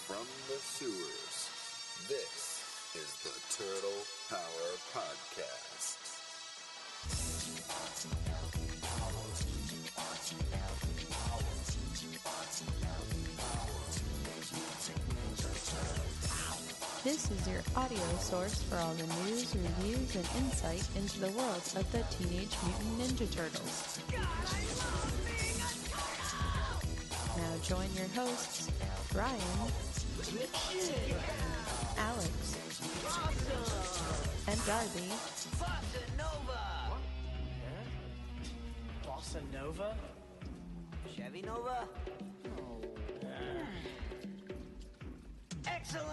from the sewers. This is the Turtle Power Podcast. This is your audio source for all the news, reviews, and insight into the world of the Teenage Mutant Ninja Turtles. Now join your hosts, Ryan, Alex, and Darby. Bossa Nova? Chevy Nova? Excellent!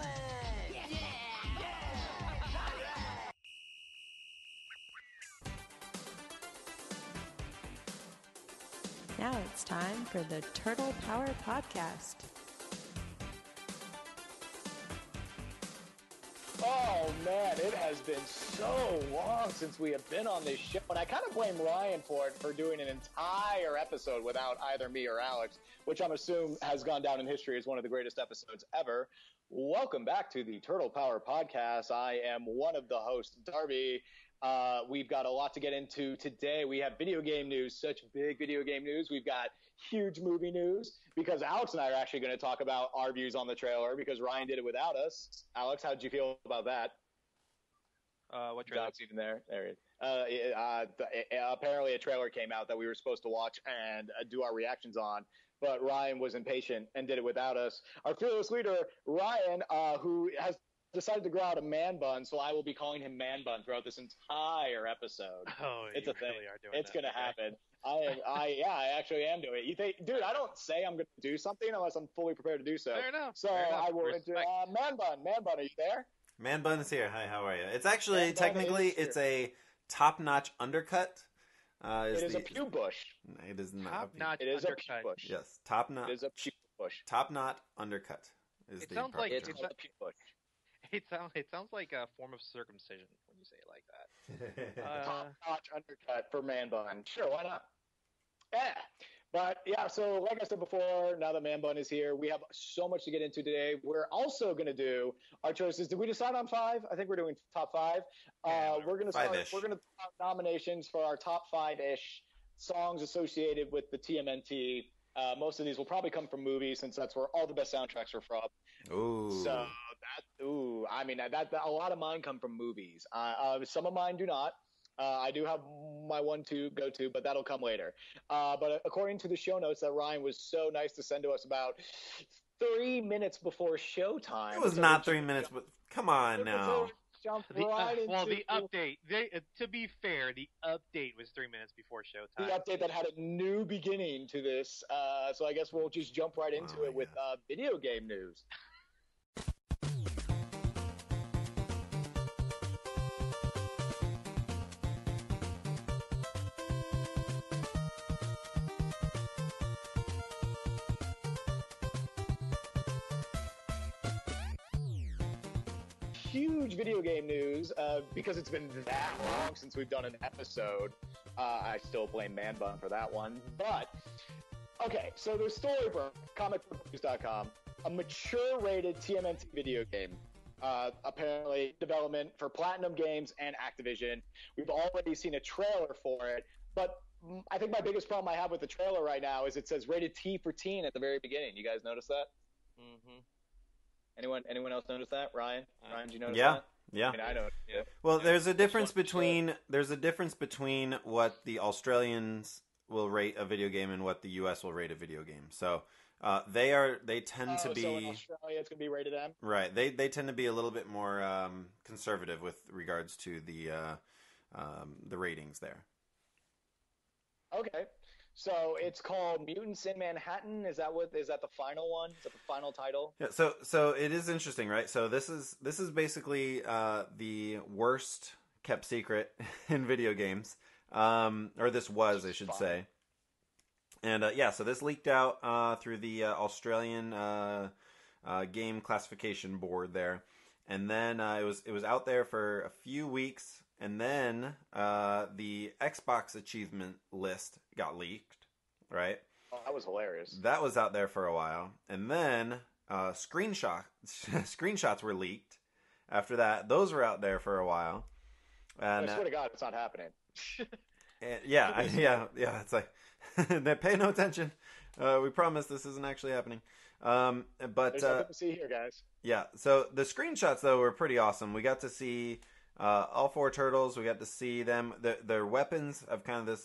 Now it's time for the Turtle Power Podcast. Oh man, it has been so long since we have been on this show, and I kind of blame Ryan for it, for doing an entire episode without either me or Alex, which I'm assuming has gone down in history as one of the greatest episodes ever. Welcome back to the Turtle Power Podcast. I am one of the hosts, Darby. We've got a lot to get into today. We have video game news, such big video game news. We've got huge movie news because Alex and I are actually going to talk about our views on the trailer because Ryan did it without us. Alex, how did you feel about that? What trailer? Doc's even there. There he is. Apparently a trailer came out that we were supposed to watch and do our reactions on, but Ryan was impatient and did it without us. Our fearless leader, Ryan, who has decided to grow out a man bun, so I will be calling him Man Bun throughout this entire episode. Oh, it's you a thing. really are doing It's that. gonna happen. I actually am doing it. You think, dude? I don't say I'm gonna do something unless I'm fully prepared to do so. Fair enough. So Fair enough. I will. Respect. Man Bun, are you there? Man Bun's here. Hi, how are you? It's actually, Man Bun technically, is here. it's a top-notch undercut. It is a pew bush. It is not. Top-notch It is a pew undercut. bush. Yes, top-notch. It is a pew bush. Top-notch undercut. Is It the sounds like proper It's term. called a pew bush. It sounds like a form of circumcision when you say it like that. Top-notch undercut for Man Bun. Sure, why not? Yeah. But yeah, so like I said before, now that Man Bun is here, we have so much to get into today. We're also going to do our choices. Did we decide on 5? I think we're doing top 5. We're going to start. Five-ish. We're going to have nominations for our top 5-ish songs associated with the TMNT. Most of these will probably come from movies, since that's where all the best soundtracks are from. Ooh. So I mean, that a lot of mine come from movies. Some of mine do not. I do have my 1-2 go-to, but that'll come later. But according to the show notes that Ryan was so nice to send to us about 3 minutes before showtime. It was so not we 3 minutes, but come on now. Jump The into update. To be fair, the update was 3 minutes before the showtime. update that had a new beginning to this. So I guess we'll just jump right into it with video game news. Huge video game news because it's been that long since we've done an episode. I still blame Man Bun for that one. But, okay, so there's Storybrooke, comicbooknews.com, a mature-rated TMNT video game. Apparently, development for Platinum Games and Activision. We've already seen a trailer for it, but I think my biggest problem I have with the trailer right now is it says rated T for teen at the very beginning. You guys notice that? Mm-hmm. Anyone else notice that? Ryan, did you notice Yeah. that? Yeah. I mean, I know. Yeah. Well, there's a difference one- between what the Australians will rate a video game and what the US will rate a video game. So they tend to be So in Australia, it's gonna be rated M. right. They tend to be a little bit more conservative with regards to the ratings there. Okay. So it's called Mutants in Manhattan. Is that the final one? Is that the final title? Yeah, so it is interesting, right? So this is basically the worst kept secret in video games, or this was, I should say. And so this leaked out through the Australian game classification board there, and then it was out there for a few weeks. And then the Xbox achievement list got leaked, right? Oh, that was hilarious. That was out there for a while. And then screenshots were leaked. After that, those were out there for a while. And I swear to God, it's not happening. yeah. It's like they pay no attention. We promise this isn't actually happening. But There's nothing to see here, guys. yeah. So the screenshots though were pretty awesome. We got to see all 4 turtles. We got to see them. Their weapons of kind of this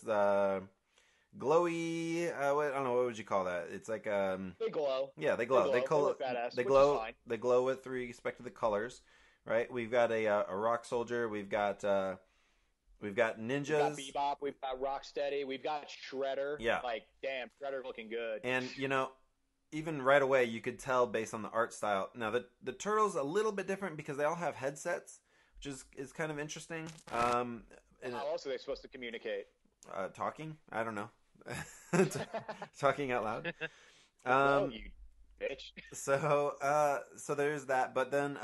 glowy. I don't know, what would you call that? It's like They glow. yeah, they glow. They They glow. look badass, They which glow. is fine. They glow with respect to the colors, right? We've got a rock soldier. We've got ninjas. We've got Bebop. We've got Rocksteady. We've got Shredder. Yeah. Like, damn, Shredder looking good. And even right away, you could tell based on the art style. Now the turtles a little bit different because they all have headsets, which is kind of interesting. How else are they supposed to communicate? Talking? I don't know. Talking out loud. Oh, you bitch. So there's that, but then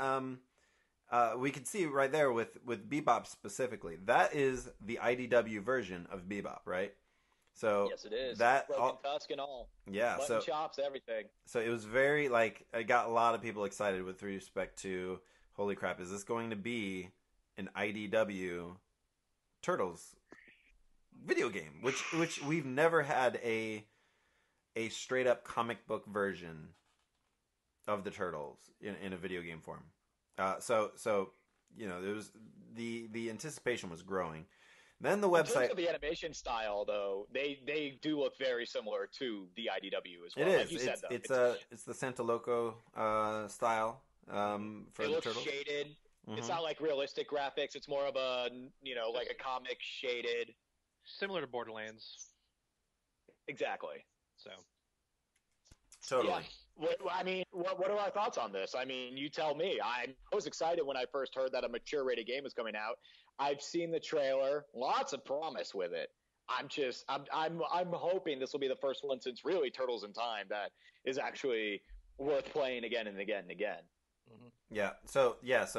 we can see right there with Bebop specifically. That is the IDW version of Bebop, right? So Yes, it is. That Broken tusk and all. yeah. Mutton chops, everything. So it was very I got a lot of people excited with respect to holy crap, is this going to be an IDW Turtles video game? Which we've never had a straight up comic book version of the Turtles in a video game form. So it was the anticipation was growing. Then the In terms website. of the animation style, though, they do look very similar to the IDW as well. It is. Like you said, It's the Santa Loco style for they the look Turtles. shaded. It's Mhm. not like realistic graphics. It's more of a like a comic shaded. Similar to Borderlands. Exactly. So Totally. Yeah. What are our thoughts on this? I mean, you tell me. I was excited when I first heard that a mature rated game was coming out. I've seen the trailer. Lots of promise with it. I'm hoping this will be the first one since really Turtles in Time that is actually worth playing again and again and again. Yeah. So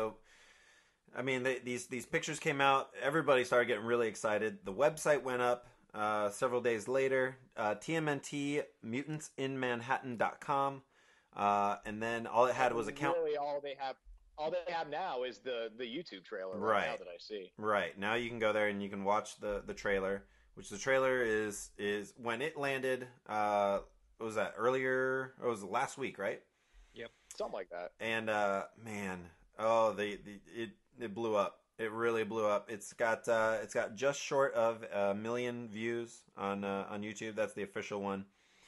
I mean, these pictures came out. Everybody started getting really excited. The website went up several days later. TMNT mutantsinmanhattan.com. And then all it had was a count. Really, all they have now is the YouTube trailer Right now that I see. Right. Now you can go there and you can watch the trailer, which the trailer is when it landed. What was that earlier? It was last week, right? yep. Something like that. And man, it blew up. It really blew up. It's got just short of 1 million views on YouTube. That's the official one.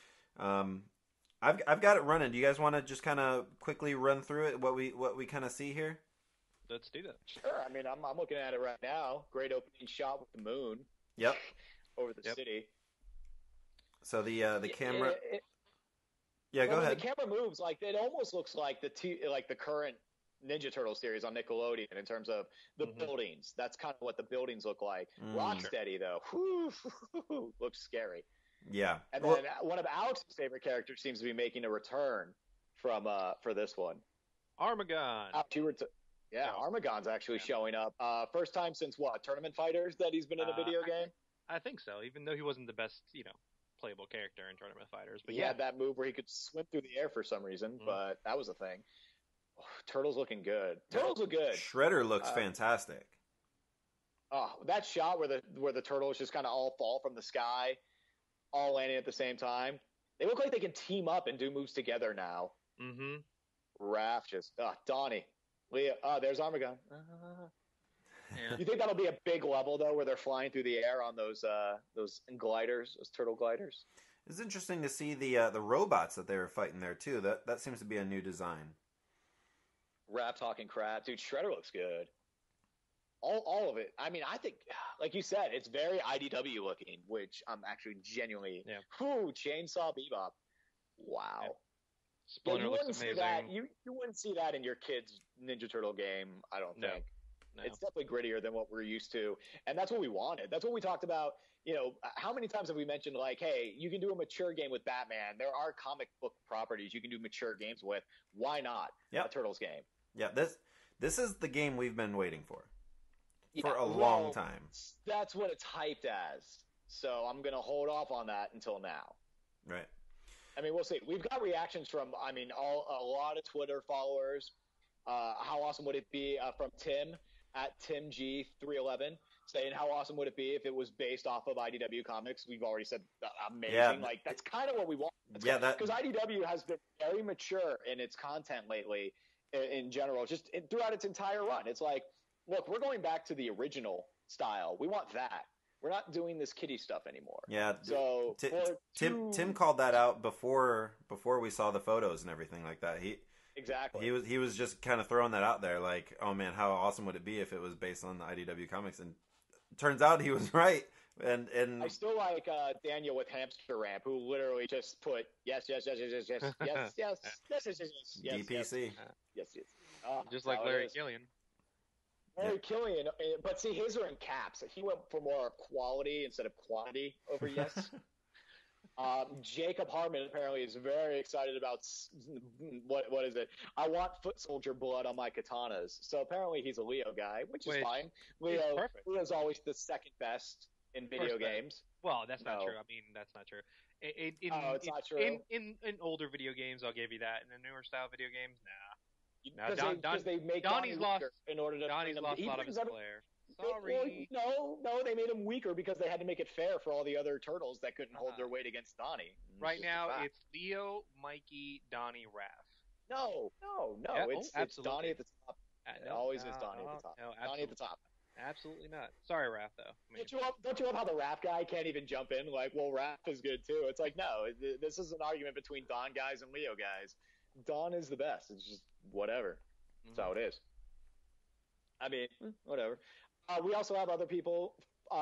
I've got it running. Do you guys want to just kind of quickly run through it? What we kind of see here? Let's do that. Sure. I mean, I'm looking at it right now. Great opening shot with the moon. Yep. Over the Yep. city. So the camera. Go When ahead. the camera moves, like it almost looks like the current Ninja Turtle series on Nickelodeon in terms of the buildings. That's kind of what the buildings look like. Rocksteady though, looks scary. Yeah. And then one of Alex's favorite characters seems to be making a return from for this one. Armagon. Alex, Armagon's actually showing up. First time since Tournament Fighters that he's been in a video game. I think so, even though he wasn't the best, playable character in Tournament Fighters. But He had that move where he could swim through the air for some reason, but that was a thing. Oh, Turtles looking good. Turtles look good. Shredder looks fantastic. Oh, that shot where the turtles just kind of all fall from the sky, all landing at the same time. They look like they can team up and do moves together now. Mm-hmm. Raph just Donnie, Leah. There's Armagon. Yeah. You think that'll be a big level though, where they're flying through the air on those gliders, those turtle gliders? It's interesting to see the robots that they were fighting there too. That seems to be a new design. Raph talking crap, dude. Shredder looks good. All of it. I mean, I think, like you said, it's very IDW looking, which I'm actually genuinely. Yeah. Whew, Chainsaw Bebop. Wow. Yeah. Yeah, Splinter you looks wouldn't see amazing. that. You wouldn't see that in your kid's Ninja Turtle game. I don't No. think. No. It's definitely grittier than what we're used to, and that's what we wanted. That's what we talked about. How many times have we mentioned like, hey, you can do a mature game with Batman. There are comic book properties you can do mature games with. Why not a Turtles game? Yeah, this is the game we've been waiting for a well, long time. That's what it's hyped as. So I'm gonna hold off on that until now. Right. I mean, we'll see. We've got reactions from, I mean, a lot of Twitter followers. How awesome would it be from Tim at TimG311 saying how awesome would it be if it was based off of IDW Comics? We've already said amazing. Yeah. Like that's kind of what we want. Because IDW has been very mature in its content lately, in general, just throughout its entire run. It's like, look, we're going back to the original style. We want that. We're not doing this kiddie stuff anymore. Yeah. So Tim called that out before we saw the photos and everything like that. Exactly. He was just kind of throwing that out there, like, oh man, how awesome would it be if it was based on the IDW Comics? And turns out he was right. And I still like Daniel with Hamster Ramp, who literally just put yes, yes, yes, yes, yes, yes, yes, yes, yes, yes, yes, yes, DPC. Yes, yes. Oh, Just like Larry Killian. Larry Killian, but see, his are in caps. He went for more quality instead of quantity over yes. Jacob Harmon apparently is very excited about what is it? I want foot soldier blood on my katanas. So apparently he's a Leo guy, which is fine. Leo's always the second best in video games. Well, that's not true. I mean, that's not true. It's not true. In older video games, I'll give you that. In the newer style video games, nah. Because they make Donnie's lost in order to Donnie's lost a lot of his flair. Sorry. No, they made him weaker because they had to make it fair for all the other turtles that couldn't hold their weight against Donnie. Right now, it's Leo, Mikey, Donnie, Raph. No, Yeah, it's Donnie at the top. It always is Donnie at the top. No, Donnie at the top. Absolutely not. Sorry, Raph, though. I mean, don't you love how the Raph guy can't even jump in? Like, well, Raph is good too. It's like, no, this is an argument between Don guys and Leo guys. Don is the best. It's just whatever. That's how it is. I mean, whatever. We also have other people.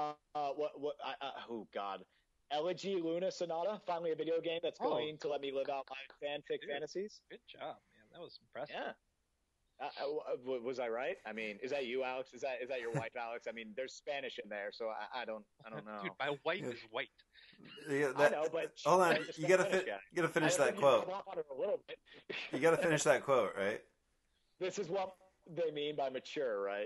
Oh God, Elegy Luna Sonata. Finally, a video game that's going to let me live out my fanfic fantasies. Good job, man. That was impressive. Yeah. Was I right? I mean, is that you, Alex? Is that your wife, Alex? I mean, there's Spanish in there, so I don't know. Dude, my wife is white. Yeah, I know, but hold on. You gotta finish that quote. You gotta finish that quote, right? This is what they mean by mature, right?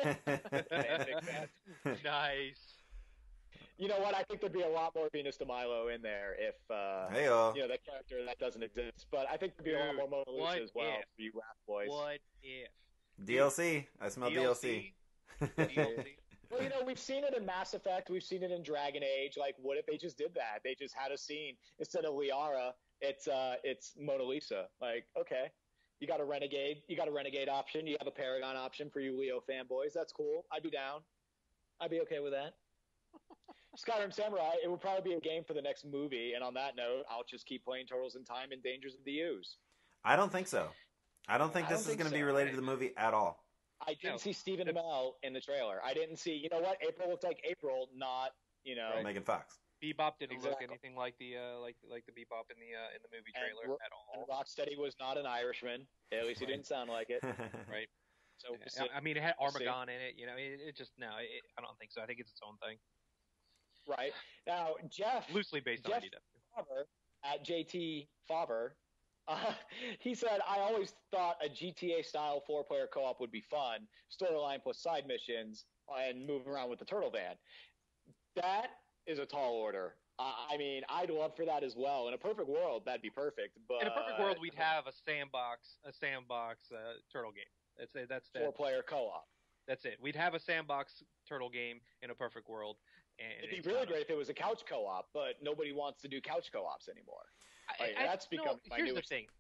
Nice. You know what? I think there'd be a lot more Venus de Milo in there if that character that doesn't exist. But I think there'd be a lot more Mona Lisa as well for you rap boys. What if? DLC. I smell DLC. Well, we've seen it in Mass Effect. We've seen it in Dragon Age. Like, what if they just did that? They just had a scene instead of Liara. It's Mona Lisa. Like, okay. You got a renegade option. You have a Paragon option for you Leo fanboys. That's cool. I'd be down. I'd be okay with that. Skyrim Samurai, it would probably be a game for the next movie. And on that note, I'll just keep playing Turtles in Time and Dangers of the Ooze. I don't think so. I don't think this is going to be related to the movie at all. I didn't see Stephen Amell in the trailer. I didn't see. You know what? April looked like April, not Megan Fox. Bebop didn't look anything like the like the Bebop in the movie trailer at all. And Rocksteady was not an Irishman. At least he didn't sound like it. Right. So I mean, it had Armagon in it. It just I don't think so. I think it's its own thing. Right. Now, Jeff loosely based on IDW. Favre at JT Favre. He said, I always thought a GTA-style four-player co-op would be fun, storyline plus side missions, and move around with the turtle van. That is a tall order. I mean, I'd love for that as well. In a perfect world, that'd be perfect. But in a perfect world, we'd have a sandbox turtle game. That's 4-player co-op. That's it. We'd have a sandbox turtle game in a perfect world. And it'd be really great if it was a couch co-op, but nobody wants to do couch co-ops anymore. That's become my here's newest the thing.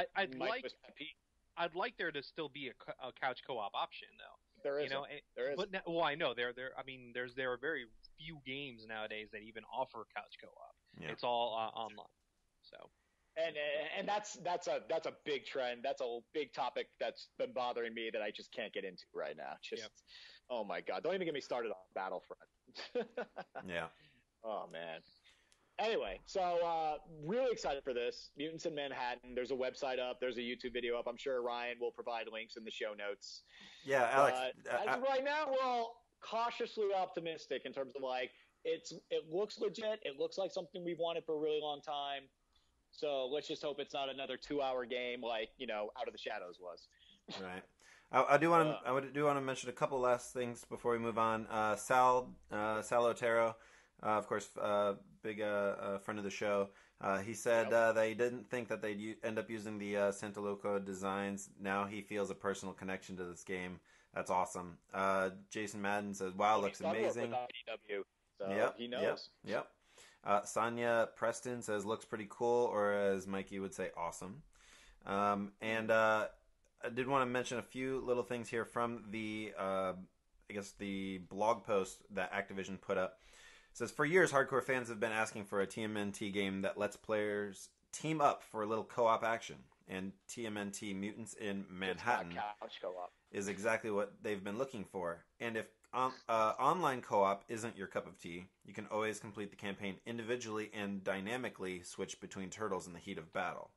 I'd like there to still be a couch co-op option though. There is. There is. But I know there. I mean, there are very few games nowadays that even offer couch co-op. Yeah. It's all online. So. And that's a big trend. That's a big topic that's been bothering me that I just can't get into right now. Oh my God! Don't even get me started on Battlefront. Yeah. Oh man. Anyway, so really excited for this. Mutants in Manhattan. There's a website up. There's a YouTube video up. I'm sure Ryan will provide links in the show notes. Yeah, Alex. As of right now, we're all cautiously optimistic in terms of it looks legit. It looks like something we've wanted for a really long time. So let's just hope it's not another 2-hour game like Out of the Shadows was. Right. I do want to mention a couple last things before we move on. Sal Otero, of course, big friend of the show, He said they didn't think that they'd end up using the Santaloco designs. Now he feels a personal connection to this game. That's awesome. Jason Madden says, "Wow, looks amazing." IDW, so Yep, he knows. Yep. Sonia Preston says, "Looks pretty cool," or as Mikey would say, "Awesome." And I did want to mention a few little things here from the, the blog post that Activision put up. It says, for years, hardcore fans have been asking for a TMNT game that lets players team up for a little co-op action. And TMNT Mutants in Manhattan Couch co-op is exactly what they've been looking for. And if online co-op isn't your cup of tea, you can always complete the campaign individually and dynamically switch between turtles in the heat of battle.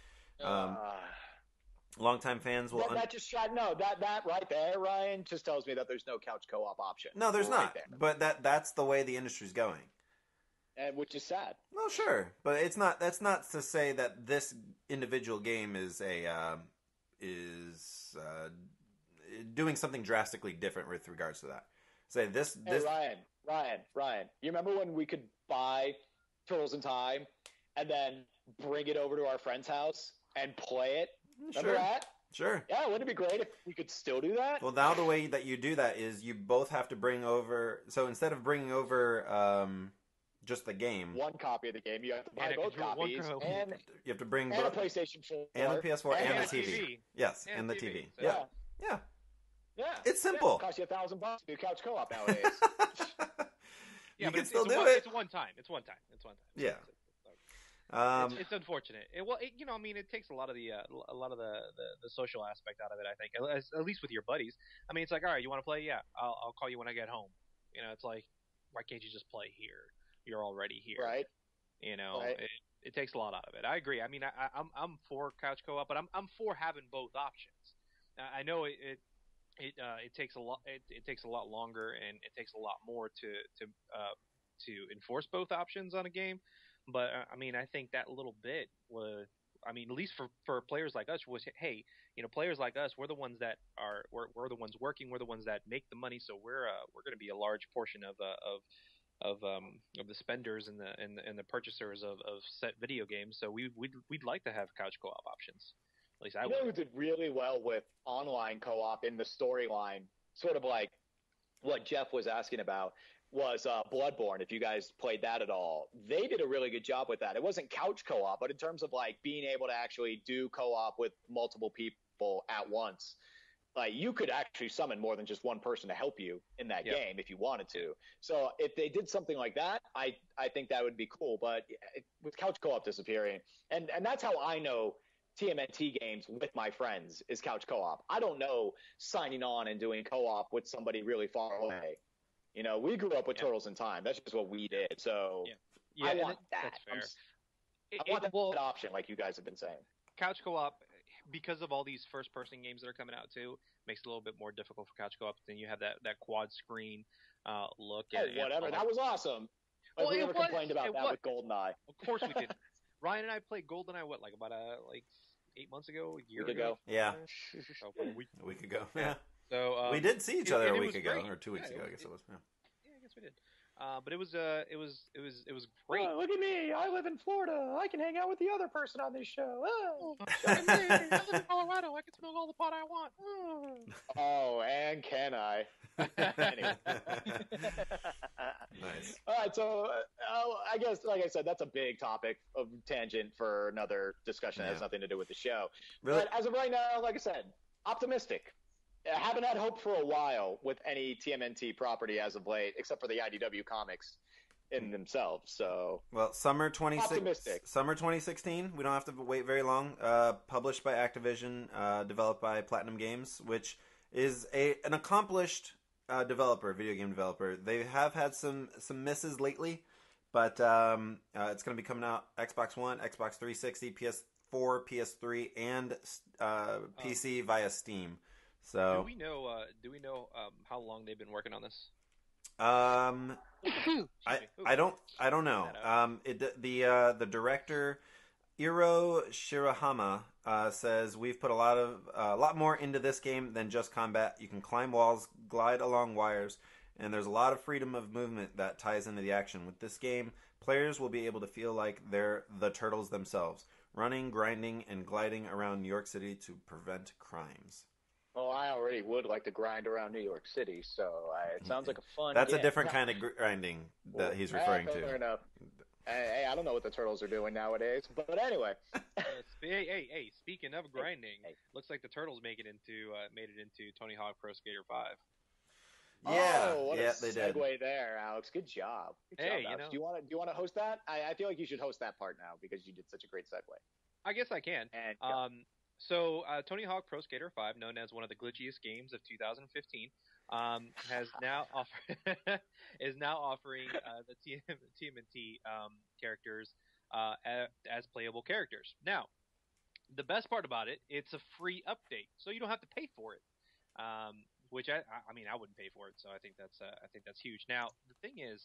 Longtime fans will... that right there, Ryan, just tells me that there's no couch co-op option. No, there's right not. There. But that's the way the industry's going. And which is sad. Well, sure, but it's not. That's not to say that this individual game is doing something drastically different with regards to that. Say this. Ryan. You remember when we could buy Turtles in Time and then bring it over to our friend's house and play it? Remember that? Sure. Yeah, wouldn't it be great if we could still do that? Well, now the way that you do that is you both have to bring over. So instead of bringing over just the game, one copy of the game, you have to buy both copies, and you have to bring both, a PlayStation 4, and the PS4, and the TV. Yes, and the TV. So. Yeah. It's simple. It costs you $1,000 to do couch co-op nowadays. You can still do it. It's one time. Yeah. It's unfortunate. It takes a lot of the social aspect out of it. I think, at least with your buddies. I mean, it's like, all right, you want to play? Yeah, I'll call you when I get home. It's like, why can't you just play here? You're already here, right? Right. It takes a lot out of it. I agree. I mean, I'm for couch co-op, but I'm for having both options. I know it takes a lot. It takes a lot longer, and it takes a lot more to enforce both options on a game. But I mean, I think that little bit was, I mean, at least for players like us, was, hey, players like us, we're the ones that are we're the ones working, we're the ones that make the money, so we're going to be a large portion of the spenders and the purchasers of set video games. So we'd like to have couch co-op options. At least I would. Who did really well with online co-op in the storyline, sort of like what Jeff was asking about, was Bloodborne. If you guys played that at all, they did a really good job with that. It wasn't couch co-op, but in terms of like being able to actually do co-op with multiple people at once, like you could actually summon more than just one person to help you in that game if you wanted to. So if they did something like that, I think that would be cool. But with couch co-op disappearing, and that's how I know TMNT games with my friends is couch co-op. I don't know signing on and doing co-op with somebody really far away. We grew up with Turtles in Time. That's just what we did. So I want that. That's fair. I want that option, like you guys have been saying. Couch co-op, because of all these first-person games that are coming out too, makes it a little bit more difficult for couch co-op. Then you have that quad screen look. Whatever. That was awesome. We never complained about that with GoldenEye. Of course we did. Ryan and I played GoldenEye, about 8 months ago, a year ago? Yeah. A week ago. Yeah. So we did see each other a week ago, or 2 weeks ago, I guess it was. Yeah, I guess we did. But it was great. Oh, look at me! I live in Florida. I can hang out with the other person on this show. Oh. I live in Colorado. I can smoke all the pot I want. Oh, and can I? Anyway. Nice. All right, so I guess, like I said, that's a big topic of tangent for another discussion that has nothing to do with the show. Really? But as of right now, like I said, optimistic. I haven't had hope for a while with any TMNT property as of late, except for the IDW comics in themselves. So, well, summer 2016. We don't have to wait very long. Published by Activision, developed by Platinum Games, which is an accomplished video game developer. They have had some misses lately, but it's going to be coming out Xbox One, Xbox 360, PS4, PS3, and PC via Steam. So do we know how long they've been working on this? I don't know. The director Iro Shirahama says we've put a lot more into this game than just combat. You can climb walls, glide along wires, and there's a lot of freedom of movement that ties into the action. With this game, players will be able to feel like they're the turtles themselves, running, grinding, and gliding around New York City to prevent crimes. Well, I already would like to grind around New York City, so it sounds like a fun That's game. a different kind of grinding that he's referring to. Fair enough. Hey, I don't know what the turtles are doing nowadays, but anyway. Hey, speaking of grinding, looks like the turtles made it into Tony Hawk Pro Skater 5. Yeah, what yeah, a they did. segue there, Alex. Good job. Hey, Alex. Do you want to host that? I feel like you should host that part now because you did such a great segue. I guess I can. And So Tony Hawk Pro Skater 5, known as one of the glitchiest games of 2015, has now is now offering the TMNT characters as playable characters. Now, the best part about it, it's a free update, so you don't have to pay for it. Which I mean, I wouldn't pay for it, so I think that's huge. Now, the thing is,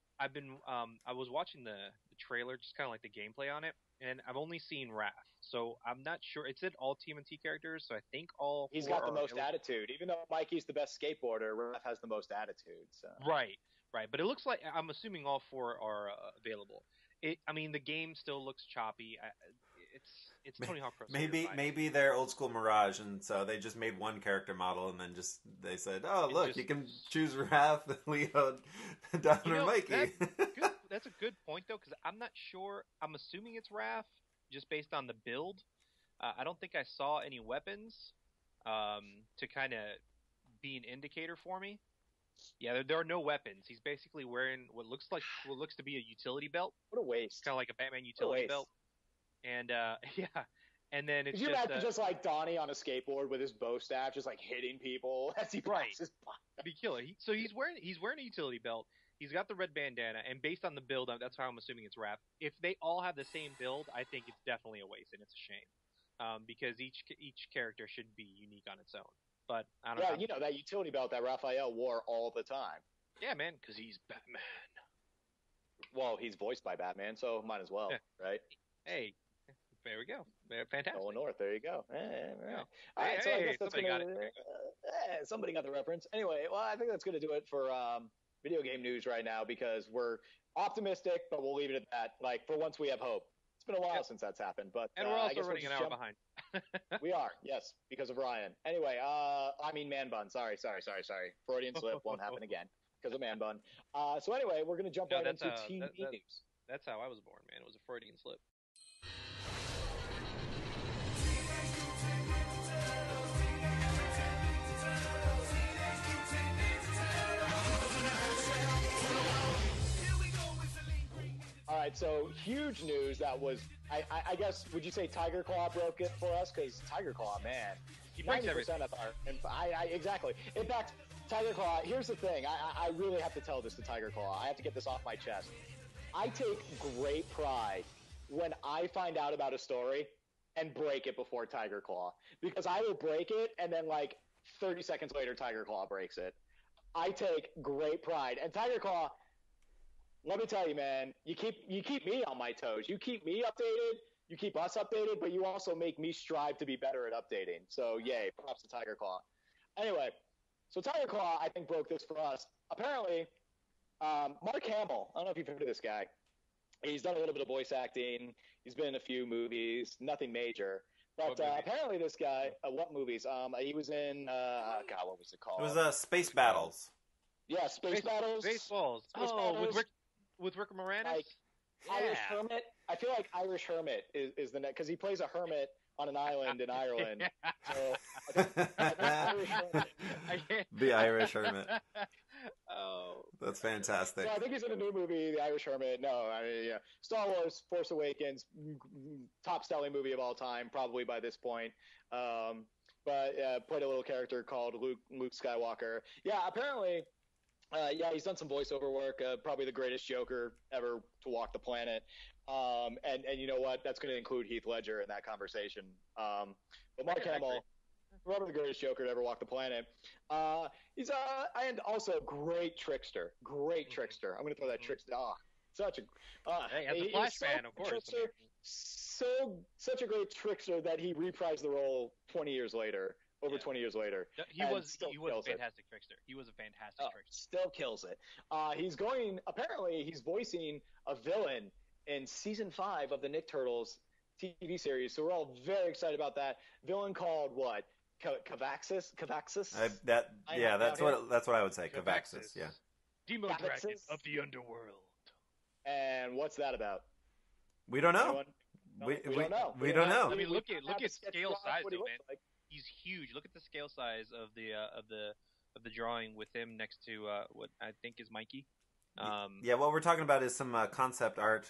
I was watching the trailer, just kind of like the gameplay on it, and I've only seen Raph, so I'm not sure. It said all TMNT characters, so I think all. He's got the most attitude, even though Mikey's the best skateboarder. Raph has the most attitude. So. Right, but it looks like I'm assuming all 4 are available. I mean, the game still looks choppy. It's Tony Hawk Pro Skater 5. Maybe they're old school Mirage, and so they just made one character model, and then they said, "Oh, look, you can choose Raph, Leo, Don, or Mikey." That's a good point though, because I'm not sure. I'm assuming it's Raph, just based on the build. I don't think I saw any weapons to kind of be an indicator for me. Yeah, there are no weapons. He's basically wearing what looks to be a utility belt. What a waste! Kind of like a Batman utility belt. And and then it's Could you imagine just like Donnie on a skateboard with his bow staff, just like hitting people as he passes by? It'd be killer. So he's wearing a utility belt. He's got the red bandana, and based on the build, that's how I'm assuming it's Raph. If they all have the same build, I think it's definitely a waste, and it's a shame because each character should be unique on its own. But I don't know. Yeah, you know that utility belt that Raphael wore all the time. Yeah, man, because he's Batman. Well, he's voiced by Batman, so might as well, right? Hey. There we go. Fantastic. Nolan North. There you go. Yeah. All right, so I guess that's somebody got it. Somebody got the reference. Anyway, well, I think that's going to do it for video game news right now because we're optimistic, but we'll leave it at that. Like, for once we have hope. It's been a while since that's happened, but and we're also running an hour behind. We are, yes, because of Ryan. Anyway, Man Bun. Sorry. Freudian slip won't happen again because of Man Bun. So anyway, we're going to jump right into TV news. That's how I was born, man. It was a Freudian slip. All right, so huge news that was, I guess, would you say Tiger Claw broke it for us? Because Tiger Claw, man, he breaks everything. Exactly. In fact, Tiger Claw, here's the thing. I really have to tell this to Tiger Claw. I have to get this off my chest. I take great pride when I find out about a story and break it before Tiger Claw. Because I will break it, and then, 30 seconds later, Tiger Claw breaks it. I take great pride. And Tiger Claw, let me tell you, man, you keep me on my toes. You keep me updated. You keep us updated, but you also make me strive to be better at updating. So, yay, props to Tiger Claw. Anyway, so Tiger Claw, I think, broke this for us. Apparently, Mark Hamill, I don't know if you've heard of this guy. He's done a little bit of voice acting. He's been in a few movies, nothing major. But apparently this guy, what movies? He was in, what was it called? It was Space Battles. Yeah, Space Battles. Spaceballs. With Rick Moranis? Irish Hermit. I feel like Irish Hermit is the next, because he plays a hermit on an island in Ireland. So, Irish Hermit. The Irish Hermit. Oh, that's fantastic. So I think he's in a new movie, The Irish Hermit. No, Star Wars: Force Awakens, top-selling movie of all time, probably by this point. But played a little character called Luke Skywalker. Yeah, apparently. He's done some voiceover work. Probably the greatest Joker ever to walk the planet. And you know what? That's going to include Heath Ledger in that conversation. But Mark Hamill, probably the greatest Joker to ever walk the planet. He's and also great trickster. Great trickster. I'm going to throw that trickster. Such a hey, as a Flash fan, of course. Such a great trickster that he reprised the role 20 years later. over 20 years later. He and was still a kills it. fantastic trickster. He was a fantastic trickster. Still kills it. Apparently he's voicing a villain in season 5 of the Nick Turtles TV series. So we're all very excited about that. Villain called what? Cavaxis? That's what I would say. Cavaxis. Yeah. Demo Dragon of the Underworld. And what's that about? We don't know. We don't know. We don't know. I mean, look at scale size, though, man. Like. He's huge. Look at the scale size of the drawing with him next to what I think is Mikey. What we're talking about is some concept art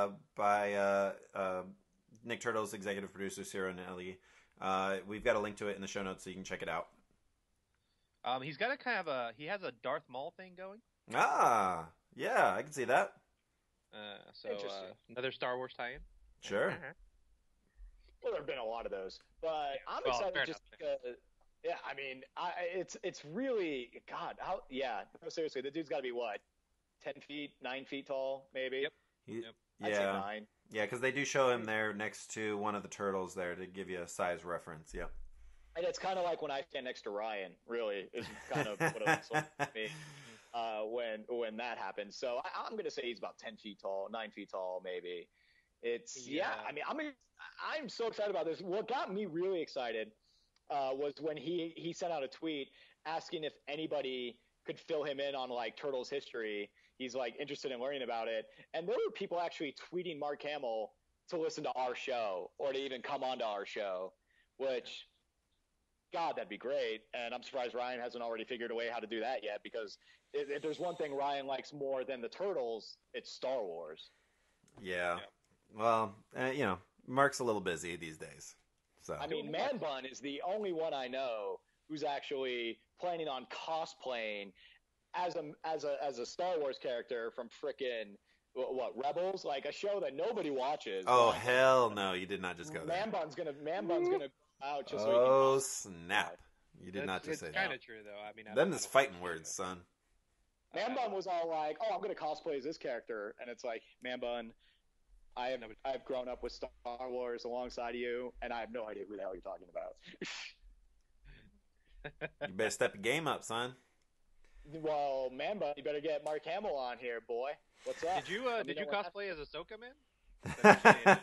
by Nick Turtle's executive producer Ciro Nelly. We've got a link to it in the show notes so you can check it out. He's got he has a Darth Maul thing going. Ah, yeah, I can see that. Interesting. Another Star Wars tie-in. Sure. Well, there have been a lot of those, but I'm excited just because. Yeah, I mean, it's really no, seriously, the dude's got to be what, 10 feet, 9 feet tall, maybe. Yep. I'd say 9. Yeah, because they do show him there next to one of the turtles there to give you a size reference. Yeah. And it's kind of like when I stand next to Ryan. Really, is kind of what it looks like to me when that happens. So I'm going to say he's about 10 feet tall, 9 feet tall, maybe. I mean, I'm so excited about this. What got me really excited was when he sent out a tweet asking if anybody could fill him in on like Turtles history. He's like interested in learning about it. And there were people actually tweeting Mark Hamill to listen to our show or to even come onto our show, which, God, that'd be great. And I'm surprised Ryan hasn't already figured a way how to do that yet, because if there's one thing Ryan likes more than the Turtles, it's Star Wars. Yeah. Well, Mark's a little busy these days. So I mean, Man Bun is the only one I know who's actually planning on cosplaying as a Star Wars character from frickin' Rebels, like a show that nobody watches. Oh hell no! You did not just go there. Man Bun's gonna go out just. Oh snap! You did not just say that. It's kind of true though. I mean, them is fighting words, son. Man Bun was all like, "Oh, I'm gonna cosplay as this character," and it's like, Man Bun, I've grown up with Star Wars alongside you, and I have no idea who the hell you're talking about. You better step your game up, son. Well, Man Bun, you better get Mark Hamill on here, boy. What's up? Did you cosplay as Ahsoka, man?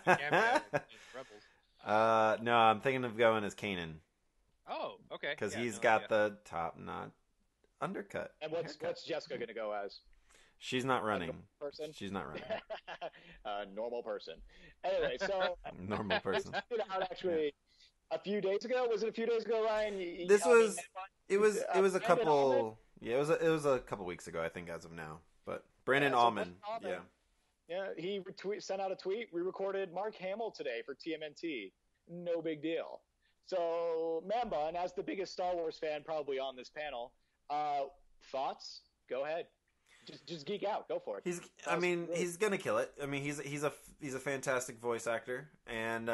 No, I'm thinking of going as Kanan. Oh, okay. Because he's got the top knot undercut. And what's Jessica gonna go as? She's not running. Person? She's not running. Normal person. Anyway, so normal person. Actually, a few days ago. Was it a few days ago, Ryan? It was a couple. Yeah, it was a couple weeks ago, I think, as of now. But Brandon Allman, yeah, he sent out a tweet. We recorded Mark Hamill today for TMNT. No big deal. So, Man Bun, as the biggest Star Wars fan probably on this panel, thoughts? Go ahead. Just geek out. Go for it. He's gonna kill it. I mean, he's a fantastic voice actor, and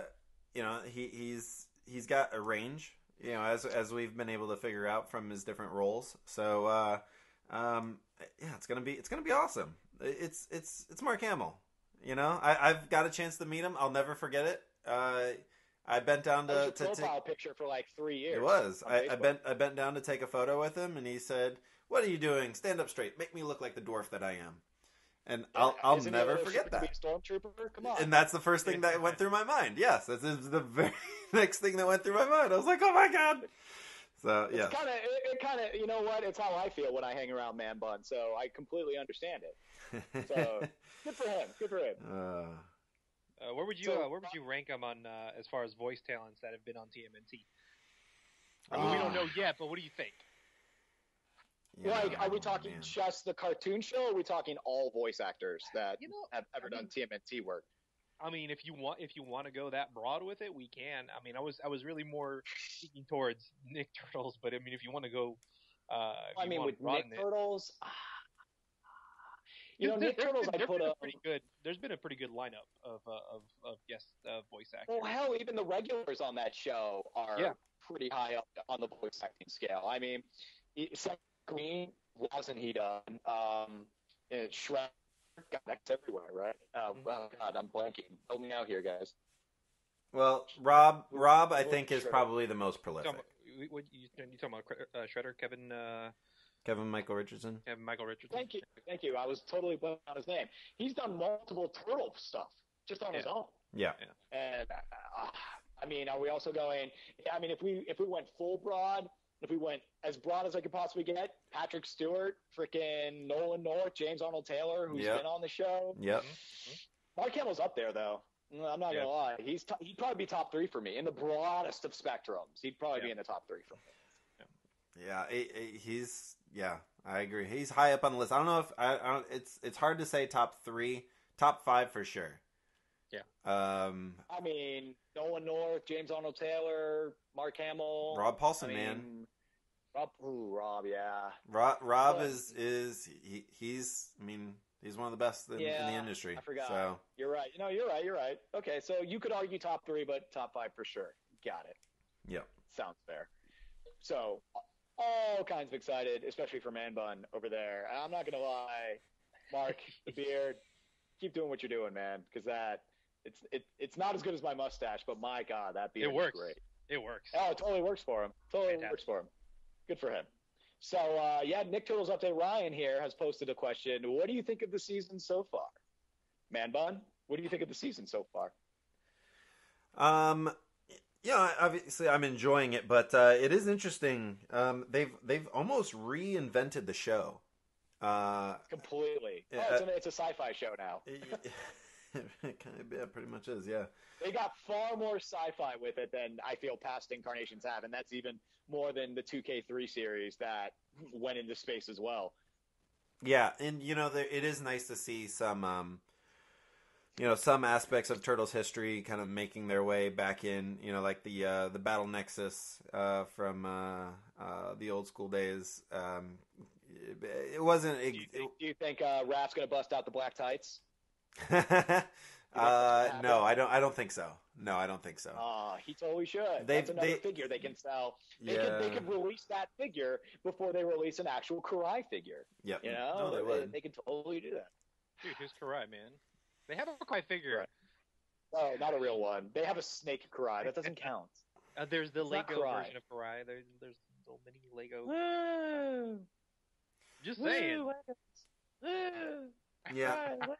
he's got a range. As we've been able to figure out from his different roles. So, it's gonna be awesome. It's Mark Hamill. I've got a chance to meet him. I'll never forget it. I bent down to take a profile picture for like 3 years. It was. I bent down to take a photo with him, and he said, "What are you doing? Stand up straight. Make me look like the dwarf that I am." And I'll never forget that. Stormtrooper? Come on. And that's the first thing that went through my mind. Yes, this is the very next thing that went through my mind. I was like, "Oh my god!" So yeah, it kind of you know what? It's how I feel when I hang around Man Bun. So I completely understand it. So good for him. Good for him. Where would you rank him on as far as voice talents that have been on TMNT? I mean, we don't know yet, but what do you think? Yeah, are we talking just the cartoon show, or are we talking all voice actors that have ever done TMNT work? I mean, if you want to go that broad with it, we can. I mean, I was really more speaking towards Nick Turtles, but I mean, if you want to go, with Nick Turtles, Nick Turtles, I put up pretty good. There's been a pretty good lineup of guest voice actors. Well, hell, even the regulars on that show are pretty high up on the voice acting scale. I mean, Seth Green, wasn't he done? Shrek, God, that's everywhere, right? Oh God, I'm blanking. Help me out here, guys. Well, Rob, I think is probably the most prolific. You talking about Shredder, Kevin Michael Richardson. Kevin Michael Richardson. Thank you. I was totally blanking on his name. He's done multiple Turtle stuff just on his own. Yeah. And I mean, are we also going? I mean, if we went full broad, if we went as broad as I could possibly get, Patrick Stewart, freaking Nolan North, James Arnold Taylor, who's been on the show. Yep. Mark Hamill's up there though. I'm not gonna lie. He'd probably be top 3 for me in the broadest of spectrums. He'd probably be in the top 3 for me. Yeah, he's I agree. He's high up on the list. I don't know if I don't. It's hard to say top 3, top 5 for sure. Yeah. I mean, Nolan North, James Arnold Taylor, Mark Hamill, Rob Paulson, man. Rob, yeah. Rob is he's. I mean, he's one of the best in the industry. I forgot. So you're right. You're right. Okay, so you could argue top 3, but top 5 for sure. Got it. Yep. Sounds fair. So, all kinds of excited, especially for Man Bun over there. I'm not gonna lie, Mark, the beard, keep doing what you're doing, man, because it's not as good as my mustache, but my God, that beard is great. It works. Oh, it totally works for him. Works for him. Good for him. So, Nick Turtles Update Ryan here has posted a question. What do you think of the season so far? Man Bun, what do you think of the season so far? Yeah, obviously I'm enjoying it, but it is interesting. They've almost reinvented the show. Completely. It's a sci-fi show now. It kind of pretty much is, yeah. They got far more sci-fi with it than I feel past incarnations have, and that's even more than the 2K3 series that went into space as well. Yeah, and it is nice to see some some aspects of Turtles history kind of making their way back in, like the Battle Nexus from the old school days. It wasn't. Do you think Raph's going to bust out the black tights? No, I don't think so. No, I don't think so. He totally should. That's another figure they can sell. They could release that figure before they release an actual Karai figure. Yeah, no, they would. They can totally do that. Dude, who's Karai, man? They have a Karai figure. Right. Oh, not a real one. They have a snake Karai. That doesn't count. There's the Lego version of Karai. There's little mini Lego. Just saying. Yeah.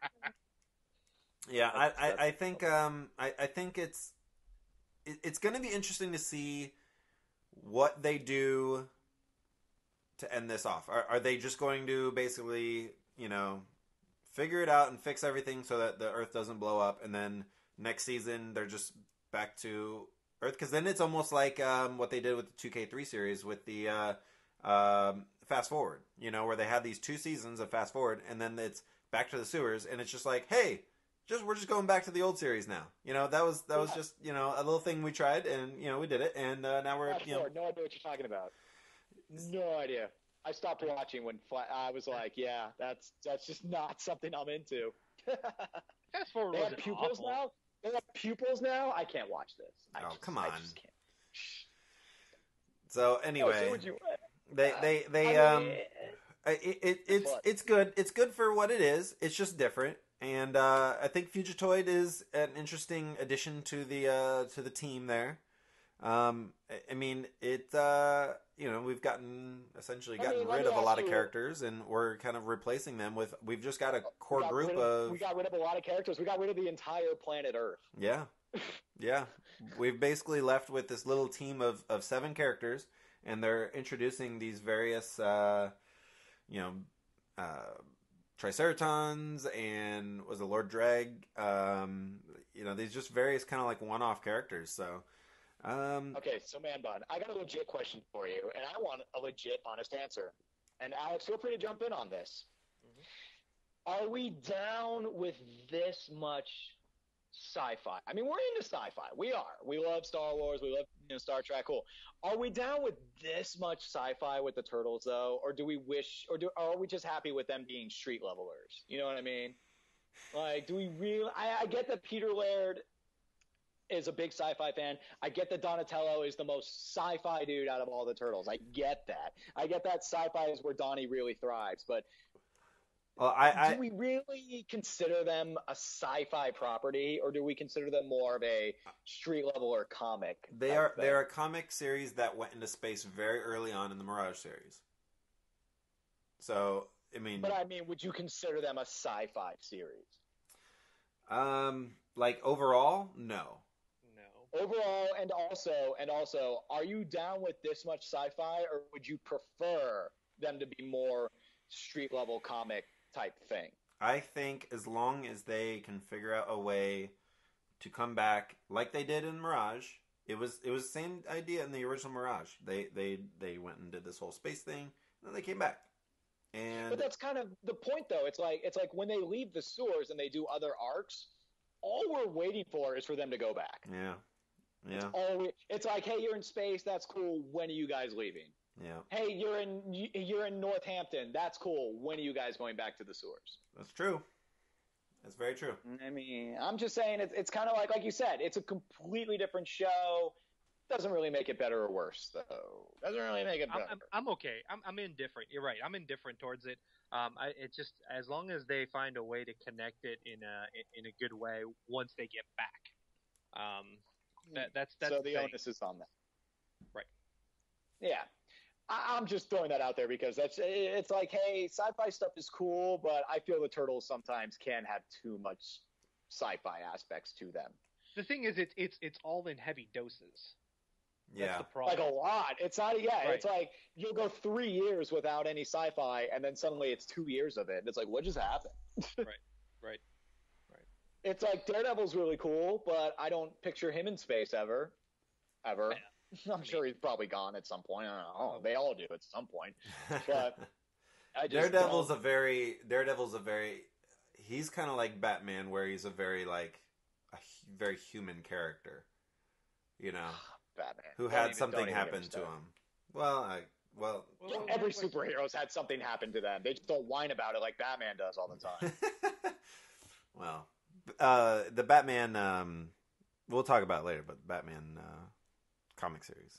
Yeah, I think I think it's going to be interesting to see what they do to end this off. Are they just going to basically, figure it out and fix everything so that the Earth doesn't blow up, and then next season they're just back to Earth? Because then it's almost like what they did with the 2K3 series with the Fast Forward, where they had these 2 seasons of Fast Forward, and then it's back to the sewers, and it's just like, hey, we're just going back to the old series now. That was just a little thing we tried, and we did it, and now we're Fast Forward, no idea what you're talking about. No idea. I stopped watching when I was like, yeah, that's just not something I'm into. Fast Forward they have pupils awful. now. They have pupils now. I can't watch this. Come on. I just can't. So anyway, it's good. It's good for what it is. It's just different, and I think Fugitoid is an interesting addition to the team there. I mean, we've essentially gotten rid of a lot of characters, and we're kind of replacing them with. We've just got a core group of. We got rid of a lot of characters. We got rid of the entire planet Earth. Yeah, yeah. We've basically left with this little team of 7 characters, and they're introducing these various, Triceratons and was it Lord Dreg? These just various kind of like one-off characters. So. Okay, so Man Bun, I got a legit question for you, and I want a legit, honest answer. And Alex, feel free to jump in on this. Mm-hmm. Are we down with this much sci-fi? I mean, we're into sci-fi. We are. We love Star Wars. We love Star Trek. Cool. Are we down with this much sci-fi with the Turtles, though, or are we just happy with them being street levelers? You know what I mean? Like, do we really? I get that Peter Laird is a big sci-fi fan. I get that Donatello is the most sci-fi dude out of all the Turtles. I get that. I get that sci-fi is where Donnie really thrives. But Well, do we really consider them a sci-fi property, or do we consider them more of a street level or comic? They're a comic series that went into space very early on in the Mirage series. So, I mean, but I mean, would you consider them a sci-fi series? Like overall, no. Overall, and also, are you down with this much sci-fi, or would you prefer them to be more street level comic type thing? I think as long as they can figure out a way to come back like they did in Mirage, it was the same idea in the original Mirage. They went and did this whole space thing, and then they came back. But that's kind of the point, though. It's like when they leave the sewers and they do other arcs, all we're waiting for is for them to go back. Yeah. It's like, hey, you're in space. That's cool. When are you guys leaving? Yeah. Hey, you're in Northampton. That's cool. When are you guys going back to the sewers? That's true. That's very true. I mean, I'm just saying it's kind of like you said, it's a completely different show. Doesn't really make it better or worse, though. Doesn't really make it better. I'm okay. I'm indifferent. You're right. I'm indifferent towards it. It's just as long as they find a way to connect it in a good way once they get back. That's so the thing. onus is on them. Right. Yeah. I'm just throwing that out there because it's like, hey, sci-fi stuff is cool, but I feel the Turtles sometimes can have too much sci-fi aspects to them. The thing is, it's all in heavy doses. Yeah. That's the problem. Like a lot. It's not. Yeah. Right. It's like you'll go 3 years without any sci-fi, and then suddenly it's 2 years of it. And it's like, what just happened? Right. It's like Daredevil's really cool, but I don't picture him in space ever. I'm sure he's probably gone at some point. I don't know. They all do at some point. But Daredevil's a very. He's kind of like Batman, where he's a very very human character. You know, Batman who had something happen to him. Well, every superhero's had something happen to them. They just don't whine about it like Batman does all the time. Well, the Batman. We'll talk about it later, but Batman comic series.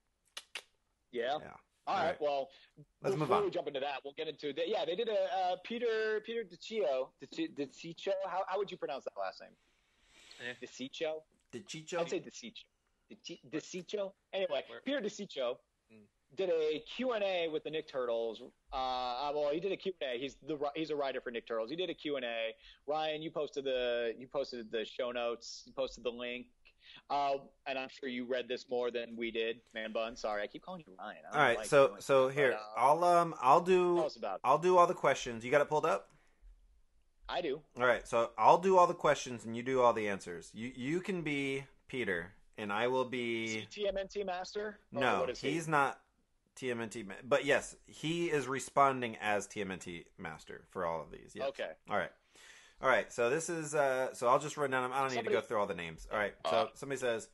Yeah. All right. Well, let's move before on. we jump into that, we'll get into it. Yeah, they did a Peter DiCiccio. How would you pronounce that last name? DiCiccio. DiCiccio. I'd say DiCiccio. DiCiccio. Anyway, Peter DiCiccio did a Q&A with the Nick Turtles. Well, he did a Q&A. He's a writer for Nick Turtles. He did a Q&A. Ryan, you posted the show notes. You posted the link. And I'm sure you read this more than we did, Man Bun. Sorry, I keep calling you Ryan. All right, so here I'll do all the questions. You got it pulled up? I do. All right, so I'll do all the questions and you do all the answers. You can be Peter and I will be TMNT Master. No, he's not TMNT, but yes, he is responding as TMNT Master for all of these. Yes. Okay. All right. So this is so I'll just run down. I don't need to go through all the names. All right. So somebody says,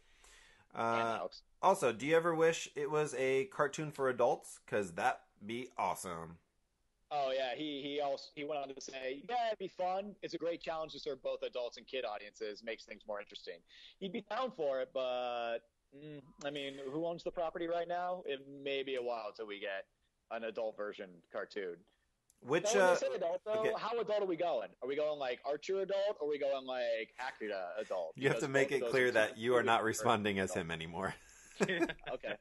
also, do you ever wish it was a cartoon for adults? Because that'd be awesome. Oh yeah, he went on to say, yeah, it'd be fun. It's a great challenge to serve both adults and kid audiences. Makes things more interesting. He'd be down for it, but I mean, who owns the property right now? It may be a while till we get an adult version cartoon. Which when they say adult, though, okay. How adult are we going? Are we going like Archer adult, or are we going like Hakuda adult? You have to make it clear that you are not responding as him anymore. Okay.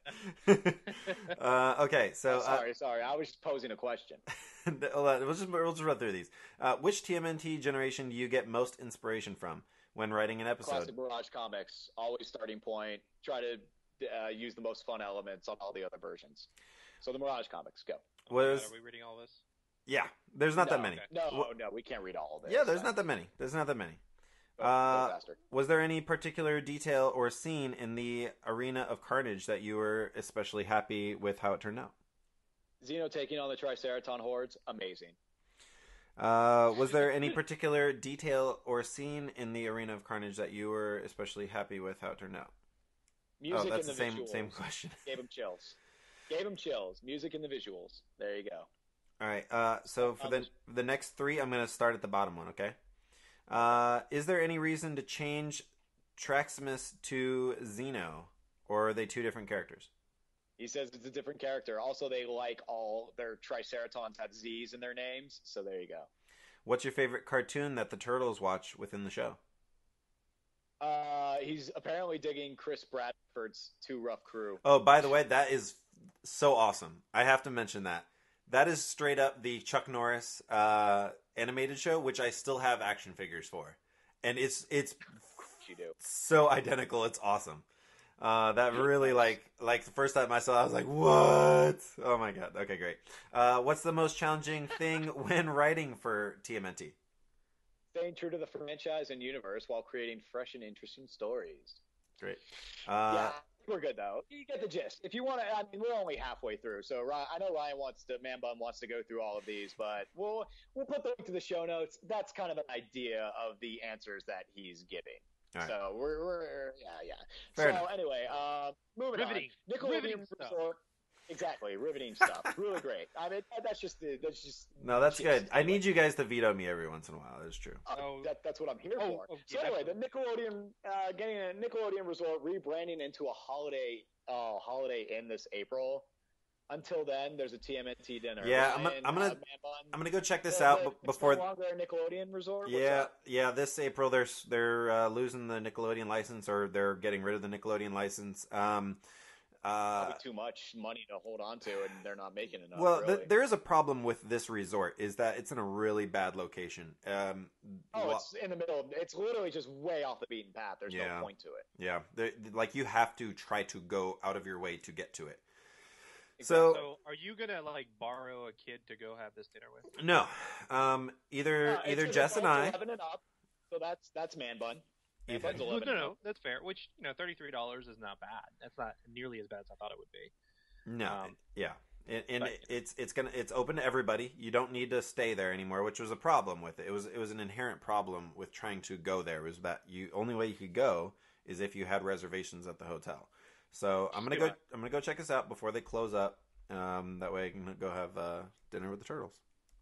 Okay. So sorry. I was just posing a question. We'll just run through these. Which TMNT generation do you get most inspiration from when writing an episode? Classic Mirage Comics, always starting point. Try to use the most fun elements on all the other versions. So the Mirage Comics, go. Are we reading all this? Yeah, there's not that many. No, we can't read all of this. Yeah, there's not that many. Go faster. Was there any particular detail or scene in the Arena of Carnage that you were especially happy with how it turned out? Xeno taking on the Triceraton hordes, amazing. Was there any particular detail or scene in the Arena of Carnage that you were especially happy with how it turned out? Music that's and the visuals. same question. Gave him chills. Music and the visuals. There you go. All right. So for the next three, I'm going to start at the bottom one. Okay. Is there any reason to change Traximus to Xeno, or are they two different characters? He says it's a different character. Also, they like all their Triceratons have Z's in their names, so there you go. What's your favorite cartoon that the Turtles watch within the show? He's apparently digging Chris Bradford's Too Rough Crew. Oh, by the way, that is so awesome. I have to mention that. That is straight up the Chuck Norris animated show, which I still have action figures for. And it's You do. so identical. It's awesome. That really, like the first time I saw it, I was like, what? Oh my god. Okay, great. What's the most challenging thing when writing for TMNT? Staying true to the franchise and universe while creating fresh and interesting stories. Great. Yeah, we're good though. You get the gist. If you want to, I mean, we're only halfway through, so I know Ryan Man Bun wants to go through all of these, but we'll put the link to the show notes. That's kind of an idea of the answers that he's giving. Right. So we're yeah. Fair so enough. anyway, moving Riveting. on. Nickelodeon Riveting stuff. Resort. Exactly, riveting stuff. Really great. I mean, that's just. No, that's gist. good. I need you guys to veto me every once in a while. That's true. That's what I'm here for. So yeah, anyway, the Nickelodeon getting a Nickelodeon Resort rebranding into a holiday in this April. Until then, there's a TMNT dinner. Yeah, Ryan, I'm gonna go check this out it's before. no longer a Nickelodeon Resort. What's Yeah, up? yeah. This April, they're losing the Nickelodeon license, or they're getting rid of the Nickelodeon license. Probably too much money to hold on to, and they're not making enough. Well, really. there is a problem with this resort. Is that it's in a really bad location. It's in the middle. It's literally just way off the beaten path. There's Yeah. no point to it. Yeah, like you have to try to go out of your way to get to it. So, are you gonna like borrow a kid to go have this dinner with? No, either It's Jess and adults I. 11 and up, so that's Man Bun. Man Okay. Bun's No, 11 and no, up. that's fair. Which $33 is not bad. That's not nearly as bad as I thought it would be. No, yeah, and but- it's open to everybody. You don't need to stay there anymore, which was a problem with it. It was an inherent problem with trying to go there. Was that only way you could go is if you had reservations at the hotel. So I'm gonna go check this out before they close up. That way I can go have dinner with the Turtles.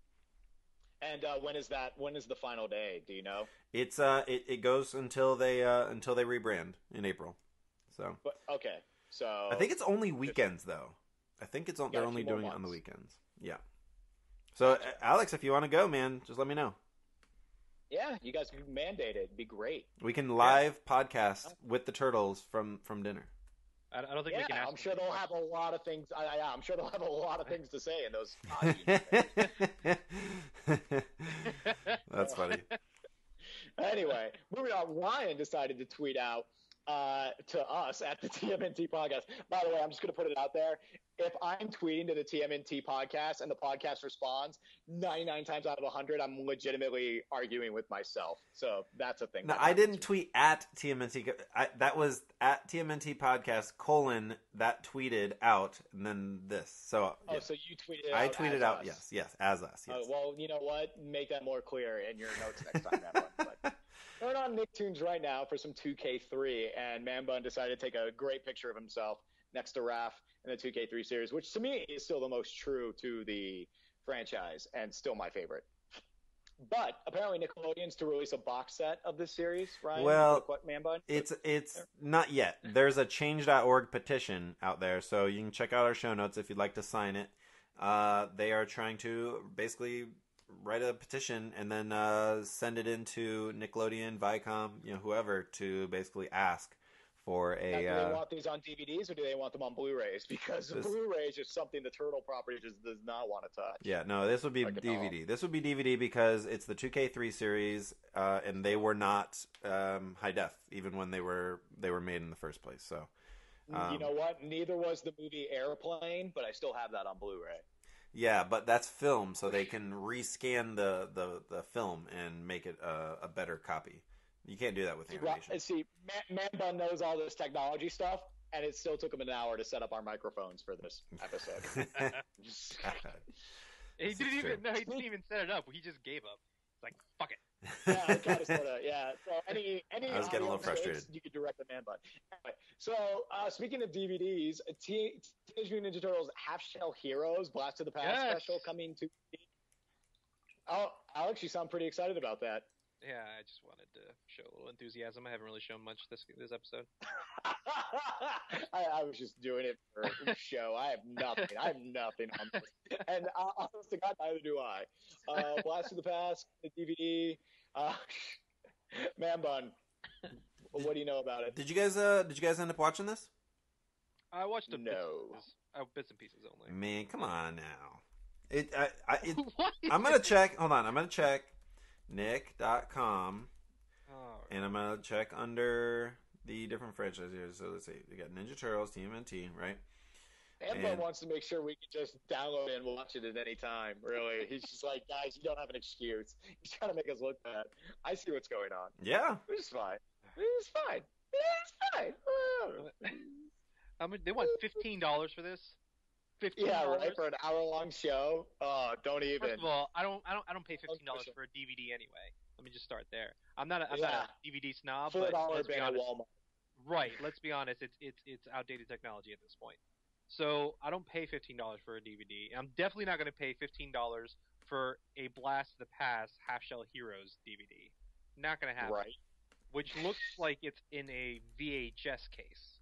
And when is that? When is the final day? Do you know? It's it goes until they rebrand in April. So But okay, so I think it's only weekends though. I think they're a only few more doing it on the months. weekends. Yeah. So Alex, if you want to go, man, just let me know. yeah, you guys can mandate it. It'd be great. We can live podcast with the Turtles from dinner. I don't think we can Yeah, ask. I'm sure they'll have a lot of things. I'm sure they'll have a lot of things to say in those. That's funny. Anyway, moving on. Ryan decided to tweet out to us at the TMNT podcast. By the way, I'm just going to put it out there. If I'm tweeting to the TMNT podcast and the podcast responds, 99 times out of 100, I'm legitimately arguing with myself. So that's a thing. No, that I happens. didn't tweet at TMNT. That was at TMNT podcast : that tweeted out and then this. So Oh, yeah. so you tweeted I out tweeted as out us. yes as us. Yes. Well, you know what? Make that more clear in your notes next time, Man Bun. But turn on Nicktoons right now for some 2K3, and Man Bun decided to take a great picture of himself next to Raph in the 2K3 series, which to me is still the most true to the franchise and still my favorite. But apparently Nickelodeon's to release a box set of this series, Ryan. Well, What, Man Bun? It's not yet. There's a change.org petition out there, so you can check out our show notes if you'd like to sign it. They are trying to basically write a petition and then send it into Nickelodeon, Viacom, whoever, to basically ask for Now, do they a. want these on DVDs or do they want them on Blu-rays? Because Blu-ray is just something the Turtle property just does not want to touch. Yeah, no, this would be Like at DVD. This would be DVD because it's the 2K3 series, and they were not high def even when they were made in the first place. So, You know what? Neither was the movie Airplane, but I still have that on Blu-ray. yeah, but that's film, so they can rescan the film and make it a better copy. You can't do that with animation. See, Man Bun knows all this technology stuff, and it still took him an hour to set up our microphones for this episode. He didn't true. even set it up. He just gave up. It's like, fuck it. Yeah, I kind of sort of, yeah. So any I was getting a little audio mistakes, frustrated. You could direct the Man Bun. Anyway, so speaking of DVDs, Teenage Mutant Ninja Turtles Half Shell Heroes Blast to the Past Yes. special coming to. Oh, Alex, you sound pretty excited about that. Yeah, I just wanted to show a little enthusiasm. I haven't really shown much this episode. I was just doing it for show. I have nothing on this. And honest to God, neither do I. Blast of the Past, the DVD, Man Bun. What do you know about it? Did you guys end up watching this? I watched bits and pieces only. Man, come on now. What? I'm gonna check. Hold on, I'm gonna check Nick.com, and I'm gonna check under the different franchises here. So let's see, we got Ninja Turtles, TMNT, right? Amber wants to make sure we can just download it and watch it at any time. Really, he's just like, guys, you don't have an excuse. He's trying to make us look bad. I see what's going on. Yeah, It's fine. It's fine. It's fine. They want $15 for this. $15. Yeah, right. For an hour-long show. Oh, don't even. First of all, I don't pay $15 for a DVD anyway. Let me just start there. I'm not a DVD snob. $4 let's be bin at honest. Walmart. Right. Let's be honest. It's outdated technology at this point. So I don't pay $15 for a DVD. I'm definitely not going to pay $15 for a Blast of the Past Half Shell Heroes DVD. Not going to happen. Right. Which looks like it's in a VHS case.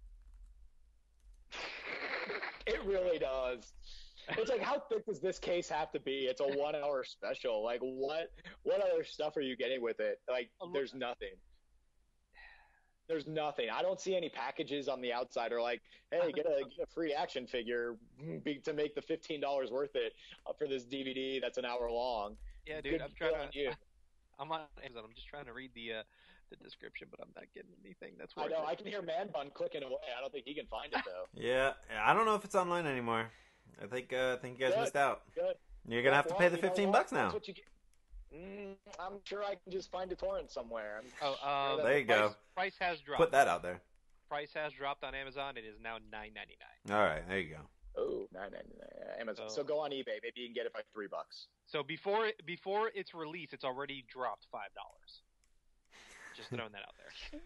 It really does. It's like, how thick does this case have to be? It's a 1 hour special. Like, what other stuff are you getting with it? Like, there's nothing. There's nothing. I don't see any packages on the outside or like, hey, get a free action figure to make the $15 worth it for this DVD that's an hour long. Yeah, dude. I'm on Amazon. I'm just trying to read the description, but I'm not getting anything that's worth I know. it. I can hear Man Bun clicking away. I don't think he can find it though. yeah. I don't know if it's online anymore. I think you guys missed out. Good. You're gonna have to pay the $15 now. That's what you get. I'm sure I can just find a torrent somewhere. There you go. Price has dropped. Put that out there. Price has dropped on Amazon. It is now $9.99. All right, there you go. Oh, $9.99. Amazon. So go on eBay. Maybe you can get it for $3. So before its release, it's already dropped $5. Just throwing that out there.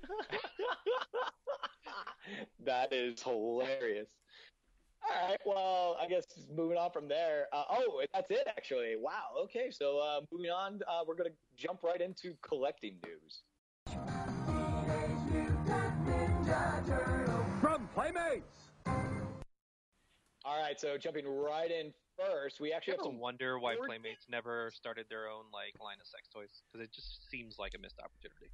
That is hilarious. All right, well, I guess moving on from there. That's it, actually. Wow, okay, so moving on, we're going to jump right into collecting news. From Playmates! All right, so jumping right in first, we actually You have ever some... wonder why Playmates never started their own line of sex toys? Because it just seems like a missed opportunity.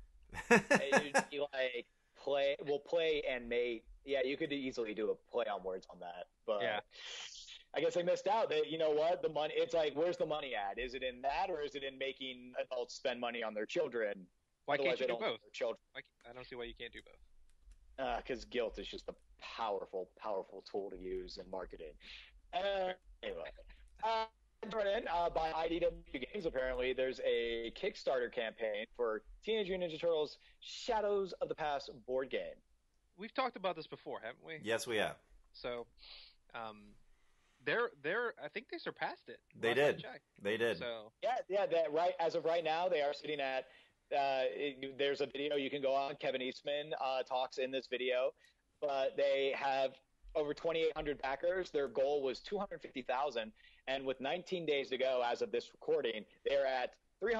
We'll play and mate. Yeah, you could easily do a play on words on that, but yeah. I guess they missed out. You know what? The money. It's like, where's the money at? Is it in that, or is it in making adults spend money on their children? Why Otherwise, can't you they do don't love both? their children. I don't see why you can't do both. Because guilt is just a powerful tool to use in marketing. Anyway. Jordan, by IDW Games, apparently, there's a Kickstarter campaign for Teenage Mutant Ninja Turtles Shadows of the Past board game. We've talked about this before, haven't we? Yes, we have. So, I think they surpassed it. They did. They did. So Yeah. As of right now, they are sitting at. There's a video you can go on. Kevin Eastman talks in this video, but they have over 2,800 backers. Their goal was 250,000, and with 19 days to go as of this recording, they're at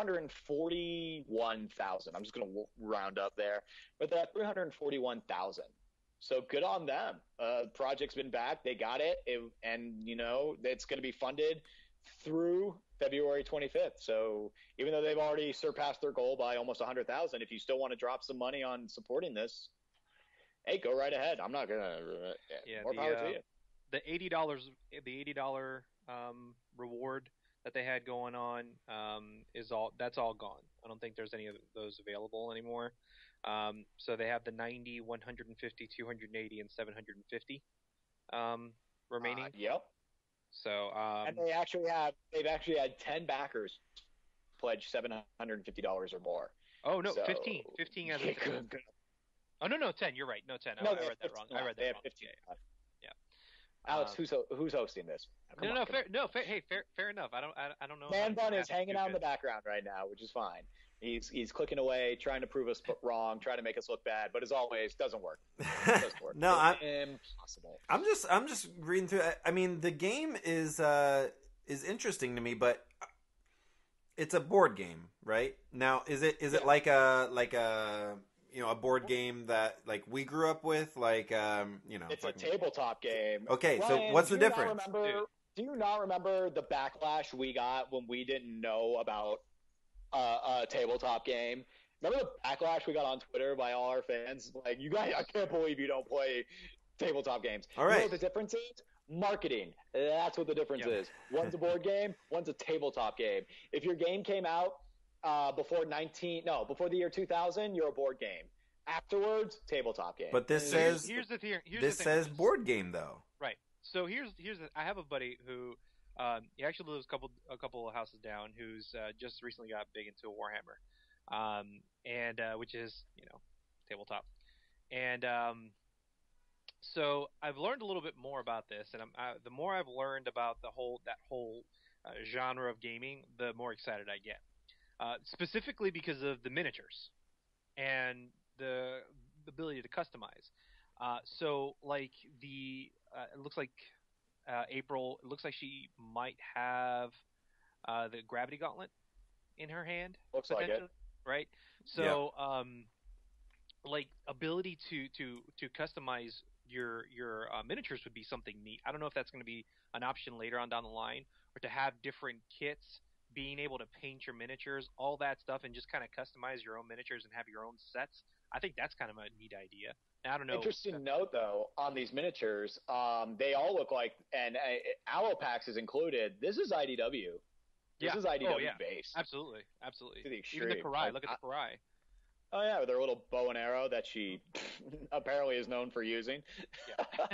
341,000. I'm just going to round up there, but they're at 341,000. So good on them. Project's been back. They got it, and it's going to be funded through February 25th. So even though they've already surpassed their goal by almost 100,000, if you still want to drop some money on supporting this, hey, go right ahead. I'm not gonna. More power to you. The $80 reward that they had going on that's all gone. I don't think there's any of those available anymore. So they have the 90, 150, 280, and 750 remaining. Yep. So and they've actually had 10 backers pledge $750 or more. Oh no, so, 15 as of today. Oh no, 10. You're right. No, 10. I read that wrong. I read that wrong. 15. Yeah. Alex, who's hosting this? Fair enough. I don't know. Man Bun is hanging out in the background right now, which is fine. He's clicking away, trying to prove us wrong, trying to make us look bad, but as always, doesn't work. No, impossible. I'm just reading through. I mean, the game is interesting to me, but it's a board game, right? Now, is it like a a board game that like we grew up with, like It's a tabletop game. Okay, Ryan, so what's the difference? Do you not remember the backlash we got when we didn't know about a tabletop game? Remember the backlash we got on Twitter by all our fans? Like, you guys, I can't believe you don't play tabletop games. All right. You know what the difference is? Marketing. That's what the difference is. One's a board game, one's a tabletop game. If your game came out before the year 2000, you're a board game. Afterwards, tabletop game. But this says board game though. Right. So I have a buddy who he actually lives a couple of houses down, who's just recently got big into Warhammer, and which is tabletop, and so I've learned a little bit more about this, and the more I've learned about that whole genre of gaming, the more excited I get, specifically because of the miniatures and the ability to customize. So like it looks like April. It looks like she might have the Gravity Gauntlet in her hand. Looks like it, right? So, like ability to customize your miniatures would be something neat. I don't know if that's going to be an option later on down the line, or to have different kits, being able to paint your miniatures, all that stuff, and just kind of customize your own miniatures and have your own sets. I think that's kind of a neat idea. Now, I don't know. Interesting note, though, on these miniatures. They all look like, and Alopax is included. This is IDW. This is IDW based. Absolutely. To the extreme. Even the Karai. Look at the Karai. Oh, yeah, with their little bow and arrow that she apparently is known for using. Yeah.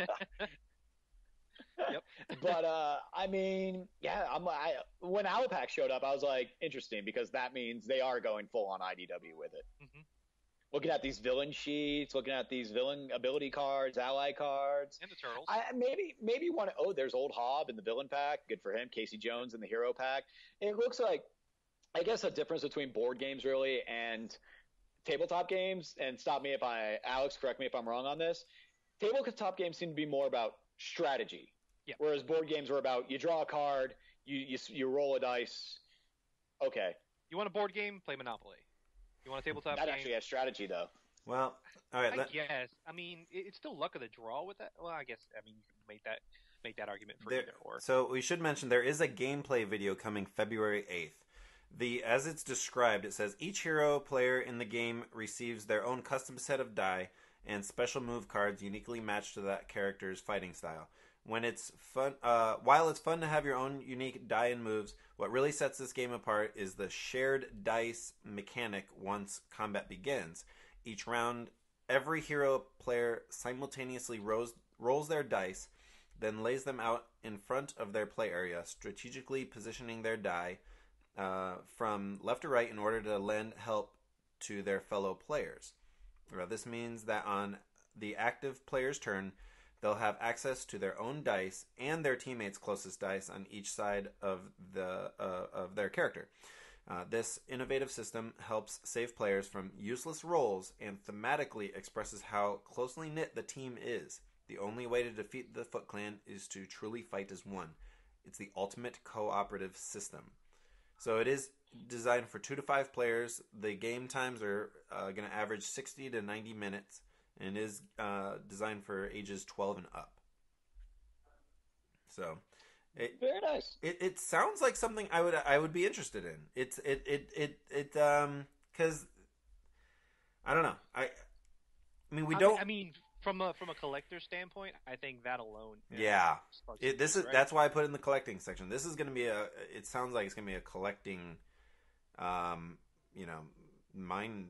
Yep. But, I mean, when Alopax showed up, I was like, interesting, because that means they are going full on IDW with it. Mm-hmm. Looking at these villain sheets, looking at these villain ability cards, ally cards. And the turtles. Maybe one. Oh, there's Old Hob in the villain pack. Good for him. Casey Jones in the hero pack. It looks like, I guess, a difference between board games really and tabletop games. And Alex, correct me if I'm wrong on this. Tabletop games seem to be more about strategy. Yeah. Whereas board games are about you draw a card, you roll a dice. Okay. You want a board game? Play Monopoly. You want a tabletop game? That actually has strategy, though. Well, all right. I guess. I mean, it's still luck of the draw with that. Well, I guess. I mean, you can make that argument for either or. So we should mention there is a gameplay video coming February 8th. As it's described, it says each hero player in the game receives their own custom set of die and special move cards uniquely matched to that character's fighting style. While it's fun to have your own unique die and moves, what really sets this game apart is the shared dice mechanic once combat begins. Each round, every hero player simultaneously rolls their dice, then lays them out in front of their play area, strategically positioning their die from left to right in order to lend help to their fellow players. This means that on the active player's turn, they'll have access to their own dice and their teammates' closest dice on each side of their character. This innovative system helps save players from useless rolls and thematically expresses how closely knit the team is. The only way to defeat the Foot Clan is to truly fight as one. It's the ultimate cooperative system. So it is designed for 2 to 5 players. The game times are going to average 60 to 90 minutes. And is designed for ages 12 and up. So, very nice. It sounds like something I would be interested in. It's because I don't know. I mean we don't. I mean from a collector standpoint, I think that alone. Yeah. That's why I put it in the collecting section. This is going to be it sounds like it's going to be a collecting, mind.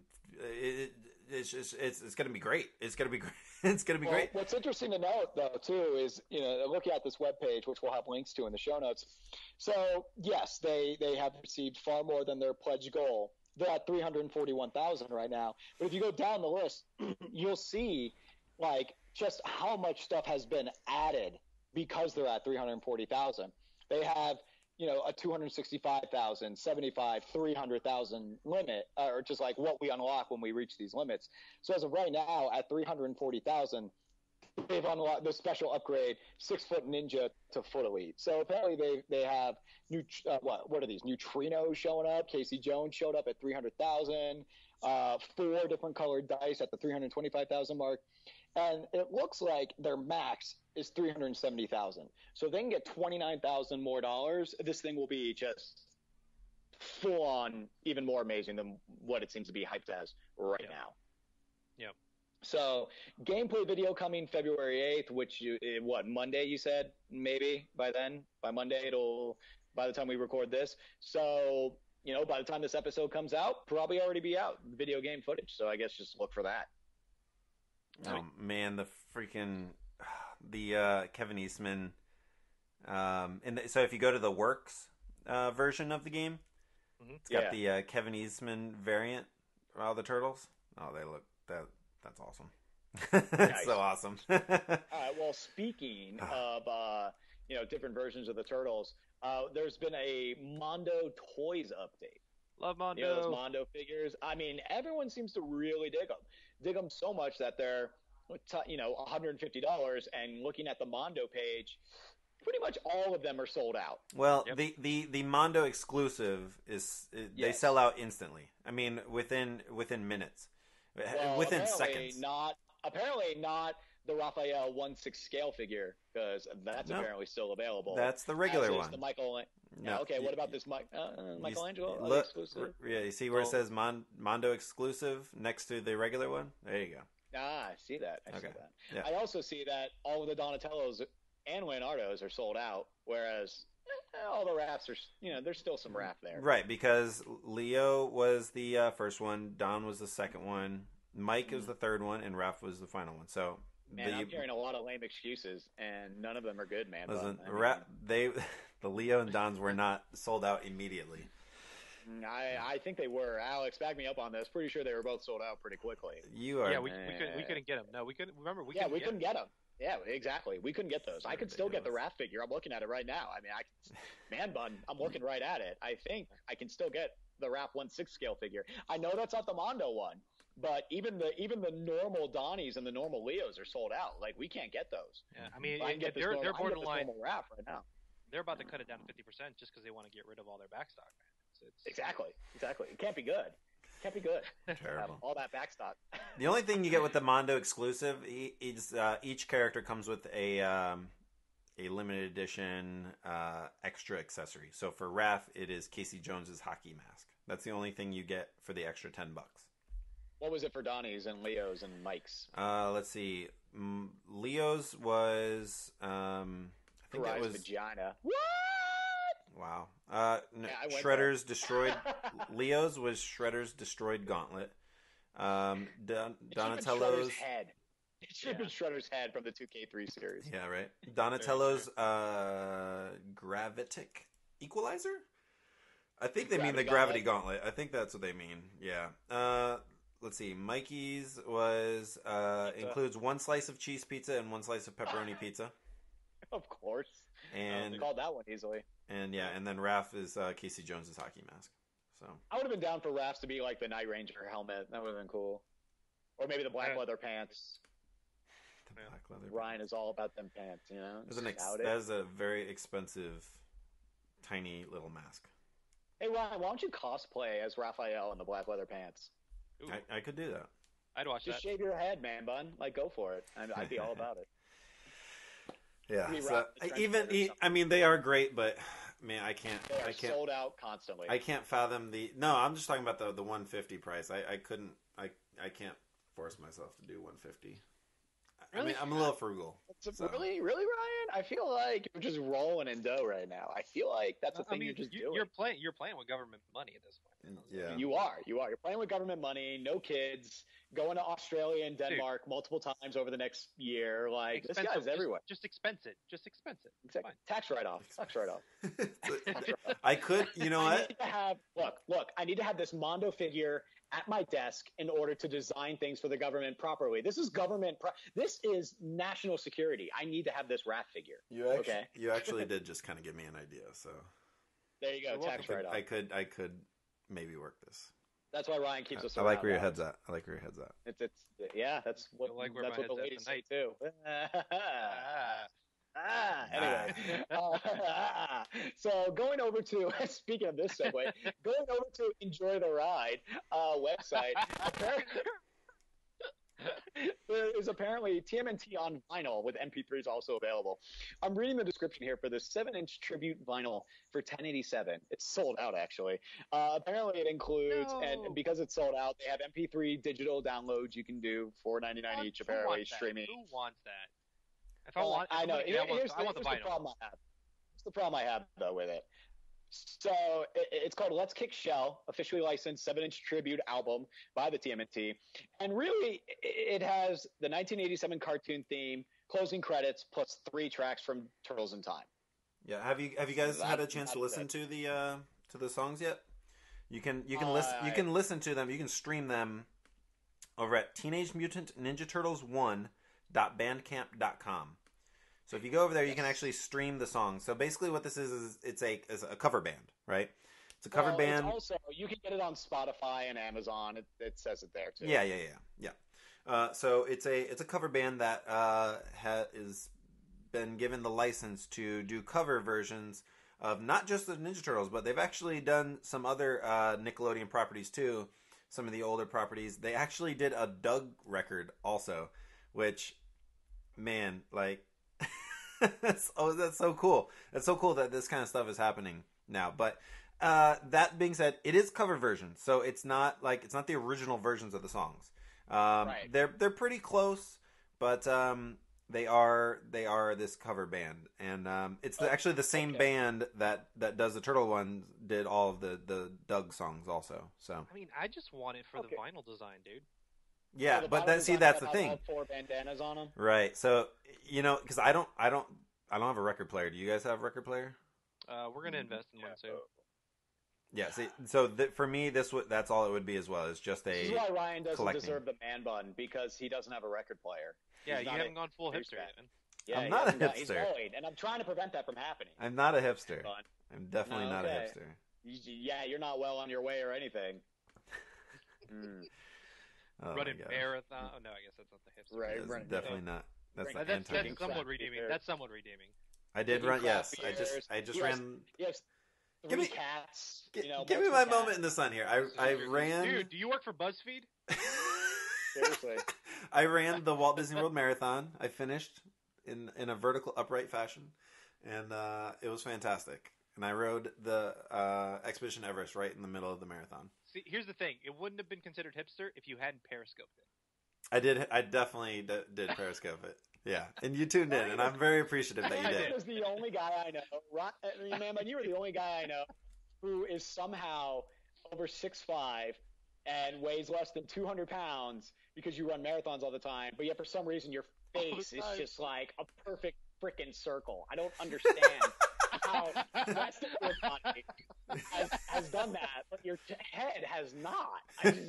It's going to be great. It's going to be great. It's going to be great. What's interesting to note, though, too, is looking at this webpage, which we'll have links to in the show notes. So yes, they have received far more than their pledge goal. They're at 341,000 right now. But if you go down the list, you'll see like just how much stuff has been added because they're at 340,000. They have a 265,000, 75, 300,000 limit, or just like what we unlock when we reach these limits. So as of right now, at 340,000, they've unlocked the special upgrade 6-foot ninja to foot elite. So apparently they have new what are these neutrinos showing up? Casey Jones showed up at 300,000. 4 different colored dice at the 325,000 mark, and it looks like their max is 370,000. So if they can get 29,000 more dollars, this thing will be just full on, even more amazing than what it seems to be hyped as right now. Yep. So gameplay video coming February 8th, which Monday you said? Maybe by then, by Monday by the time we record this. So, by the time this episode comes out, probably already be out, video game footage. So I guess just look for that. Oh man, the freaking Kevin Eastman. So if you go to the Works version of the game, it's got the Kevin Eastman variant of all the turtles. Oh, they look that's awesome. It's so awesome. All right. Well, speaking of different versions of the turtles, there's been a Mondo Toys update. Love Mondo. Those Mondo figures. I mean, everyone seems to really dig them so much that they're $150. And looking at the Mondo page, pretty much all of them are sold out. Well, the Mondo exclusive they sell out instantly. I mean, within minutes, within seconds. Apparently not the Raphael 1/6 scale figure, because that's apparently still available. That's the regular one. The okay, what about this Michelangelo exclusive? Yeah, you see where it says Mondo exclusive next to the regular one? There you go. I see that. I see that. Yeah. I also see that all of the Donatellos and Leonardos are sold out, whereas all the Raphs are, there's still some Raph there. Right, because Leo was the first one, Don was the second one, Mike was the third one, and Raph was the final one. So man, I'm hearing a lot of lame excuses, and none of them are good, man. Listen, the Leo and Dons were not sold out immediately. I think they were. Alex, back me up on this. Pretty sure they were both sold out pretty quickly. You are. Yeah, we couldn't get them. No, we couldn't. Remember, we couldn't get them. Yeah, exactly. We couldn't get those. I could still get the Raph figure. I'm looking at it right now. I mean, man bun, I'm looking right at it. I think I can still get the Raph 1/6 scale figure. I know that's not the Mondo one, but even the normal Donnies and the normal Leos are sold out. Like, we can't get those. Yeah, I mean, they're borderline. Raph right now. They're about to cut it down to 50% just because they want to get rid of all their backstock, man. Exactly. It can't be good. Terrible. All that backstock. The only thing you get with the Mondo exclusive is each character comes with a limited edition extra accessory. So for Raph, it is Casey Jones's hockey mask. That's the only thing you get for the extra $10. What was it for Donnie's and Leo's and Mike's? Let's see. Leo's was I think that was vagina. What? Wow. Shredder's destroyed. Leo's was Shredder's destroyed gauntlet. Donatello's head. It should have been Shredder's head from the 2K3 series. Yeah, right. Donatello's gravitic equalizer. I think they mean the gravity gauntlet. I think that's what they mean. Yeah. Let's see. Mikey's was includes 1 slice of cheese pizza and 1 slice of pepperoni pizza. Of course. And called that one easily. And then Raph is Casey Jones's hockey mask. So I would have been down for Raph's to be like the Night Ranger helmet. That would have been cool. Or maybe the black leather pants. The black leather. Ryan is all about them pants, That is a very expensive, tiny little mask. Hey Ryan, why don't you cosplay as Raphael in the black leather pants? I could do that. I'd watch Just shave your head, man bun. Like, go for it. I'd be all about it. Yeah. So, they are great, but man, I can't. They are sold out constantly. I can't fathom the. No, I'm just talking about the 150 price. I couldn't. I can't force myself to do 150. Really? I mean, I'm a little frugal. Really, Ryan? I feel like you're just rolling in dough right now. I feel like that's the thing you're just doing. You're playing with government money at this point. Yeah, you are. You're playing with government money. No kids. Going to Australia and Denmark multiple times over the next year. Like, this guy's everywhere. Just expense it. Exactly. Tax write-off. I could. You know what? Look. I need to have this Mondo figure at my desk in order to design things for the government properly. This is this is national security. I need to have this Raph figure. You actually did just kind of give me an idea. So there you go. Tax write-off. I could maybe work this. That's why Ryan keeps us. I like where your head's at. I like where your head's at. It's yeah. That's what I like where that's my what the head's ladies at say too. Anyway, so going over to speaking of this segue, going over to Enjoy the Ride website. There is apparently TMNT on vinyl with MP3s also available. I'm reading the description here for this 7-inch tribute vinyl for 1087. It's sold out, actually. Apparently, it includes, and because it's sold out, they have MP3 digital downloads you can do, $4.99 each, apparently, streaming. Who wants that? If I want, I know. I want the vinyl. Here's the problem I have, though, with it. So it's called Let's Kick Shell, officially licensed 7-inch tribute album by the TMNT. And really, it has the 1987 cartoon theme, closing credits, plus 3 tracks from Turtles in Time. Yeah, have you guys had a chance to listen to the songs yet? You can listen to them. You can stream them over at Teenage Mutant Ninja Turtles 1.bandcamp.com. So if you go over there, you can actually stream the songs. So basically, what this is it's a cover band, right? It's a cover band. It's also, you can get it on Spotify and Amazon. It says it there too. Yeah. So it's a cover band that has been given the license to do cover versions of not just the Ninja Turtles, but they've actually done some other Nickelodeon properties too. Some of the older properties. They actually did a Doug record also, which, man, like. that's so cool. That's so cool that this kind of stuff is happening now. But that being said, it is cover versions, so it's not the original versions of the songs. Right. They're pretty close, but they are this cover band, and it's actually the same band that does the Turtle one did all of the Doug songs also. So I mean, I just want it for the vinyl design, dude. Yeah, so but that's the thing. All 4 bandanas on them. Right. So, because I don't have a record player. Do you guys have a record player? We're gonna invest in one soon. Yeah. See, so for me, that's all it would be as well. It's just This is why Ryan doesn't collecting. deserve the man bun, because he doesn't have a record player. Yeah, you haven't gone full hipster yet, man. Yeah, I'm not a He's hipster. going, and I'm trying to prevent that from happening. I'm not a hipster. I'm definitely not a Okay. hipster. Yeah, you're not well on your way or anything. Oh, Running my gosh. marathon. Oh no, I guess that's not the hipster. Right, That's running- definitely not. That's Right. the That's anti. somewhat redeeming. beer. That's somewhat redeeming. I did drinking run. Yes, craft I just beers. ran. Yes, Give 3 me- cats. Give me multiple my cats. moment in the sun here. I ran. Dude, do you work for BuzzFeed? Seriously. I ran the Walt Disney World Marathon. I finished in a vertical upright fashion, and it was fantastic. And I rode the Expedition Everest right in the middle of the marathon. See, here's the thing: it wouldn't have been considered hipster if you hadn't periscoped it. I did. I definitely did Periscope it. Yeah, and you tuned in, and I'm very appreciative that you Ryan did. was the only guy I know. Man, you were the only guy I know who is somehow over 6'5" and weighs less than 200 pounds because you run marathons all the time, but yet for some reason your face is just like a perfect freaking circle. I don't understand how the rest of your body has done that, but your head has not.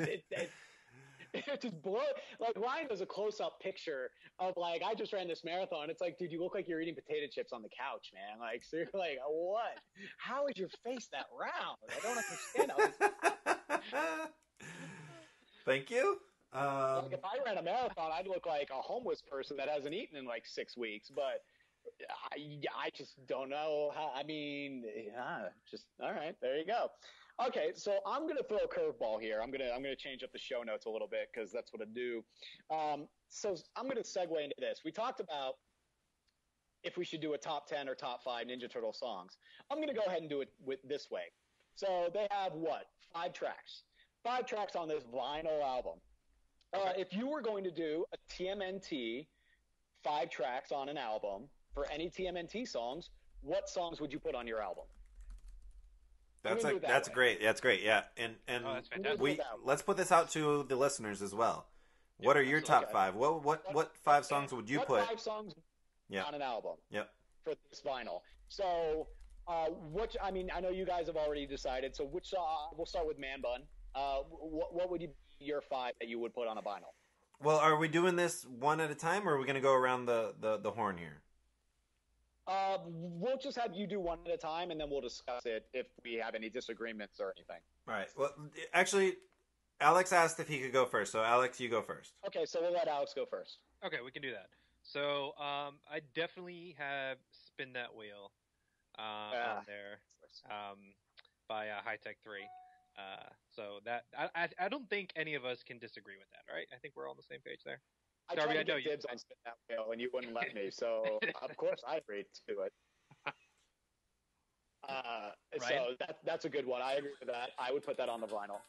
It just blows. Like, Ryan does a close-up picture of, like, I just ran this marathon. It's like, dude, you look like you're eating potato chips on the couch, man. Like, so you're like, what? How is your face that round? I don't understand. Thank you. Like, if I ran a marathon, I'd look like a homeless person that hasn't eaten in, like, 6 weeks. But I just don't know how. I mean, just all right. There you go. Okay, so I'm gonna throw a curveball here. I'm gonna change up the show notes a little bit because that's what I do. So I'm gonna segue into this. We talked about if we should do a top 10 or top 5 Ninja Turtle songs. I'm gonna go ahead and do it this way. So they have 5 tracks. 5 tracks on this vinyl album. If you were going to do a TMNT 5 tracks on an album for any TMNT songs, what songs would you put on your album? That's way. great. That's great. Yeah, and Oh, that's fantastic. let's put this out to the listeners as well. What are your top 5? What 5 songs would you put? 5 songs Yeah. on an album? Yep. For this vinyl. So, I know you guys have already decided. So, which we'll start with Man Bun. What would be your 5 that you would put on a vinyl? Well, are we doing this one at a time, or are we going to go around the horn here? We'll just have you do one at a time, and then we'll discuss it if we have any disagreements or anything. All right. Well, actually, Alex asked if he could go first, so Alex, you go first. Okay, so we'll let Alex go first. Okay, we can do that. So, I definitely have Spin That Wheel on there by High Tech 3. So that I don't think any of us can disagree with that, right? I think we're all on the same page there. I tried to get dibs on Spin That Wheel, and you wouldn't let me, so of course I agreed to it. So that's a good one. I agree with that. I would put that on the vinyl.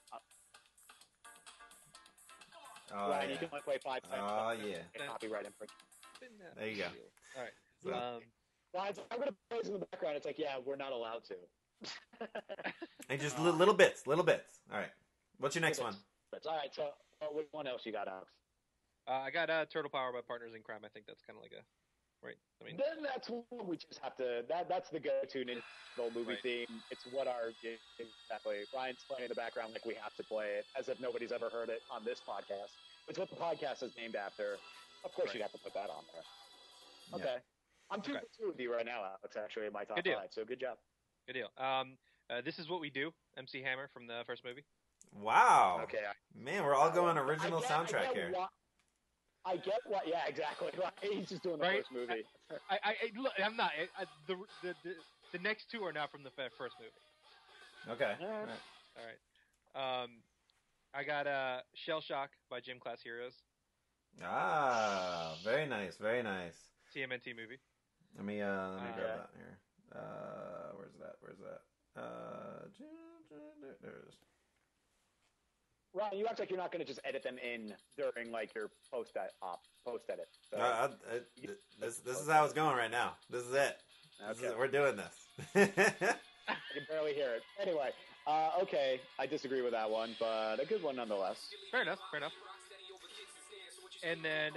Ryan, you can only play 5 seconds. Oh, yeah. Copyright infringement. There you go. All right. So, Ryan's like, I'm going to play in the background. It's like, yeah, we're not allowed to. and just little bits. All right. What's your next one? All right, so what one else you got, Alex? I got Turtle Power by Partners in Crime. I think that's kind of like a right. I mean, then that's what we just have to. That's the go-to Nintendo movie theme. It's what our exactly. Ryan's playing in the background like we have to play it, as if nobody's ever heard it on this podcast. It's what the podcast is named after. Of course, you'd have to put that on there. Okay, I'm 2 with you right now, Alex. Actually, in my top 5. So good job. Good deal. This is what we do. MC Hammer from the first movie. Wow. Okay. Man, we're all going original soundtrack here. I get what. Yeah, exactly. Right. He's just doing the first movie. Look, I'm not. The next two are not from the first movie. Okay. All right. I got Shell Shock by Gym Class Heroes. Ah, very nice. TMNT movie. Let me grab that here. Where's that? There it is. Ryan, you act like you're not going to just edit them in during like your post edit. So, this is how it's going right now. This is it. We're doing this. I can barely hear it. Anyway, okay, I disagree with that one, but a good one nonetheless. Fair enough. And then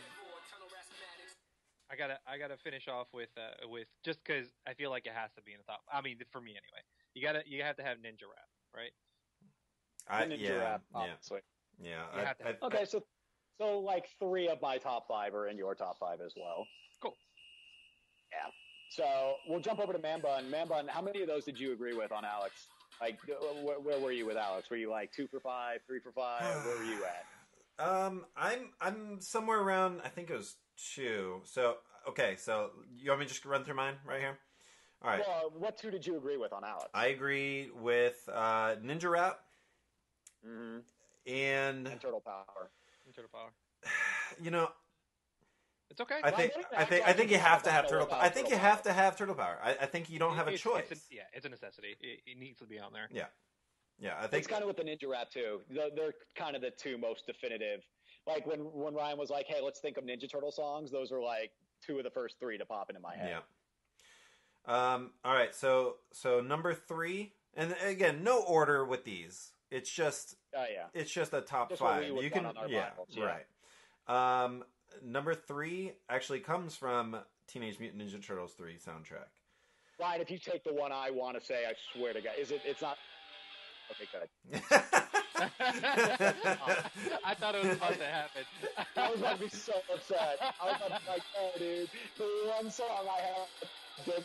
I gotta finish off with just because I feel like it has to be in the top. I mean, for me anyway. You have to have Ninja Rap, right? Ninja Rap, obviously. Yeah. Okay, so like 3 of my top 5 are in your top 5 as well. Cool. Yeah. So we'll jump over to Man-Bun. Man-Bun, how many of those did you agree with on Alex? Like, where were you with Alex? Were you like 2 for 5, 3 for 5? Where were you at? I'm somewhere around. I think it was 2. So okay. So you want me to just run through mine right here? All right. Well, what 2 did you agree with on Alex? I agree with Ninja Rap. Mm-hmm. And Turtle Power. You know, it's okay. I think you have to have Turtle Power. I think you have to have Turtle Power. I think you don't have a choice. It's a necessity. It needs to be on there. Yeah. I think it's kind of with the Ninja Rap too. They're kind of the 2 most definitive. Like when Ryan was like, "Hey, let's think of Ninja Turtle songs." Those were like 2 of the first 3 to pop into my head. Yeah. All right. So number 3, and again, no order with these. It's just it's just a top just 5. You can right. Number 3 actually comes from Teenage Mutant Ninja Turtles 3 soundtrack. Ryan, if you take the one I want to say, I swear to God, it's not. Okay, good. I thought it was about to happen. I was about to be so upset. I was about to be like, oh, dude, the one song I have.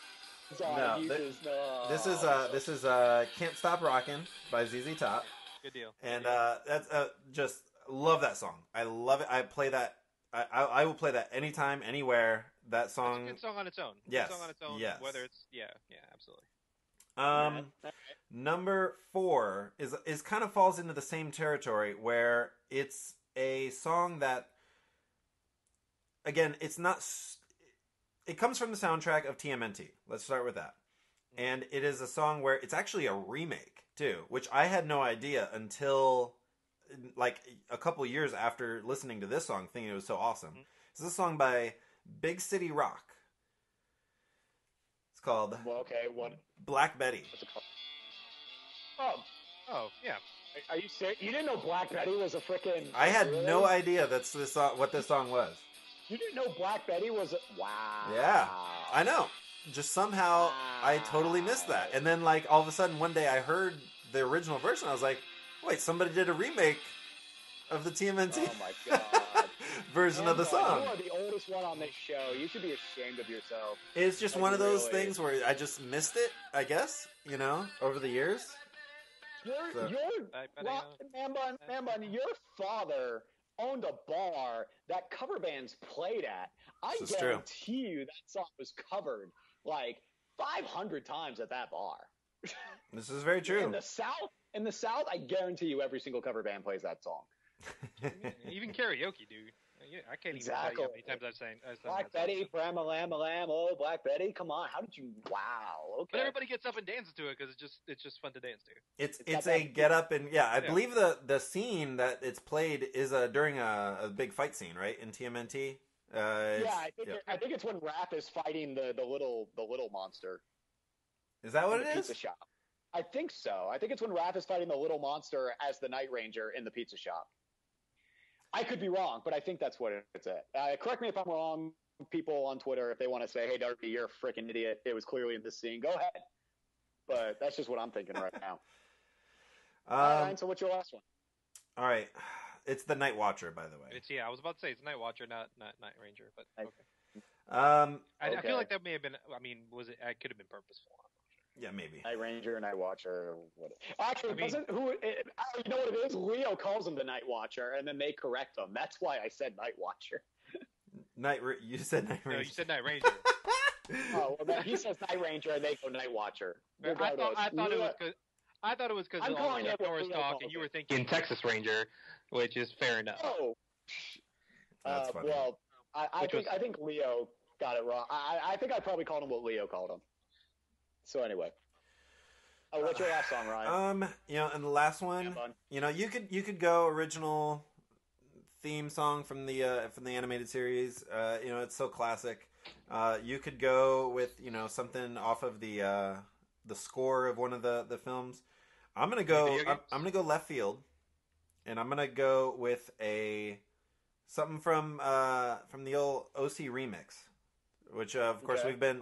This is Can't Stop Rockin' by ZZ Top. Good deal. And that's just love that song. I love it. I play that. I will play that anytime, anywhere. That song. It's a good song on its own. Yes. Good song on its own. Yes. Whether it's absolutely. Number 4 is kind of falls into the same territory where it's a song that, again, it's not. It comes from the soundtrack of TMNT. Let's start with that. And it is a song where it's actually a remake, too, which I had no idea until, like, a couple years after listening to this song, thinking it was so awesome. Mm-hmm. This is a song by Big City Rock. It's called Black Betty. What's it called? Oh, yeah. Are you serious? You didn't know Black Betty was a freaking... I had no idea that's what this song was. You didn't know Black Betty was... Wow. Yeah, I know. Just somehow I totally missed that. And then, like, all of a sudden one day I heard the original version. I was like, wait, somebody did a remake of the TMNT version of the song. You are the oldest one on this show. You should be ashamed of yourself. It's just one of those things where I just missed it, I guess, over the years. Man Bun, your father owned a bar that cover bands played at. I guarantee you that song was covered like 500 times at that bar. This is very true. In the South, I guarantee you every single cover band plays that song. Even karaoke, dude. I can't even tell you how many times I've sang Black Betty, Bram a Lamb, oh, Black Betty, come on. How did you, wow, okay. But everybody gets up and dances to it because it's just fun to dance to. It's a get up and, I believe the scene that it's played is during a big fight scene, right, in TMNT? I think it's when Raph is fighting the little monster. Is that what it is? Pizza shop. I think so. I think it's when Raph is fighting the little monster as the Night Ranger in the pizza shop. I could be wrong, but I think that's what it's at. Correct me if I'm wrong, people on Twitter, if they want to say, hey, Darby, you're a freaking idiot. It was clearly in this scene. Go ahead. But that's just what I'm thinking right now. All right, Ryan, so what's your last one? All right. It's the Night Watcher, by the way. I was about to say it's Night Watcher, not Night Ranger, but okay. I feel like that may have been, it could have been purposeful. Yeah, maybe. Night Ranger, Night Watcher. Actually, you know what it is? Leo calls him the Night Watcher, and then they correct him. That's why I said Night Watcher. You said Night Ranger. No, you said Night Ranger. He says Night Ranger, and they go Night Watcher. I thought it was because of all the Norris talk, and you were thinking Texas Ranger, which is fair enough. Oh. That's funny. Well, I think Leo got it wrong. I think I probably called him what Leo called him. So anyway, what's your last song, Ryan? And the last one, you could go original theme song from the animated series. It's so classic. You could go with something off of the score of one of the films. I'm gonna go left field, and I'm gonna go with something from the old OC remix, which of course we've been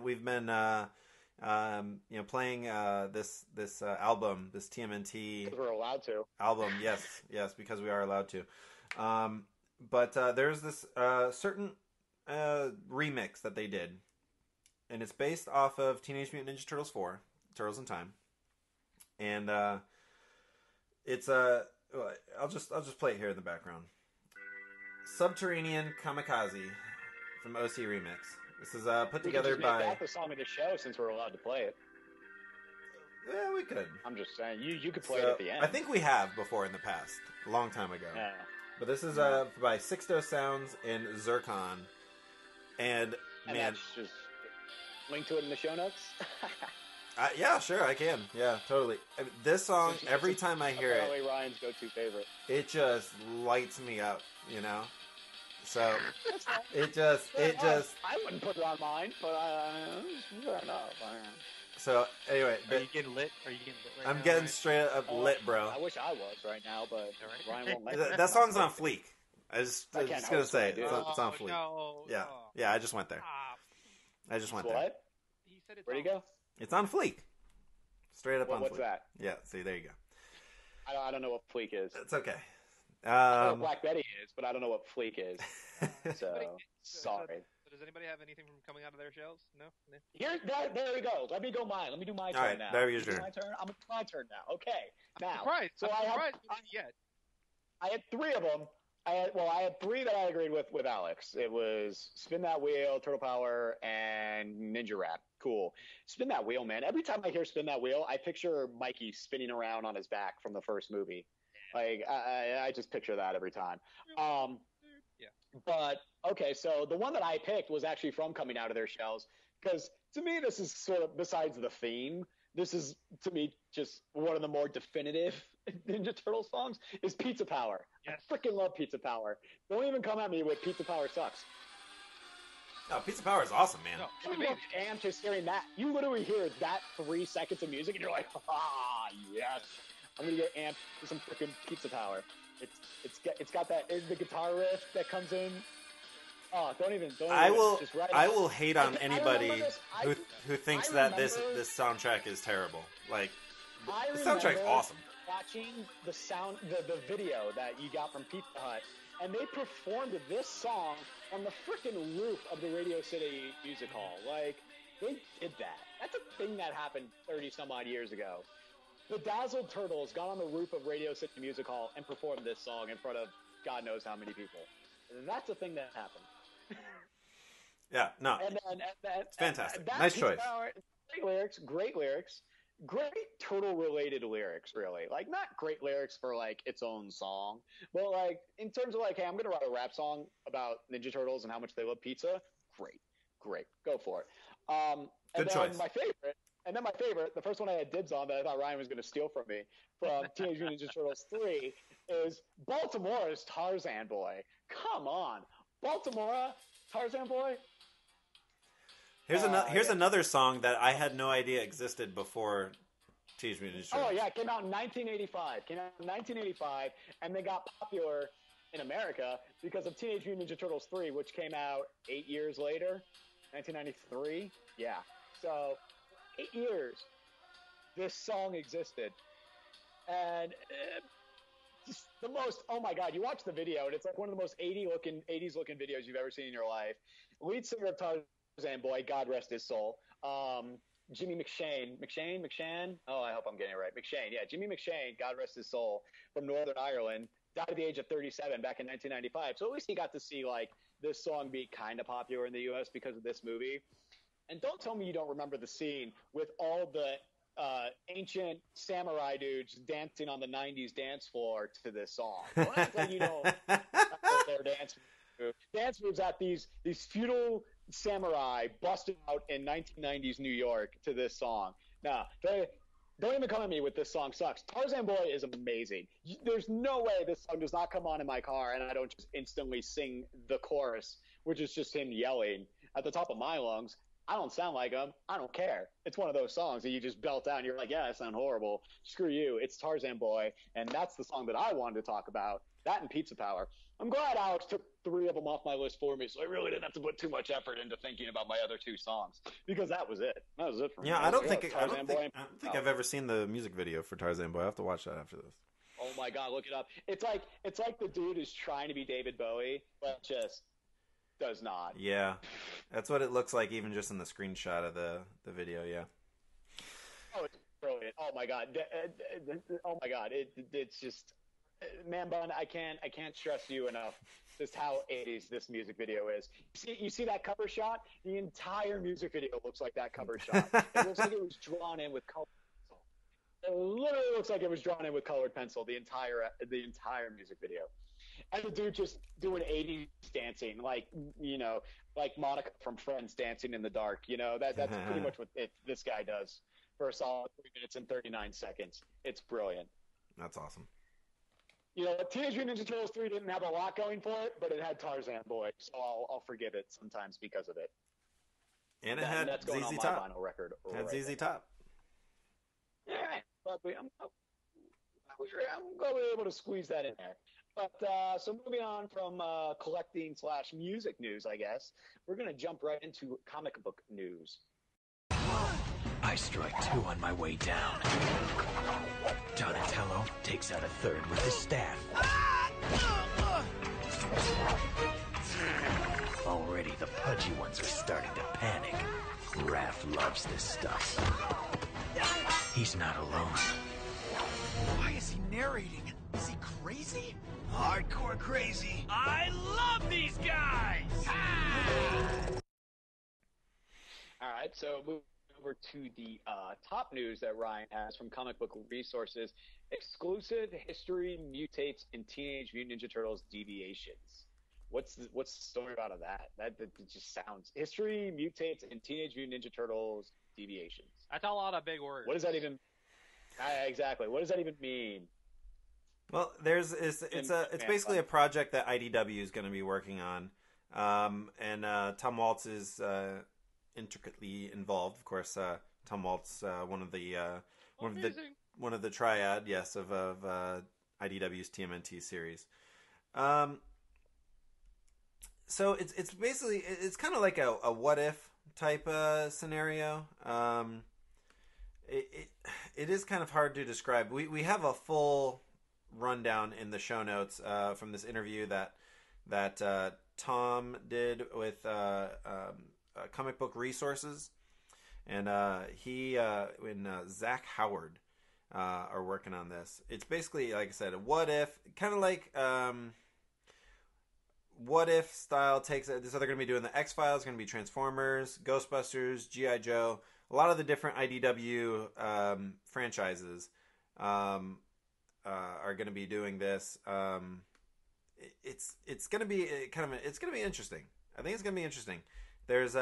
playing this album, this TMNT. Because we're allowed to. Album, yes, because we are allowed to. But there's this certain remix that they did, and it's based off of Teenage Mutant Ninja Turtles 4, Turtles in Time, and it's I'll just play it here in the background. Subterranean Kamikaze from OC Remix. This is put together by. We could the song of the show since we're allowed to play it. Yeah, we could. I'm just saying, you could play it at the end. I think we have before in the past, a long time ago. Yeah. But this is by Sixto Sounds and Zircon, and man, that's just link to it in the show notes. Yeah, sure, I can. Yeah, totally. This song, every time I hear it, Ryan's go-to favorite. It just lights me up, So I wouldn't put it on mine, but fair enough. So anyway, are you getting lit? Right I'm now, getting right? straight up lit, bro. I wish I was right now, but Ryan won't let me. That song's on fleek. I was just gonna say it, it's on fleek. No, yeah. I just went there. I just went there. What? He said it's Where'd he go? It's on fleek. Straight up on fleek. What's that? Yeah. See, there you go. I don't know what fleek is. It's okay. I know what Black Betty is, but I don't know what fleek is. So sorry. Does anybody have anything from coming out of their shells? No. There we go. Let me go mine. Let me do my turn right, now. There you go. My turn. I'm gonna do my turn now. Okay. Now. Surprised. So I'm I had 3 of them. I had 3 that I agreed with Alex. It was Spin That Wheel, Turtle Power, and Ninja Rap. Cool. Spin That Wheel, man. Every time I hear Spin That Wheel, I picture Mikey spinning around on his back from the first movie. Like I just picture that every time. Yeah. But okay, so the one that I picked was actually from Coming Out of Their Shells, because to me this is sort of, besides the theme, this is to me just one of the more definitive Ninja Turtle songs is Pizza Power. Yes. I freaking love Pizza Power. Don't even come at me with Pizza Power sucks. No, Pizza Power is awesome, man. No, I'm amped just hearing that. You literally hear that 3 seconds of music and you're like, yes. I'm gonna get amped for some freaking Pizza Power. It's got that the guitar riff that comes in. Oh, don't even. I will hate on anybody who thinks that this soundtrack is terrible. Like, the soundtrack's awesome. Watching the video that you got from Pizza Hut, and they performed this song on the freaking roof of the Radio City Music Hall. Like, they did that. That's a thing that happened 30 some odd years ago. The Dazzled Turtles got on the roof of Radio City Music Hall and performed this song in front of God knows how many people. And that's a thing that happened. Yeah, no. And it's fantastic. Nice choice. Great lyrics. Great turtle-related lyrics, really. Like, not great lyrics for, like, its own song, but, like, in terms of, like, hey, I'm going to write a rap song about Ninja Turtles and how much they love pizza. Great. Go for it. Good choice. And then my favorite, the first one I had dibs on that I thought Ryan was going to steal from me from Teenage Mutant Ninja Turtles 3 is Baltimore's Tarzan Boy. Come on. Baltimore, Tarzan Boy? Here's another song that I had no idea existed before Teenage Mutant Ninja Turtles. Oh, yeah, it came out in 1985. And they got popular in America because of Teenage Mutant Ninja Turtles 3, which came out 8 years later, 1993. Yeah, so 8 years this song existed. And just the most, oh my God, you watch the video, and it's like one of the most 80s looking videos you've ever seen in your life. Lead singer of Tarzan Boy, God rest his soul, Jimmy McShane? Oh, I hope I'm getting it right. McShane, yeah, Jimmy McShane, God rest his soul, from Northern Ireland, died at the age of 37 back in 1995. So at least he got to see, like, this song be kind of popular in the U.S. because of this movie. And don't tell me you don't remember the scene with all the ancient samurai dudes dancing on the 90s dance floor to this song. Well, that's how you know their dance moves at these feudal samurai busted out in 1990s New York to this song. Now, don't even come at me with this song sucks. Tarzan Boy is amazing. There's no way this song does not come on in my car and I don't just instantly sing the chorus, which is just him yelling at the top of my lungs. I don't sound like him. I don't care. It's one of those songs that you just belt out and you're like, yeah, I sound horrible. Screw you. It's Tarzan Boy. And that's the song that I wanted to talk about. That and Pizza Power. I'm glad Alex took 3 of them off my list for me, so I really didn't have to put too much effort into thinking about my other 2 songs. Because that was it. That was it for me. Yeah, I don't think I've ever seen the music video for Tarzan Boy. I have to watch that after this. Oh my God, look it up. It's like the dude is trying to be David Bowie, but just does not. Yeah, that's what it looks like, even just in the screenshot of the video. Yeah. Oh, it's brilliant. Oh my God. It's just, man bun. I can't stress you enough just how 80s this music video is. You see that cover shot? The entire music video looks like that cover shot. It looks like it was drawn in with colored pencil. It literally looks like it was drawn in with colored pencil. The entire music video. And the dude just doing 80s dancing, like Monica from Friends dancing in the dark. That's pretty much what this guy does for a solid 3 minutes and 39 seconds. It's brilliant. That's awesome. Teenage Mutant Ninja Turtles 3 didn't have a lot going for it, but it had Tarzan Boy, so I'll forgive it sometimes because of it. And it had ZZ Top. Vinyl record. Had ZZ Top. Yeah, but I'm glad we were able to squeeze that in there. But so moving on from collecting/music news, I guess, we're going to jump right into comic book news. I strike 2 on my way down. Donatello takes out a 3rd with his staff. Already the pudgy ones are starting to panic. Raph loves this stuff. He's not alone. Why is he narrating? Is he crazy? Hardcore crazy. I love these guys! All right, so moving over to the top news that Ryan has from Comic Book Resources. Exclusive history mutates in Teenage Mutant Ninja Turtles deviations. What's the story about that? That just sounds... History mutates in Teenage Mutant Ninja Turtles deviations. That's a lot of big words. What does that even... Exactly. What does that even mean? Well, it's basically a project that IDW is going to be working on, and Tom Waltz is intricately involved. Of course, Tom Waltz, one of the triad, yes, of IDW's TMNT series. So it's basically kind of like a what if type scenario. It is kind of hard to describe. We have a full rundown in the show notes from this interview that Tom did with Comic Book Resources, and Zach Howard are working on this. It's basically, like I said, a what if, kind of like what if style takes it. So they're going to be doing the X-Files, going to be Transformers, Ghostbusters, G.I. Joe, a lot of the different IDW franchises are going to be doing this. It's going to be it's going to be interesting. I think it's going to be interesting. There's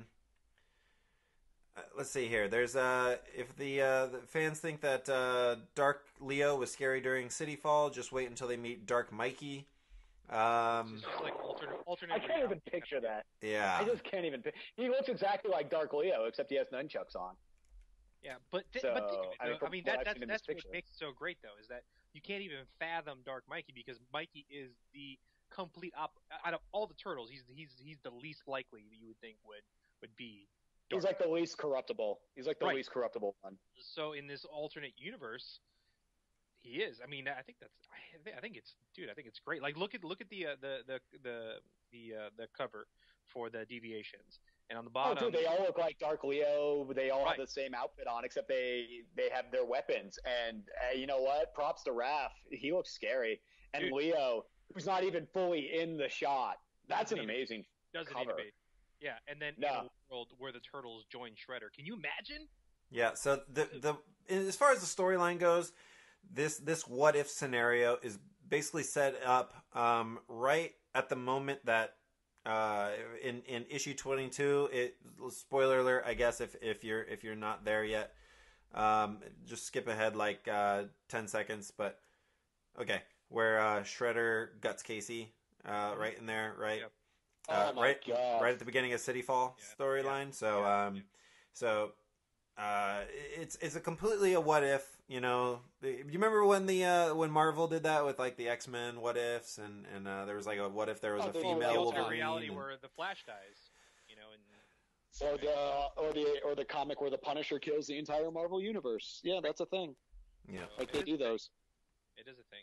let's see here. There's if the fans think that Dark Leo was scary during Cityfall, just wait until they meet Dark Mikey. It's like alternate I can't even picture that. Yeah, I just can't even. He looks exactly like Dark Leo, except he has nunchucks on. Yeah, but think So, of it, though. from what I've seen in this that's what picture. makes it so great, though, is that you can't even fathom Dark Mikey because Mikey is the complete out of all the turtles. He's the least likely that you would think would be. He's like the least corruptible. He's like the Right. least corruptible one. So in this alternate universe, he is. I mean, I think it's great. Like look at the cover for the deviations, and on the Oh, bottom, dude, they all look like Dark Leo. They all Right. have the same outfit on, except they have their weapons. And you know what? Props to Raph. He looks scary. And Dude. Leo, who's not even fully in the shot. That's an Doesn't even- amazing doesn't cover. need to be. Yeah, and then No. in a world where the turtles join Shredder, can you imagine? yeah. So the as far as the storyline goes, this what if scenario is basically set up right at the moment that in issue 22. Spoiler alert, I guess if you're not there yet, just skip ahead like 10 seconds. But okay, where Shredder guts Casey, right in there, right? Yep. Oh my right, God. right at the beginning of Cityfall storyline. So, so it's a completely a what if. You know, you remember when when Marvel did that with like the X-Men what ifs, and there was like a what if there was a the female The alternate Wolverine. reality and- where the Flash dies, and Or the comic where the Punisher kills the entire Marvel universe. Yeah, that's a thing. yeah. Like they do those. it is a thing.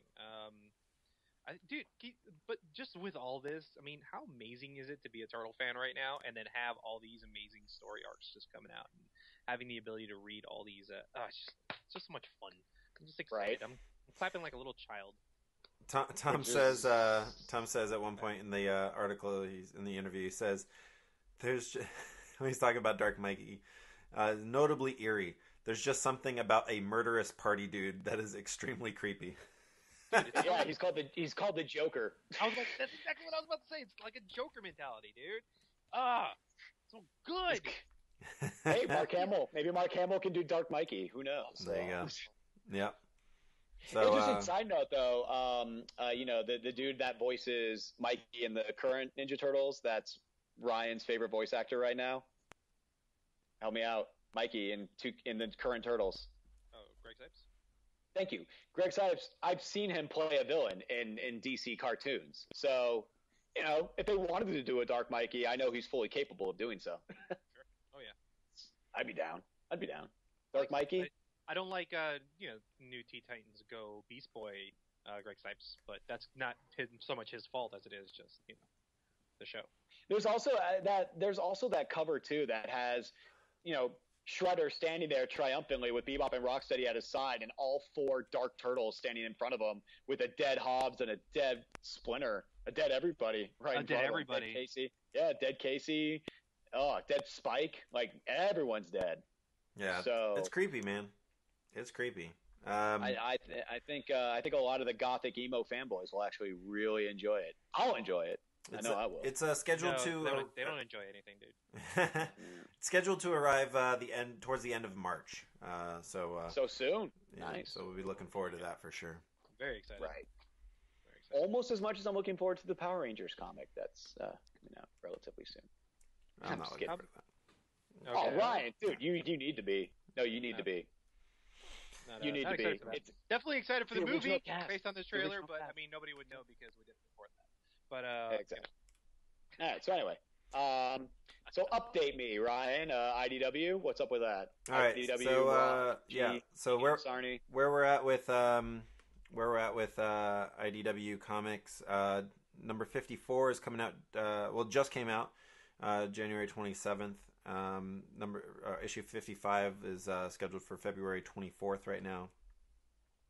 But just with all this, I mean, how amazing is it to be a Turtle fan right now, and then have all these amazing story arcs just coming out, and having the ability to read all these? It's just so much fun. I'm just excited. Right. I'm clapping like a little child. Tom says at one point in the article, he's in the interview, he says there's when he's talking about Dark Mikey, notably eerie. There's just something about a murderous party dude that is extremely creepy. Yeah, he's called the Joker. That's exactly what I was about to say. It's like a Joker mentality, dude. So good. Hey, Mark Hamill. Maybe Mark Hamill can do Dark Mikey. Who knows? There you go. Yep. So Interesting side note, though. The dude that voices Mikey in the current Ninja Turtles, that's Ryan's favorite voice actor right now. Help me out, Mikey in the current Turtles. Oh, Greg Sipes? Thank you, Greg Sipes. I've seen him play a villain in DC cartoons. So, if they wanted to do a Dark Mikey, I know he's fully capable of doing so. Sure. Oh yeah. I'd be down. Dark Mikey. I don't like new Teen Titans Go Beast Boy Greg Sipes, but that's not so much his fault as it is just the show. There's also that cover too that has, Shredder standing there triumphantly with Bebop and Rocksteady at his side, and all four Dark Turtles standing in front of him with a dead Hobbs and a dead Splinter, a dead everybody right in dead front of him. everybody. Dead Casey, yeah, dead Casey, dead Spike, like everyone's dead. yeah, So it's creepy, man. It's creepy. I think a lot of the gothic emo fanboys will actually really enjoy it. I'll enjoy it. I know I will. It's scheduled to. They don't enjoy anything, dude. It's scheduled to arrive towards the end of March. So soon. yeah, Nice. So we'll be looking forward to that for sure. Very excited. Right. Very excited. Almost as much as I'm looking forward to the Power Rangers comic that's coming out relatively soon. I'm not just looking kidding. for that. Oh, Okay. Ryan, dude, you need to be. No, you need to be. You need not to be. excited for that. It's Definitely excited for the original movie cast. based on this The trailer, original but cast. I mean nobody would know because we didn't report that. But exactly. All right. So anyway, so update me, Ryan. IDW, what's up with that? All right. IDW. So Rob, yeah. G, So Sarny. where we're at with IDW Comics, number 54 is coming out. Just came out January 27th. Issue 55 is scheduled for February 24th right now.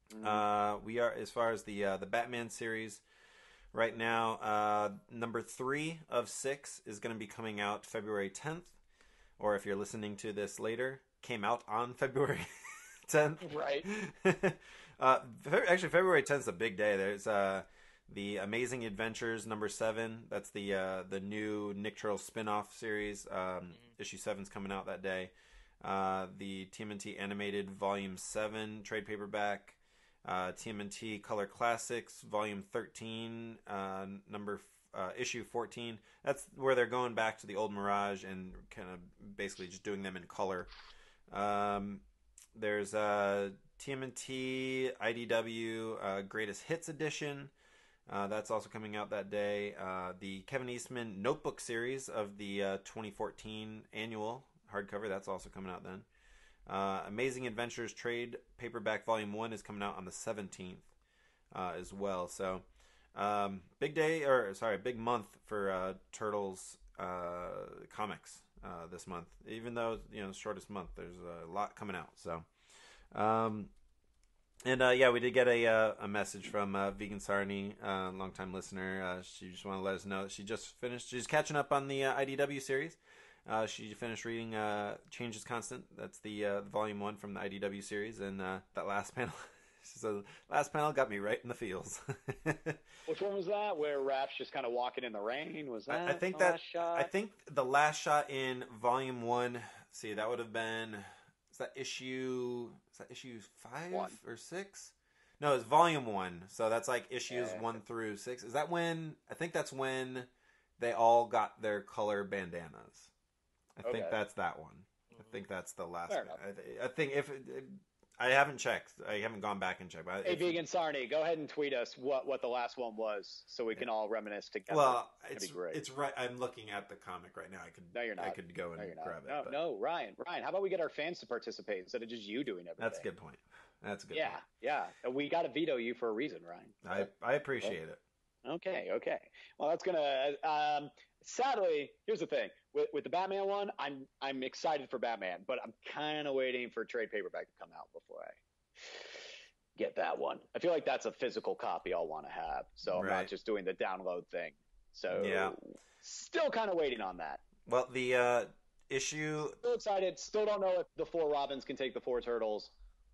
We are, as far as the Batman series right now, number 3 of 6 is going to be coming out February 10th, or if you're listening to this later, came out on February 10th. Right. Actually, February 10th is a big day. There's the Amazing Adventures number 7. That's the new Nick Turtle spin-off series. Issue 7's coming out that day. The TMNT Animated Volume 7 trade paperback. TMNT Color Classics Volume 13, issue 14. That's where they're going back to the old Mirage and kind of basically just doing them in color. There's TMNT IDW Greatest Hits Edition. That's also coming out that day. The Kevin Eastman Notebook series of the 2014 annual hardcover, that's also coming out then. Amazing Adventures Trade Paperback Volume 1 is coming out on the 17th as well. So, big month for Turtles comics this month. Even though, shortest month, there's a lot coming out. So, we did get a message from Vegan Sarni, longtime listener. She just wanted to let us know that she just finished. She's catching up on the IDW series. She finished reading Change is Constant. That's the volume 1 from the IDW series, and that last panel. So last panel got me right in the feels. Which one was that? Where Raph's just kind of walking in the rain? Was that? I think last shot? I think the last shot in volume 1. See, that would have been. Is that issue 5 or 6? No, it's volume 1. So that's like issues 1 through 6. Is that when? I think that's when they all got their color bandanas. I think that's that one. I think that's the last one. I think if I haven't checked, I haven't gone back and checked. Hey, Vegan Sarni, go ahead and tweet us what the last one was, so we can all reminisce together. Well, That'd be great. It's right. I'm looking at the comic right now. No, you're not. I could go and grab it. No, Ryan. How about we get our fans to participate instead of just you doing everything? That's a good point. That's a good point. Yeah. We got to veto you for a reason, Ryan. I appreciate it. Okay. Well, that's gonna. Sadly, here's the thing with the Batman one. I'm excited for Batman, but I'm kind of waiting for trade paperback to come out before I get that one. I feel like that's a physical copy I'll want to have, so I'm not just doing the download thing. So still kind of waiting on that. Well, the issue. Still excited. Still don't know if the 4 Robins can take the 4 Turtles.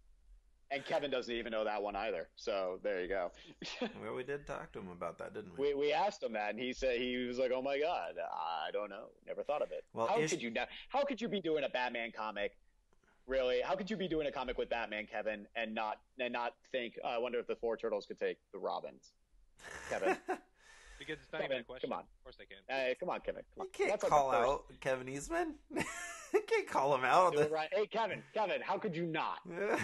And Kevin doesn't even know that one either. So there you go. Well, we did talk to him about that, didn't we? We asked him that, and he said he was like, "Oh my God, I don't know. Never thought of it." Well, how could you be doing a Batman comic? Really? How could you be doing a comic with Batman, Kevin, and not think? I wonder if the 4 Turtles could take the Robins, Kevin. Because it's not even a question. Come on. Of course they can. Come on, Kevin. Come on. You can't call out Kevin Eastman. You can't call him out. Right. Hey, Kevin, how could you not?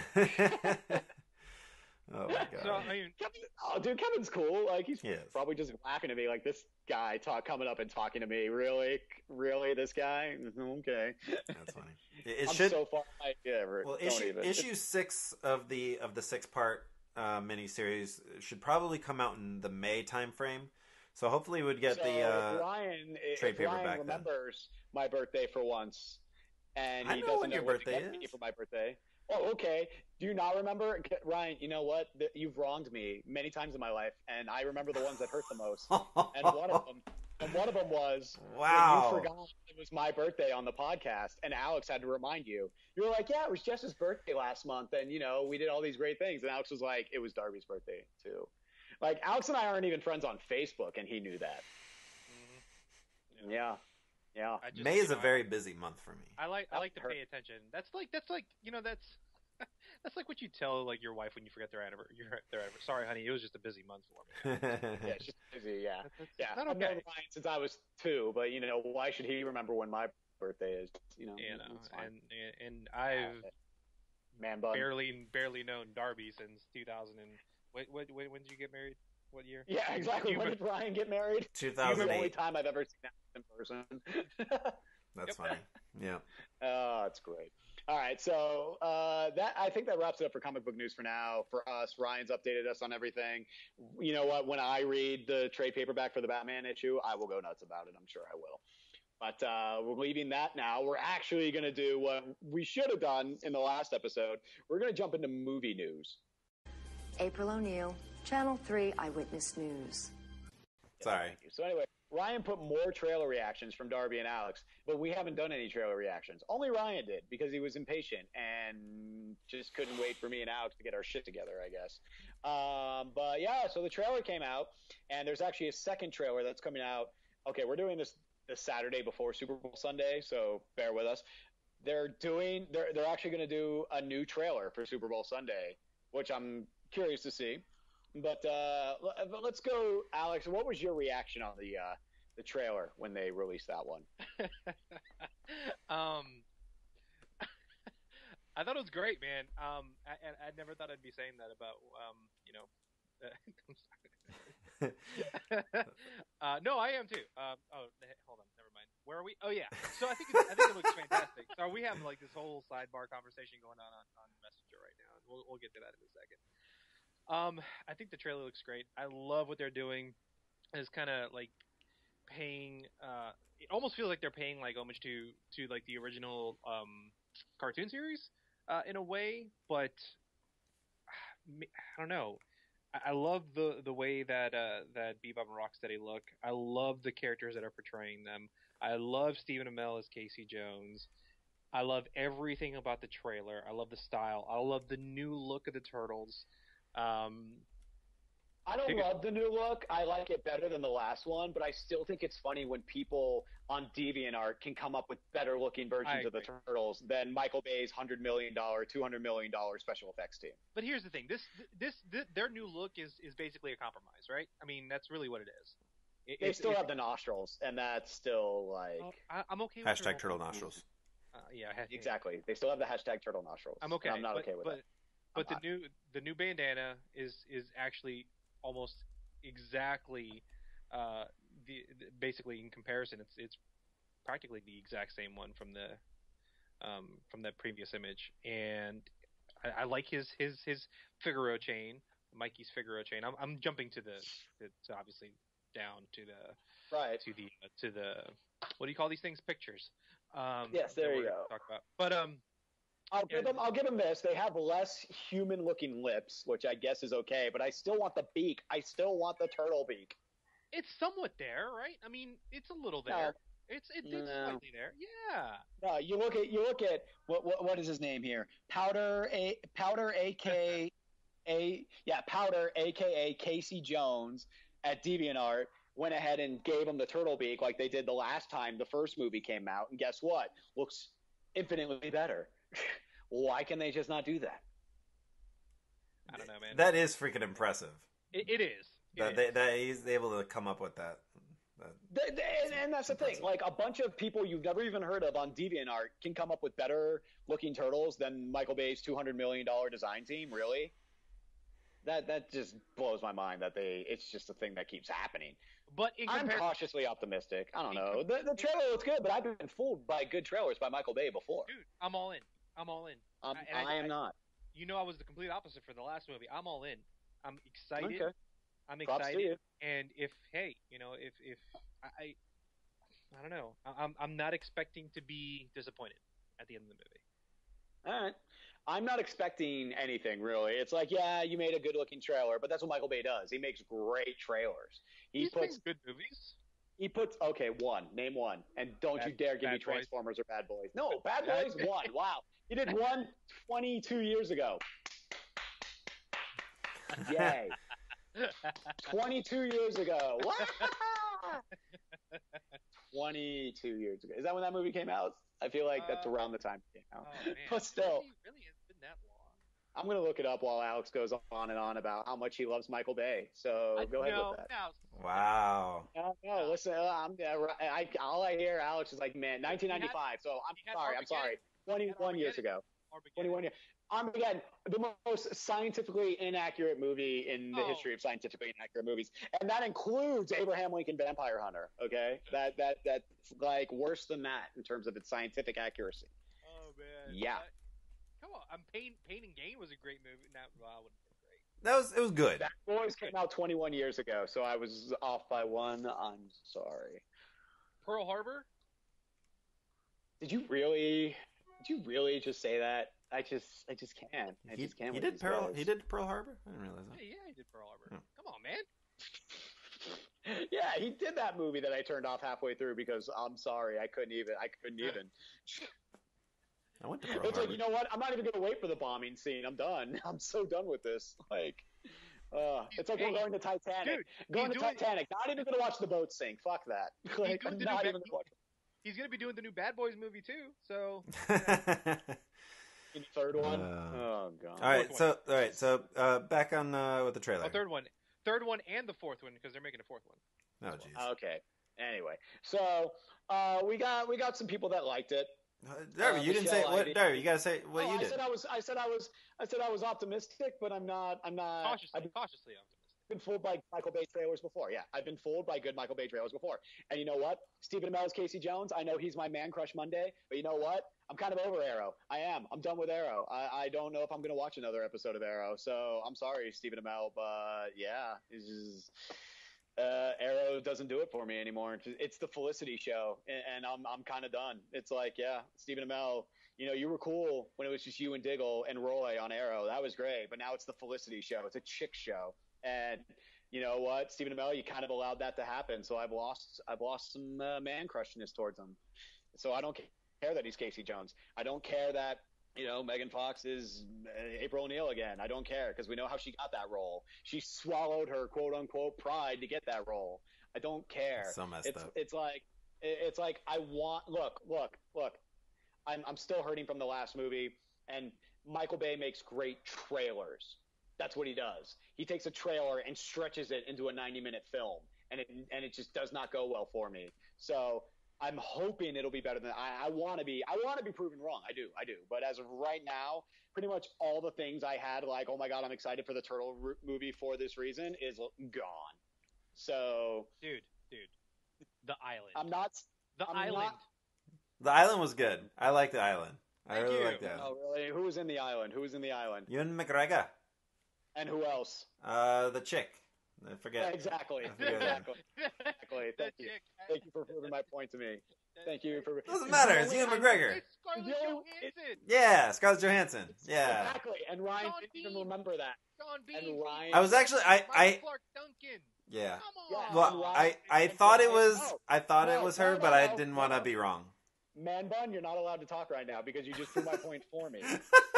Oh my God. So, I mean, Kevin's cool. Like he's probably just laughing at me, like this guy coming up and talking to me. Really, this guy? Okay. That's funny. So far. Issue 6 of the 6-part miniseries should probably come out in the May timeframe. So hopefully we'd get the trade paperback. Ryan remembers my birthday for once, and he know doesn't when know your what to birthday get me is. for my birthday. Oh, okay. Do you not remember, Ryan? You know what? You've wronged me many times in my life, and I remember the ones that hurt the most. And one of them was when you forgot it was my birthday on the podcast, and Alex had to remind you. You were like, "Yeah, it was Jess's birthday last month, and we did all these great things." And Alex was like, "It was Darby's birthday too." Like Alex and I aren't even friends on Facebook, and he knew that. Mm-hmm. Yeah. May is a very busy month for me. I like to pay attention. That's like that's what you tell like your wife when you forget their anniversary. Sorry, honey, it was just a busy month for me. Yeah, it's just busy. Yeah. Not okay. I've known Ryan since I was 2, but why should he remember when my birthday is? And I've barely known Darby since 2000. When did you get married? What year? Yeah, exactly. When did Ryan get married? 2008. The only time I've ever seen that in person. That's funny. Yeah. Oh, it's great. All right, so I think that wraps it up for comic book news for now. For us, Ryan's updated us on everything. You know what? When I read the trade paperback for the Batman issue, I will go nuts about it. I'm sure I will. But we're leaving that now. We're actually going to do what we should have done in the last episode. We're going to jump into movie news. April O'Neil, Channel 3 Eyewitness News. Sorry. So anyway, Ryan put more trailer reactions from Darby and Alex, but we haven't done any trailer reactions. Only Ryan did because he was impatient and just couldn't wait for me and Alex to get our shit together, I guess. But yeah, so the trailer came out, and there's actually a second trailer that's coming out. Okay, we're doing this Saturday before Super Bowl Sunday, so bear with us. They're actually going to do a new trailer for Super Bowl Sunday, which I'm curious to see. But let's go, Alex. What was your reaction on the trailer when they released that one? I thought it was great, man. I never thought I'd be saying that about no, I am too. Hold on, never mind. Where are we? Oh yeah. So I think it looks fantastic. So we have like this whole sidebar conversation going on Messenger right now, and we'll get to that in a second. I think the trailer looks great. I love what they're doing. It's kind of like paying. It almost feels like they're paying like homage to like the original cartoon series in a way, but I don't know. I love the way that Bebop and Rocksteady look. I love the characters that are portraying them. I love Stephen Amell as Casey Jones. I love everything about the trailer. I love the style. I love the new look of the Turtles. I don't love the new look. I like it better than the last one, but I still think it's funny when people on DeviantArt can come up with better looking versions of the Turtles than Michael Bay's $100 million, $200 million special effects team. But here's the thing: their new look is basically a compromise, right? I mean, that's really what it is. They still have the nostrils, and that's still like. I'm okay. With # turtle nostrils. Yeah, exactly. They still have the # turtle nostrils. I'm okay. I'm not okay with that. But the new bandana is actually almost exactly basically in comparison it's practically the exact same one from that previous image, and I like his Figaro chain, Mikey's Figaro chain. I'm jumping to obviously down to the what do you call these things, pictures. Yes, there you go. Talk about. But I'll give them this. They have less human-looking lips, which I guess is okay, but I still want the beak. I still want the turtle beak. It's somewhat there, right? I mean, it's a little there. No. It's slightly there. Yeah. No, you look at what is his name here? Powder aka Casey Jones at DeviantArt went ahead and gave him the turtle beak like they did the last time the first movie came out, and guess what? Looks infinitely better. Why can they just not do that? I don't know, man. That is freaking impressive. It is. That he's able to come up with that. And that's the thing. Like, a bunch of people you've never even heard of on DeviantArt can come up with better looking turtles than Michael Bay's $200 million design team. Really? That just blows my mind that it's just a thing that keeps happening. But I'm cautiously optimistic. I don't know. The trailer looks good, but I've been fooled by good trailers by Michael Bay before. Dude, I'm all in. I am not. You know, I was the complete opposite for the last movie. I'm all in. I'm excited. Okay. I'm Props excited. to you. And if I don't know. I'm not expecting to be disappointed at the end of the movie. All right. I'm not expecting anything, really. It's like, yeah, you made a good-looking trailer, but that's what Michael Bay does. He makes great trailers. He's made good movies. Name one. And don't you dare give me Transformers or Bad Boys. No, Bad Boys, one. Wow. He did one 22 years ago. Yay. 22 years ago. 22 years ago. Is that when that movie came out? I feel like that's around the time it came out. Oh, man. But still. Really, it's been that long. I'm going to look it up while Alex goes on and on about how much he loves Michael Bay. So go ahead with that. Wow. No, listen, all I hear, Alex, is like, man, 1995. So I'm sorry. 21 years ago. 21 years. Armageddon, the most scientifically inaccurate movie in the history of scientifically inaccurate movies, and that includes Abraham Lincoln Vampire Hunter. Okay, that's like worse than that in terms of its scientific accuracy. Oh man. Yeah. Come on, Pain and Gain was a great movie. It was good. Bad Boys came out 21 years ago, so I was off by one. I'm sorry. Pearl Harbor. Did you really just say that? I just can't. I just can't. He with did these Pearl. guys. He did Pearl Harbor. I didn't realize that. Yeah, he did Pearl Harbor. Oh. Come on, man. Yeah, he did that movie that I turned off halfway through because I'm sorry, I couldn't even. I went to Pearl It's Harbor. like, you know what? I'm not even gonna wait for the bombing scene. I'm done. I'm so done with this. Like, it's like we're going to Titanic. Going to Titanic. Not even gonna watch the boat sink. Fuck that. Like, I'm not even gonna watch. He's gonna be doing the new Bad Boys movie too. So. The third one. Oh god. All right. So back on with the trailer. Oh, third one, and the fourth one because they're making a fourth one. Oh jeez. Okay. Anyway, so we got some people that liked it. Darby, you didn't say Michelle what. Ivey. Darby, you gotta say what you I did. said I was optimistic, but I'm not. Cautiously optimistic. I've been fooled by Michael Bay trailers before. Yeah, I've been fooled by good Michael Bay trailers before. And you know what? Stephen Amell's Casey Jones. I know he's my man crush Monday, but you know what? I'm kind of over Arrow. I am. I'm done with Arrow. I don't know if I'm going to watch another episode of Arrow. So I'm sorry, Stephen Amell, but yeah, it's just, Arrow doesn't do it for me anymore. It's the Felicity show, and I'm kind of done. It's like, yeah, Stephen Amell, you know, you were cool when it was just you and Diggle and Roy on Arrow. That was great, but now it's the Felicity show. It's a chick show. And you know what, Stephen Amell, you kind of allowed that to happen. So I've lost some man crushness towards him. So I don't care that he's Casey Jones. I don't care that, you know, Megan Fox is April O'Neil again. I don't care because we know how she got that role. She swallowed her quote unquote pride to get that role. I don't care. So messed up. It's like I want. Look. I'm still hurting from the last movie, and Michael Bay makes great trailers. That's what he does. He takes a trailer and stretches it into a 90-minute film, and it just does not go well for me. So I'm hoping it'll be better than I want to be. I want to be proven wrong. I do. But as of right now, pretty much all the things I had, like, oh my god, I'm excited for the Turtle movie for this reason, is gone. So, dude, The Island. I'm not. The Island. The Island was good. I like The Island. I really you. like The Island. Oh really? Who was in The Island? Ewan McGregor. And who else? The chick. I forget. Yeah, exactly. Exactly. Thank you for proving my point to me. Thank you for. Doesn't matter. It's Ewan McGregor. It's Scarlett Johansson. Yeah, Scarlett Johansson. Yeah. Exactly. And Ryan didn't even remember that. Sean Bean. And Ryan. I was actually Michael Clark Duncan. Yeah. Come on. Well, I thought it was her, but I didn't want to be wrong. Man bun, you're not allowed to talk right now because you just proved my point for me.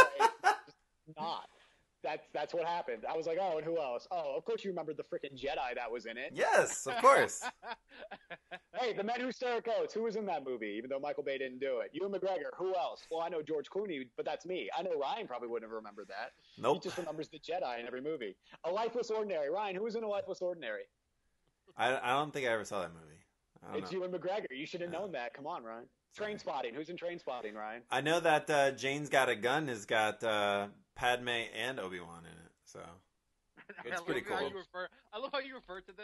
Not. That's what happened. I was like, oh, and who else? Oh, of course you remembered the freaking Jedi that was in it. Yes, of course. Hey, The Men Who Stare at Goats. Who was in that movie? Even though Michael Bay didn't do it. Ewan McGregor. Who else? Well, I know George Clooney, but that's me. I know Ryan probably wouldn't have remembered that. Nope. He just remembers the Jedi in every movie. A Lifeless Ordinary. Ryan, who was in A Lifeless Ordinary? I don't think I ever saw that movie. It's Ewan McGregor. You should have known that. Come on, Ryan. Train Spotting. Who's in Train Spotting, Ryan? I know that Jane's Got a Gun has got Padme and Obi-Wan in it. So it's pretty cool. I love how you refer to them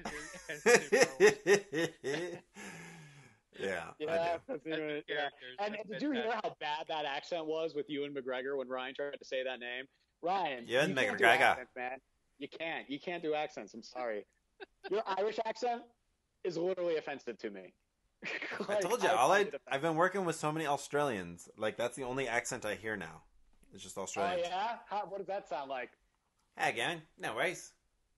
as Yeah. That's it. And did you hear how bad that accent was with Ewan McGregor when Ryan tried to say that name? Ryan, Ewan you can't do McGregor. accents, man. You can't do accents. I'm sorry. Your Irish accent is literally offensive to me. I told you, I've been working with so many Australians. Like, that's the only accent I hear now. It's just Australian. Oh yeah? What does that sound like? Hey, gang, no worries.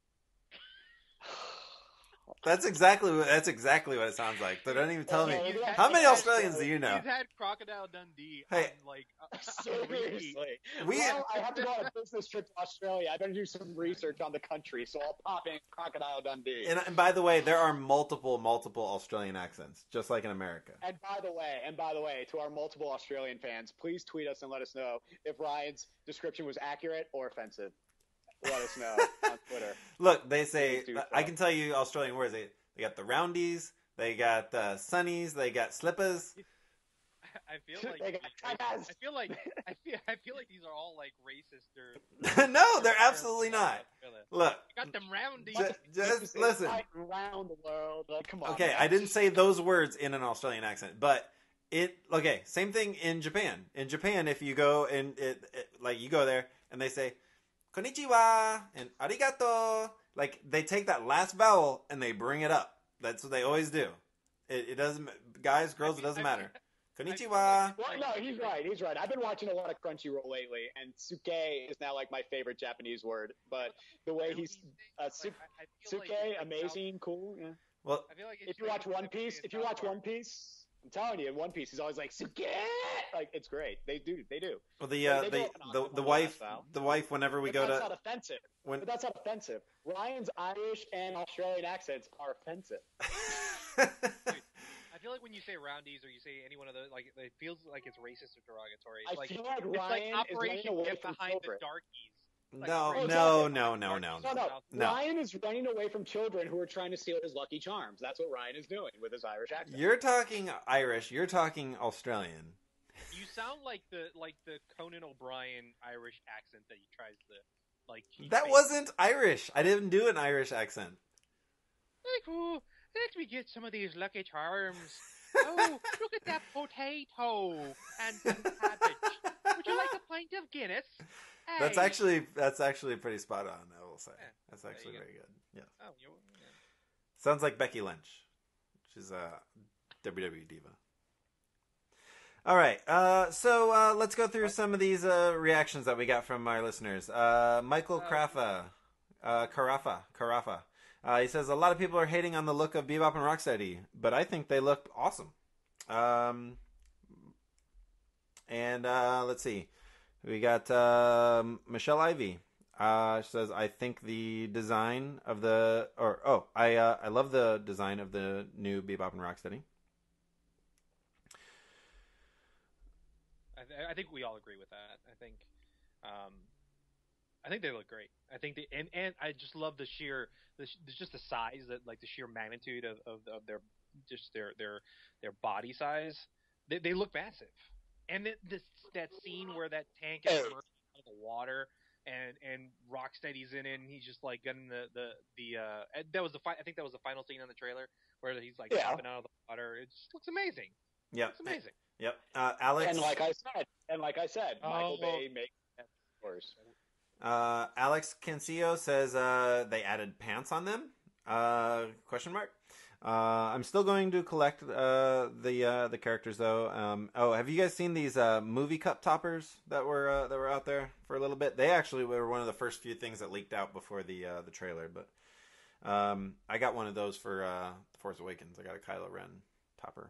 That's exactly what it sounds like. They don't even tell me. How many Australians do you know? He's had Crocodile Dundee. Hey, on, like, seriously. Well, I have to go on a business trip to Australia. I better do some research on the country, so I'll pop in Crocodile Dundee. And by the way, there are multiple Australian accents, just like in America. And by the way, to our multiple Australian fans, please tweet us and let us know if Ryan's description was accurate or offensive. Let us know on Twitter. Look, they say, I can tell you Australian words. They got the roundies, they got the sunnies, they got slippers. I feel like these are all like racist or. No, they're absolutely not. Look, you got them roundies. Just listen. Around the world, like, come on. Okay, man. I didn't say those words in an Australian accent, but same thing in Japan. In Japan, if you go and you go there and they say konnichiwa and arigato, like they take that last vowel and they bring it up. That's what they always do. It doesn't, guys, girls, it doesn't matter. Konnichiwa. Well, no, he's right. He's right. I've been watching a lot of Crunchyroll lately, and suke is now like my favorite Japanese word. But the way he's suke, amazing, cool. Yeah. Well, I feel like if you watch One Piece, I'm telling you, in One Piece, he's always like suke. Like it's great. They do. Well, the wife. Whenever we go to, that's not offensive. But that's not offensive. Ryan's Irish and Australian accents are offensive. I feel like when you say roundies or you say any one of those, like it feels like it's racist or derogatory. I feel like Ryan it's like Operation is running away Get from Behind children. the Darkies. No. Ryan is running away from children who are trying to steal his Lucky Charms. That's what Ryan is doing with his Irish accent. You're talking Irish. You're talking Australian. You sound like the Conan O'Brien Irish accent that he tries to like. That wasn't Irish. I didn't do an Irish accent. Let me get some of these Lucky Charms. Oh, look at that potato and some cabbage. Would you like a pint of Guinness? Hey. That's actually pretty spot on. I will say that's actually very good. Yeah. Oh, Sounds like Becky Lynch. She's a WWE diva. All right, so let's go through some of these reactions that we got from our listeners. Michael Carafa. He says, a lot of people are hating on the look of Bebop and Rocksteady, but I think they look awesome. And let's see. We got Michelle Ivy. She says, I think the design of I love the design of the new Bebop and Rocksteady. I think we all agree with that. I think they look great. I think and I just love the size, that like the sheer magnitude of their body size. They look massive. And that scene where that tank is emerging out of the water and Rocksteady's in it and he's just like getting the that was I think that was the final scene on the trailer where he's like jumping out of the water. It just looks amazing. Yeah, it's amazing. Yep. Alex. And like I said, Michael Bay makes it worse. Alex Cancillo says they added pants on them? Question mark. I'm still going to collect the characters though. Have you guys seen these movie cup toppers that were out there for a little bit? They actually were one of the first few things that leaked out before the trailer. But I got one of those for The Force Awakens. I got a Kylo Ren topper.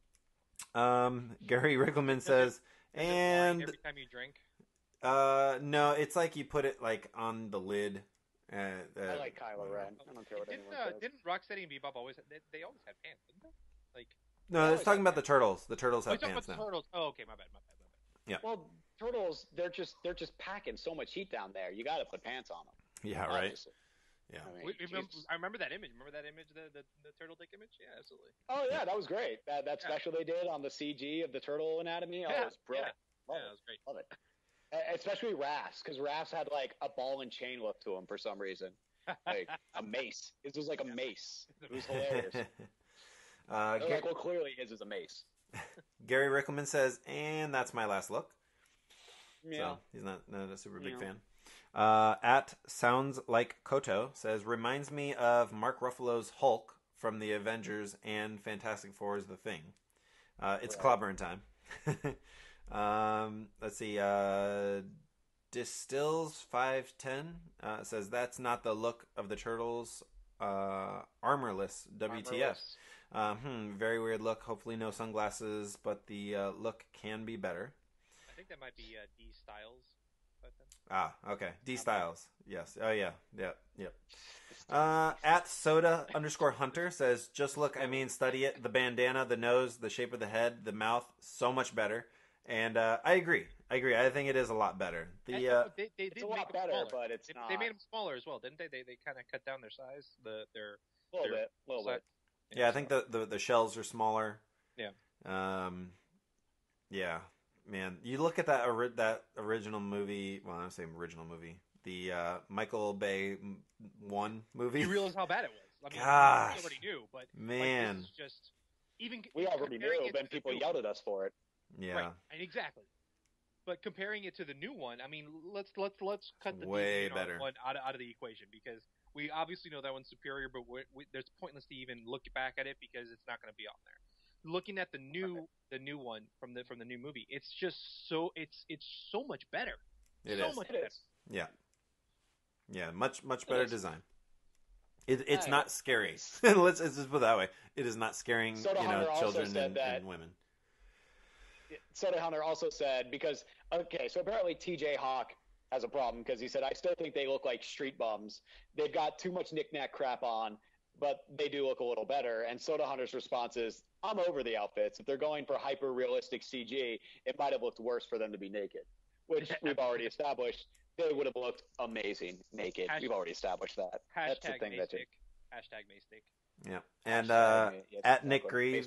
Gary Rickleman says, and every time you drink. No, it's like you put it like on the lid. I like Kylo Ren. I don't care what anyone says. Didn't Rocksteady and Bebop always? They always had pants, didn't they? Like. No, it's talking about the turtles. The turtles have pants now. Turtles. Oh, okay, my bad. Yeah. Well, turtles, they're just packing so much heat down there. You got to put pants on them. Yeah, right. Yeah. I remember that image. Remember that image, the turtle dick image? Yeah, absolutely. Oh yeah, that was great. That special they did on the CG of the turtle anatomy. Oh, it was brilliant. Yeah, it was great. Love it. Especially Raph's, because Raph's had like a ball and chain look to him for some reason, like a mace. It was like a mace. It was hilarious. Well, clearly his is a mace. Gary Rickleman says, and that's my last look. Yeah. So he's not a super big fan. At Sounds Like Koto says, reminds me of Mark Ruffalo's Hulk from the Avengers and Fantastic Four's The Thing. It's clobbering time. Let's see. Distills 510 says that's not the look of the Turtles. Armorless WTF. Very weird look. Hopefully no sunglasses, but the look can be better. I think that might be D Styles. Okay. D Styles. Yes. Oh yeah. Yep. At Soda_Hunter says, just look. I mean, study it. The bandana, the nose, the shape of the head, the mouth, so much better. And I agree. I think it is a lot better. They it's did a lot better, but it's not. They made them smaller as well, didn't they? They kind of cut down their size. A little bit. Yeah, I think the shells are smaller. Yeah. Yeah, man. You look at that original movie. Well, I'm saying original movie. The Michael Bay 1 movie. You realize how bad it was. I mean, Gosh, we already knew, but man, like, this is just even we already knew. Then people yelled at us for it. Yeah, right. Exactly. But comparing it to the new one, I mean, let's cut the way better one out of the equation, because we obviously know that one's superior, but there's pointless to even look back at it because it's not going to be on there. looking at the new one from the new movie, it's just it's so much better. It so is. much It better. is. Yeah, much better is. design. It's Yeah, not scary. let's just put it that way. It is not scaring Soda Hunter also children said that- and women. Soda Hunter also said, because, okay, so apparently TJ Hawk has a problem because he said, I still think they look like street bums. They've got too much knick-knack crap on, but they do look a little better. And Soda Hunter's response is, I'm over the outfits. If they're going for hyper-realistic CG, it might have looked worse for them to be naked, which we've already established. They would have looked amazing naked. We've already established that. That's the thing that Hashtag Maystick. Yeah, and yes, at Nick exactly. Greaves,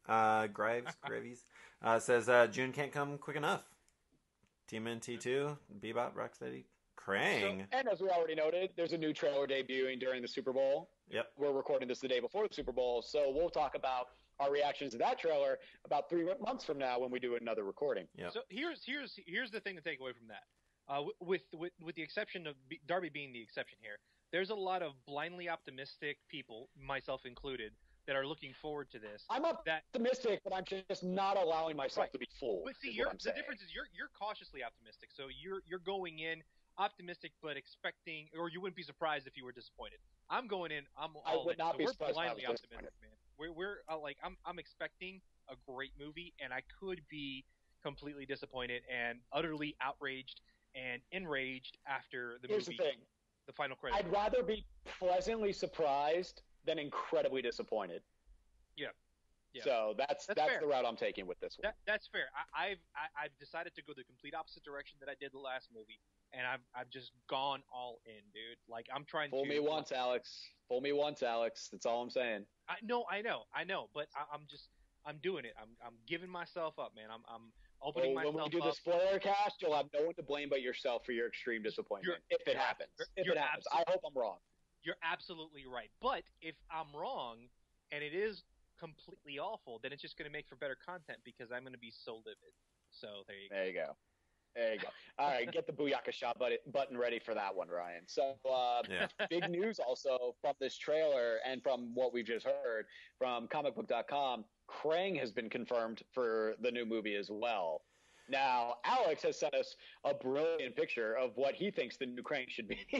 Graves says June can't come quick enough. TMNT 2, Bebop, Rocksteady, Krang. And as we already noted, there's a new trailer debuting during the Super Bowl. Yep. We're recording this the day before the Super Bowl, so we'll talk about our reactions to that trailer about 3 months from now when we do another recording. Yep. So here's the thing to take away from that. With the exception of Darby being the exception here, there's a lot of blindly optimistic people, myself included, that are looking forward to this. I'm optimistic, but I'm just not allowing myself to be fooled. But see, the difference is you're cautiously optimistic, so you're going in optimistic but expecting, or you wouldn't be surprised if you were disappointed. I'm going in. I would not be we're surprised if I was blindly optimistic, man. We're I'm expecting a great movie, and I could be completely disappointed and utterly outraged and enraged after the Here's movie. the thing. The final credits. I'd rather be pleasantly surprised than incredibly disappointed. Yeah. So that's fair. the route I'm taking with this one. That's fair. I've decided to go the complete opposite direction that I did the last movie, and I've just gone all in, dude. Like I'm trying Fool to me once, Alex. Fool me once, Alex. That's all I'm saying. I know, but I'm doing it. I'm giving myself up, man. I'm opening myself when we do up. the spoiler cast, you'll have no one to blame but yourself for your extreme disappointment. If it happens. I hope I'm wrong. You're absolutely right. But if I'm wrong and it is completely awful, then it's just going to make for better content because I'm going to be so livid. So there you go. There you go. All right, get the Booyaka Shot button ready for that one, Ryan. So big news also from this trailer and from what we just heard from comicbook.com, Krang has been confirmed for the new movie as well. Now, Alex has sent us a brilliant picture of what he thinks the new Krang should be.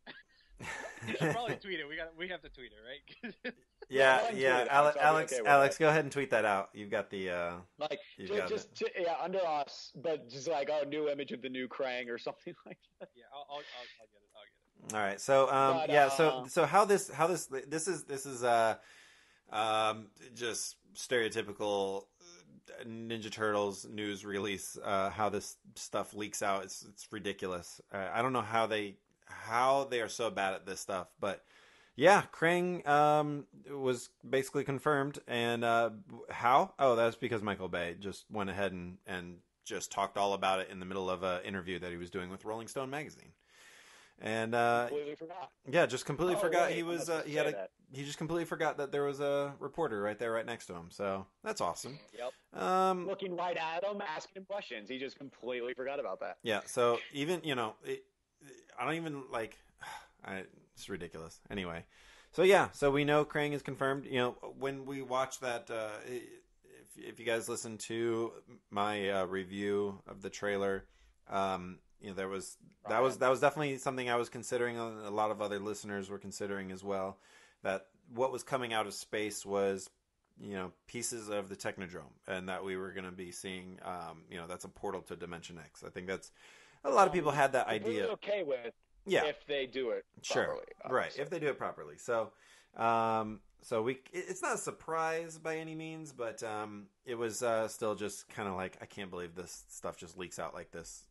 You should probably tweet it. We have to tweet it, right? Yeah. Alex, go ahead and tweet that out. You've got the under us, but just like new image of the new Krang or something like that. Yeah, I'll get it. All right. So so how this is just stereotypical Ninja Turtles news release. How this stuff leaks out, it's ridiculous. I don't know how they are so bad at this stuff, but yeah, Krang was basically confirmed. And how? Oh, that's because Michael Bay just went ahead and just talked all about it in the middle of an interview that he was doing with Rolling Stone magazine. And completely forgot. Yeah, just completely forgot right. he was. He just completely forgot that there was a reporter right there, right next to him. So that's awesome. Yep. Looking right at him, asking him questions. He just completely forgot about that. Yeah. So even I don't even like. It's ridiculous. Anyway, so yeah. So we know Krang is confirmed. When we watch that, if you guys listen to my review of the trailer, that was definitely something I was considering. A lot of other listeners were considering as well. That what was coming out of space was, pieces of the Technodrome, and that we were going to be seeing, that's a portal to Dimension X. I think that's a lot of people had that idea. Okay with. Yeah. If they do it properly. Sure. Right. If they do it properly. So, it's not a surprise by any means, but it was still just kind of like, I can't believe this stuff just leaks out like this.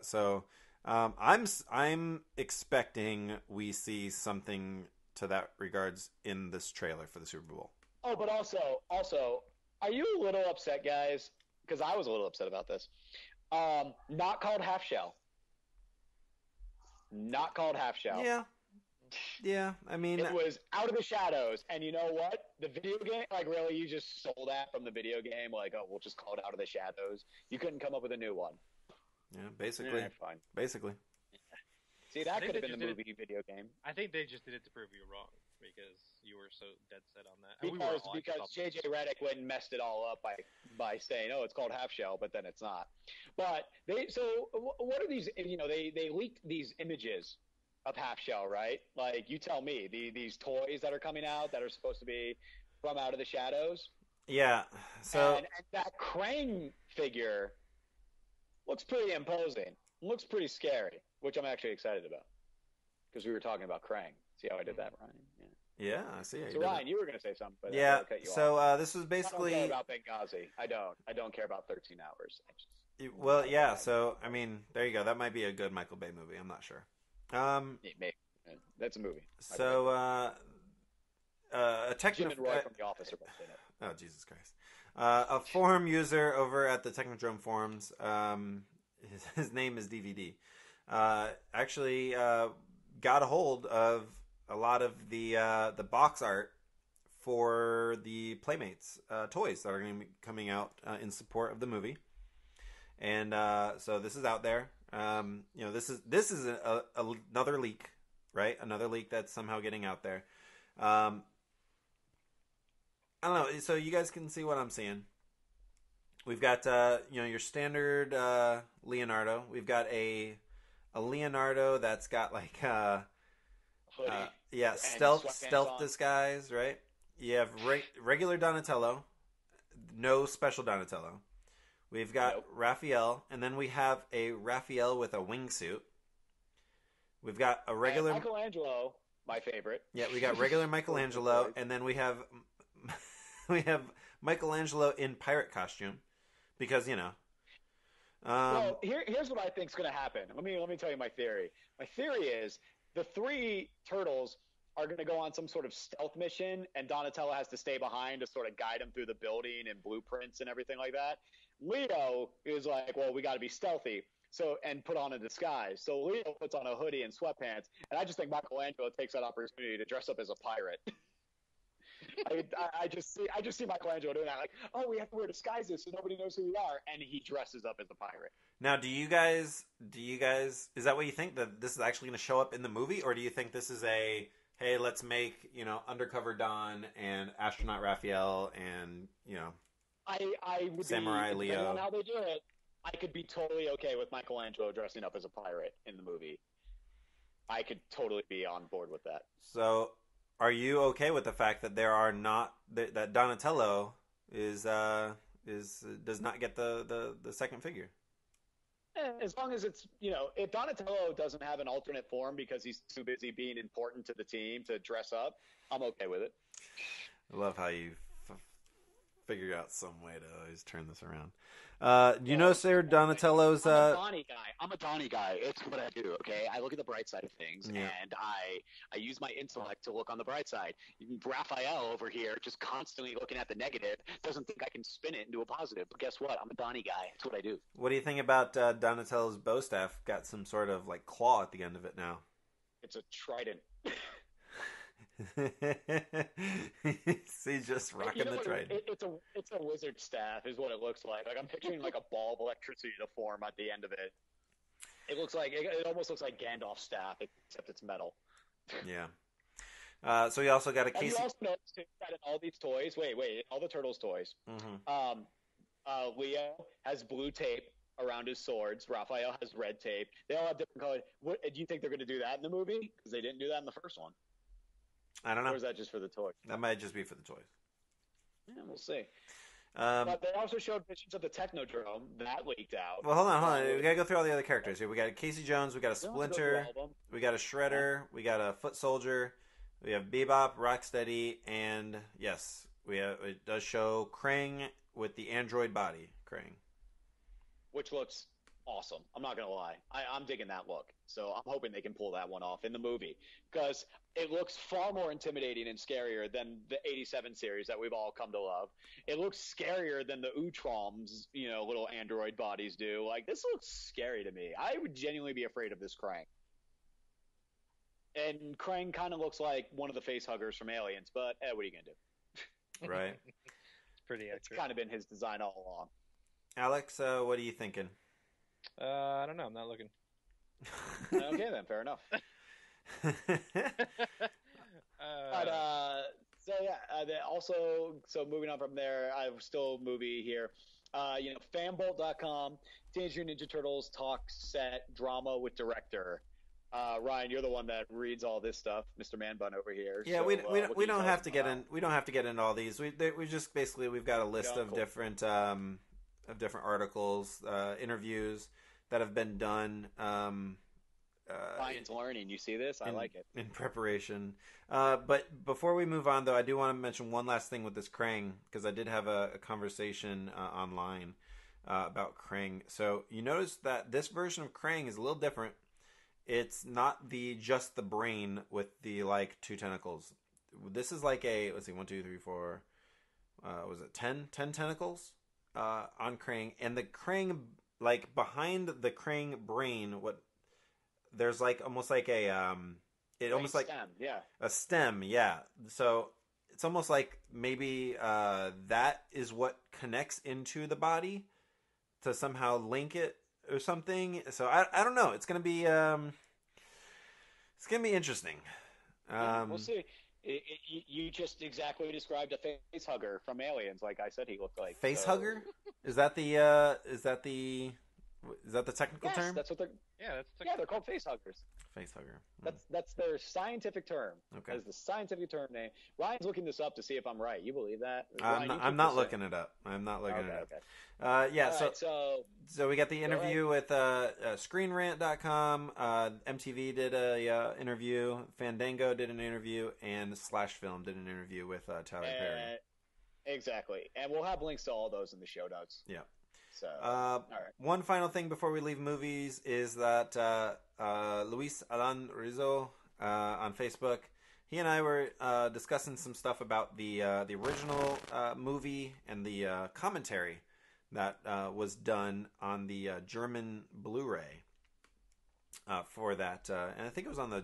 I'm expecting we see something to that regards in this trailer for the Super Bowl. Oh, but also, are you a little upset, guys? Because I was a little upset about this. Not called Half Shell. Not called Half Shell. Yeah. I mean, it was Out of the Shadows, and you know what? The video game, really, you just stole that from the video game. We'll just call it Out of the Shadows. You couldn't come up with a new one. Yeah, basically. Fine. Basically. See, that could have been the movie video game. I think they just did it to prove you wrong. because you were so dead set on that. And we were all, Because JJ Redick went and messed it all up by saying, "Oh, it's called half shell," but then it's not. But what are these? You know, they leaked these images of half shell, right? Like, you tell me, these toys that are coming out that are supposed to be from Out of the Shadows. Yeah. So and that Krang figure looks pretty imposing. Looks pretty scary, which I'm actually excited about because we were talking about Krang. See how I did that, Ryan? Yeah, I see. So Ryan, you were going to say something, but yeah. I cut you So off. this was basically. I don't care about Benghazi. I don't care about 13 Hours. Well, yeah. So I mean, there you go. That might be a good Michael Bay movie. I'm not sure. Maybe. That's a movie. So a Jim and Roy from The Office are both in it. Oh, Jesus Christ. A forum user over at the Technodrome forums, his name is DVD, actually got a hold of a lot of the box art for the Playmates toys that are going to be coming out in support of the movie. And so this is out there. You know, this is another leak, right? Another leak that's somehow getting out there. I don't know. So you guys can see what I'm seeing. We've got you know, your standard Leonardo. We've got a Leonardo that's got like stealth disguise, right? You have regular Donatello, no special Donatello. We've got Raphael, and then we have a Raphael with a wingsuit. We've got a regular Michelangelo, my favorite. Yeah, we got regular Michelangelo, and then we have Michelangelo in pirate costume, because you know. Well, here's what I think is going to happen. Let me tell you my theory. My theory is the three turtles are going to go on some sort of stealth mission, and Donatello has to stay behind to sort of guide them through the building and blueprints and everything like that. Leo is like, well, we got to be stealthy, and put on a disguise. So Leo puts on a hoodie and sweatpants, and I just think Michelangelo takes that opportunity to dress up as a pirate. I just see Michelangelo doing that, like, oh, we have to wear disguises so nobody knows who we are, and he dresses up as a pirate. Now, do you guys, is that what you think, that this is actually going to show up in the movie, or do you think this is hey, let's make, you know, Undercover Don and Astronaut Raphael and, you know, I would Samurai be, Leo. depending on how they do it, I could be totally okay with Michelangelo dressing up as a pirate in the movie. I could totally be on board with that. So, are you okay with the fact that there are not that Donatello does not get the second figure? As long as it's, you know, if Donatello doesn't have an alternate form because he's too busy being important to the team to dress up, I'm okay with it. I love how you figured out some way to always turn this around. You know, Sir Donatello's. I'm a Donnie guy. I'm a Donnie guy. It's what I do. Okay, I look at the bright side of things, and I use my intellect to look on the bright side. Raphael over here, just constantly looking at the negative, doesn't think I can spin it into a positive. But guess what? I'm a Donnie guy. It's what I do. What do you think about Donatello's bow staff? Got some sort of like claw at the end of it now. It's a trident. He's just rocking the trident. It's a wizard staff, is what it looks like. Like, I'm picturing like a ball of electricity to form at the end of it. It looks like it almost looks like Gandalf's staff, except it's metal. Yeah. So we also got a Casey. And you also noticed that in all these toys, all the Turtles toys, Leo has blue tape around his swords. Raphael has red tape. They all have different colors. Do you think they're going to do that in the movie? Because they didn't do that in the first one. I don't know. Or is that just for the toys? That might just be for the toys. Yeah, we'll see. But they also showed pictures of the Technodrome. That leaked out. Well, hold on. We got to go through all the other characters here. We got Casey Jones. We got a Splinter. We got a Shredder. We got a Foot Soldier. We have Bebop, Rocksteady, and yes, it does show Krang with the android body. Krang. Which looks awesome. I'm not going to lie. I'm digging that look. So I'm hoping they can pull that one off in the movie, because it looks far more intimidating and scarier than the 87 series that we've all come to love. It looks scarier than the Utroms, you know, little android bodies do. Like, this looks scary to me. I would genuinely be afraid of this Krang. And Krang kind of looks like one of the face huggers from Aliens, but what are you going to do? Right. It's pretty accurate. It's kind of been his design all along. Alex, what are you thinking? I don't know. I'm not looking. Okay, then. Fair enough. So yeah, also, so moving on from there, I have still a movie here. Fanbolt.com, Teenage Mutant Ninja Turtles talk set drama with director. Ryan, you're the one that reads all this stuff, Mr. Man Bun over here. Yeah, so, we don't have to get in. We don't have to get into all these. We just basically we've got a list of different articles, interviews that have been done. Ryan's learning. You see this? I like it. In preparation. But before we move on, though, I do want to mention one last thing with this Krang, because I did have a conversation online about Krang. So you notice that this version of Krang is a little different. It's not just the brain with the two tentacles. This is like a, let's see, 1, 2, 3, 4. Was it 10 tentacles on Krang, and the Krang, behind the Krang brain, there's almost like a almost like stem, yeah. A stem, yeah. So it's almost like maybe that is what connects into the body to somehow link it or something. So I don't know. It's gonna be interesting. We'll see. You just exactly described a face hugger from Aliens, like I said he looked like. Face hugger? Is that the technical term? That's what they're. Yeah, they're called face huggers. Face hugger. That's their scientific term. Okay. That's the scientific term name. Ryan's looking this up to see if I'm right. You believe that? I'm not looking it up. I'm not looking it up. Okay. Yeah. Right, so we got the interview with ScreenRant.com. MTV did a interview. Fandango did an interview, and Slash Film did an interview with Tyler Perry. Exactly, and we'll have links to all those in the show notes. Yeah. So, all right. One final thing before we leave movies is that Luis Alan Rizzo on Facebook, he and I were discussing some stuff about the original movie and the commentary that was done on the German Blu-ray for that, and I think it was on the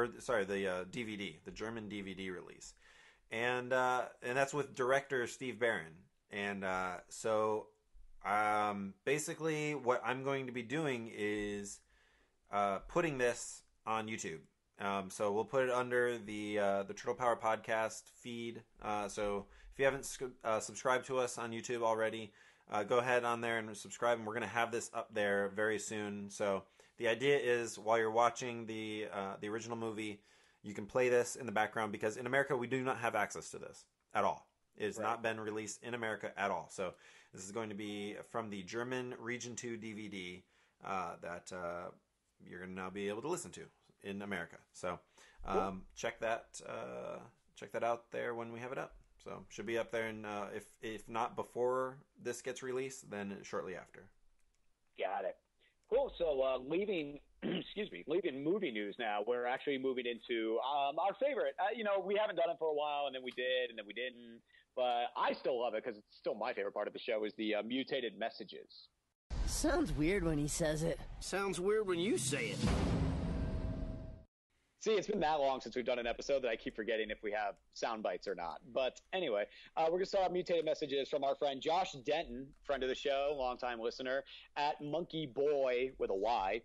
DVD, the German DVD release, and that's with director Steve Barron, and so. Basically what I'm going to be doing is putting this on YouTube. So we'll put it under the Turtle Power Podcast feed. So if you haven't subscribed to us on YouTube already, go ahead on there and subscribe. And we're going to have this up there very soon. So the idea is while you're watching the original movie, you can play this in the background, because in America we do not have access to this at all. It has not been released in America at all. So this is going to be from the German Region 2 DVD that you're going to now be able to listen to in America. So check that out there when we have it up. So should be up there, and if not before this gets released, then shortly after. Got it. Cool. So leaving movie news now, we're actually moving into our favorite. We haven't done it for a while, and then we did, and then we didn't. But I still love it because it's still my favorite part of the show is the mutated messages. Sounds weird when he says it. Sounds weird when you say it. See, it's been that long since we've done an episode that I keep forgetting if we have sound bites or not. But anyway, we're going to start off mutated messages from our friend Josh Denton, friend of the show, longtime listener, at Monkey Boy with an I,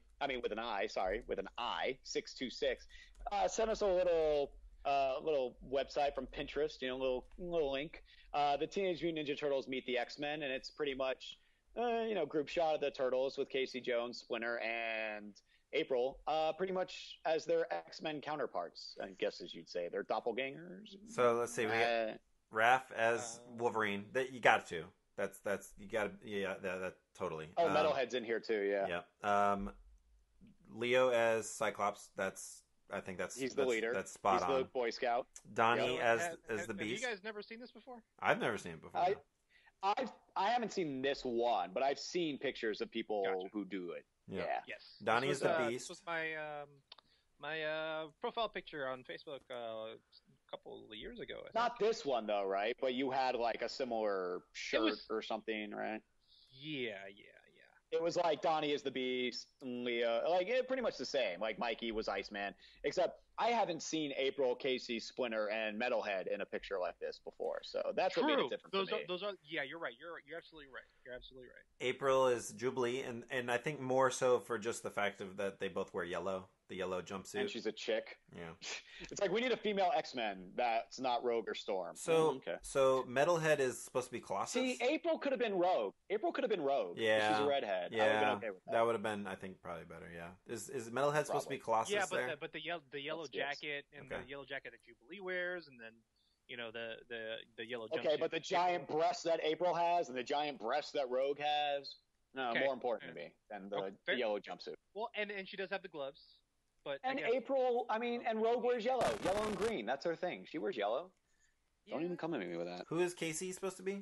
626. Sent us a little website from Pinterest, little link. The Teenage Mutant Ninja Turtles meet the X-Men, and it's pretty much, group shot of the Turtles with Casey Jones, Splinter, and April, pretty much as their X-Men counterparts, I guess, as you'd say. They're doppelgangers. So let's see, we got Raph as Wolverine. You got to. That's you got to. Yeah, that totally. Oh, Metalhead's in here too. Yeah. Yeah. Leo as Cyclops. I think he's the leader. That's spot on. He's the Boy Scout. Donnie as the Beast. Have you guys never seen this before? I've never seen it before. I haven't seen this one, but I've seen pictures of people who do it. Yeah. Yes. Donnie is the Beast. This was my profile picture on Facebook a couple of years ago. Not this one though, right? But you had like a similar shirt or something, right? Yeah. It was like Donnie is the Beast, and Leo, pretty much the same. Like Mikey was Iceman, except I haven't seen April, Casey, Splinter, and Metalhead in a picture like this before. So that's what made it different for me. Those are you're right. You're absolutely right. You're absolutely right. April is Jubilee, and I think more so for just the fact of that they both wear yellow. the yellow jumpsuit. And she's a chick. Yeah. It's like we need a female X-Men that's not Rogue or Storm. So so Metalhead is supposed to be Colossus. See, April could have been Rogue. Yeah, she's a redhead. Yeah, I would have been okay with that would have been, I think, probably better. Yeah, is Metalhead supposed to be Colossus? Yeah, but there? the yellow jacket and the yellow jacket that Jubilee wears, and then the yellow jumpsuit. Okay, but the giant breasts that April has and the giant breasts that Rogue has, more important to me than the yellow jumpsuit. Well, and she does have the gloves, but April, and Rogue wears yellow and green. That's her thing. She wears yellow. Yeah. Don't even come at me with that. Who is Casey supposed to be?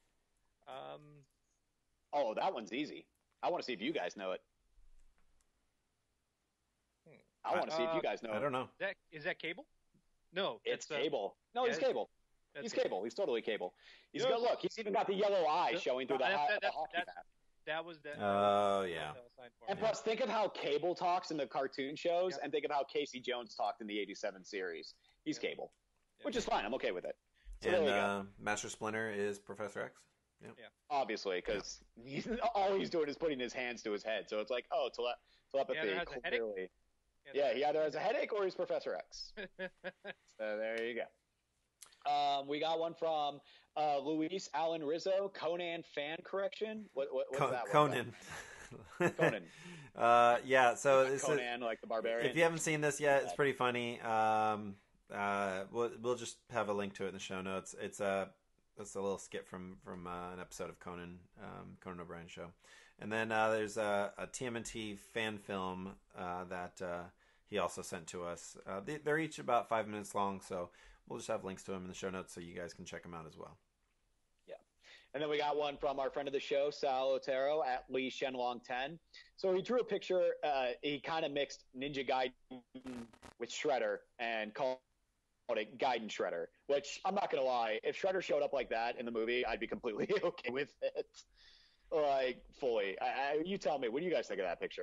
Oh, that one's easy. I want to see if you guys know it. I want to see if you guys know it. I don't know. Is that Cable? No, it's Cable. No, he's Cable. He's Cable. He's totally Cable. He's got look. He's even got the yellow eye showing through the hockey hat. That was the. Oh yeah. And plus, think of how Cable talks in the cartoon shows, and think of how Casey Jones talked in the '87 series. He's Cable, which is fine. I'm okay with it. So and Master Splinter is Professor X. Yeah. Obviously, because all he's doing is putting his hands to his head. So it's like, telepathy. Clearly. Yeah, he either has a headache or he's Professor X. So there you go. We got one from Luis Alan Rizzo, Conan fan correction. What's that one? Conan. Yeah, so this Conan, like the barbarian. If you haven't seen this yet, it's pretty funny. We'll just have a link to it in the show notes. It's a little skit from an episode of Conan O'Brien show. And then there's a TMNT fan film that he also sent to us. They're each about 5 minutes long, so we'll just have links to them in the show notes so you guys can check them out as well. Yeah. And then we got one from our friend of the show, Sal Otero, at Lee Shenlong 10. So he drew a picture. He kind of mixed Ninja Gaiden with Shredder and called it Gaiden Shredder, which I'm not going to lie. If Shredder showed up like that in the movie, I'd be completely okay with it. Like, fully. You tell me, what do you guys think of that picture?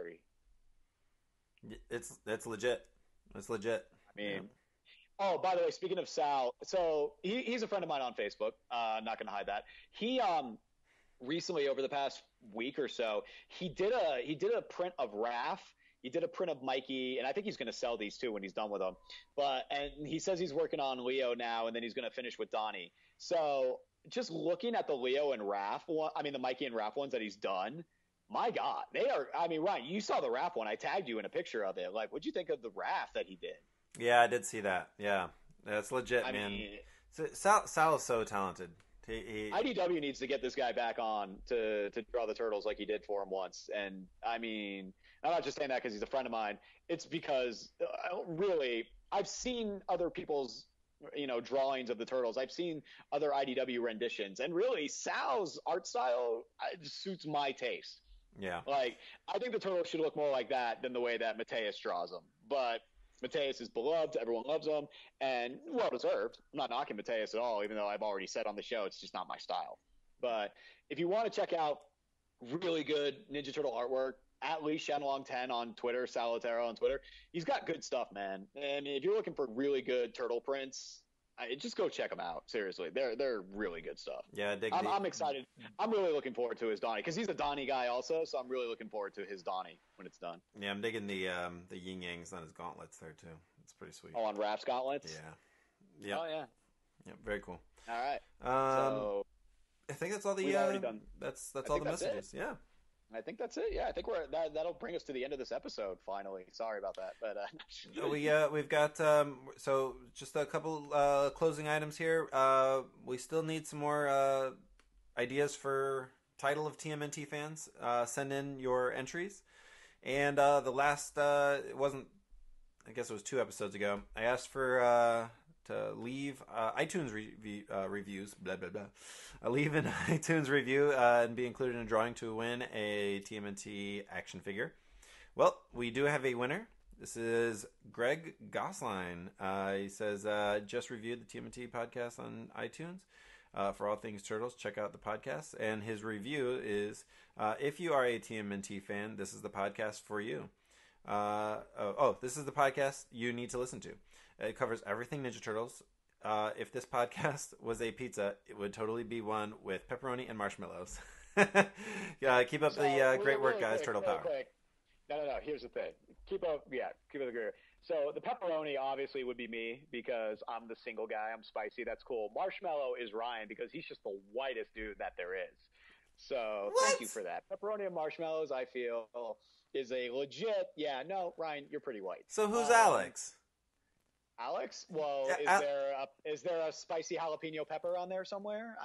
It's legit. It's legit. I mean, oh, by the way, speaking of Sal, so he's a friend of mine on Facebook. Not going to hide that. He recently, over the past week or so, he did a print of Raph. He did a print of Mikey, and I think he's going to sell these too when he's done with them. And he says he's working on Leo now, and then he's going to finish with Donnie. So just looking at the Leo and Raph, the Mikey and Raph ones that he's done, my God, they are. I mean, Ryan, you saw the Raph one. I tagged you in a picture of it. Like, what'd you think of the Raph that he did? Yeah, I did see that. Yeah, that's legit, man. Sal is so talented. IDW needs to get this guy back on to draw the turtles like he did for him once. And I mean, I'm not just saying that because he's a friend of mine. It's because really, I've seen other people's drawings of the turtles. I've seen other IDW renditions, and really, Sal's art style suits my taste. Yeah, like I think the turtles should look more like that than the way that Mateus draws them. But Mateus is beloved. Everyone loves him, and well deserved. I'm not knocking Mateus at all, even though I've already said on the show it's just not my style. But if you want to check out really good Ninja Turtle artwork, at Lee Shenlong 10 on Twitter, Sal Otero on Twitter, he's got good stuff, man. And if you're looking for really good turtle prints, just go check them out. Seriously, they're really good stuff. Yeah, I'm excited. I'm really looking forward to his Donnie because he's a Donnie guy also. So I'm really looking forward to his Donnie when it's done. Yeah, I'm digging the yin yangs on his gauntlets there too. It's pretty sweet. Oh, on Raph's gauntlets. Yeah. Yeah. Oh yeah. Yeah, very cool. All right. So I think that's all the. We've already done. That's all the messages. Yeah. I think that's it. Yeah, I think that'll bring us to the end of this episode. Finally, sorry about that, but we've got so just a couple closing items here. We still need some more ideas for title of TMNT fans. Send in your entries, and the last it wasn't. I guess it was 2 episodes ago. I asked for to leave iTunes reviews, blah blah blah. Leave an iTunes review and be included in a drawing to win a TMNT action figure. Well, we do have a winner. This is Greg Gosline. He says, just reviewed the TMNT podcast on iTunes. For all things turtles, check out the podcast. And his review is, if you are a TMNT fan, this is the podcast for you. This is the podcast you need to listen to. It covers everything Ninja Turtles. If this podcast was a pizza, it would totally be one with pepperoni and marshmallows. Keep up the great work, guys. Turtle Power. No. Here's the thing. Keep it agree. So the pepperoni obviously would be me because I'm the single guy. I'm spicy. That's cool. Marshmallow is Ryan because he's just the whitest dude that there is. So thank you for that. Pepperoni and marshmallows, I feel, is a legit. Yeah, no, Ryan, you're pretty white. So who's Alex? Alex? Well, Yeah, is there a spicy jalapeno pepper on there somewhere?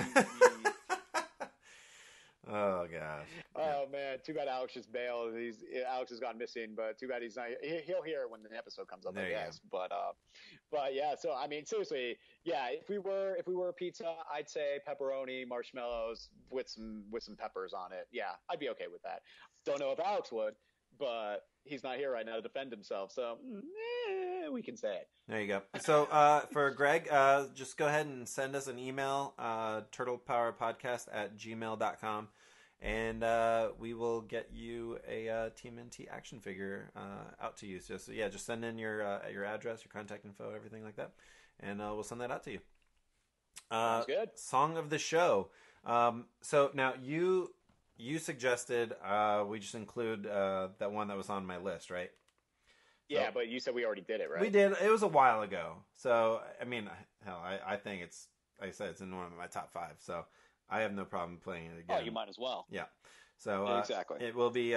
Oh gosh. Oh man, too bad Alex just bailed. Alex has gone missing, but too bad he's not. He'll hear it when the episode comes up, I guess. But yeah. So I mean, seriously, yeah. If we were a pizza, I'd say pepperoni, marshmallows with some peppers on it. Yeah, I'd be okay with that. Don't know if Alex would, but he's not here right now to defend himself, so we can say it. There you go. So for Greg, just go ahead and send us an email, turtlepowerpodcast@gmail.com, and we will get you a TMNT action figure out to you. So yeah, just send in your address, your contact info, everything like that, and we'll send that out to you. Sounds good. Song of the show. So now you suggested we just include that one that was on my list, right? Yeah, but you said we already did it, right? We did. It was a while ago. So, I mean, hell, I think it's, like I said, it's in one of my top 5. So, I have no problem playing it again. Oh, you might as well. Yeah. So, exactly. It will be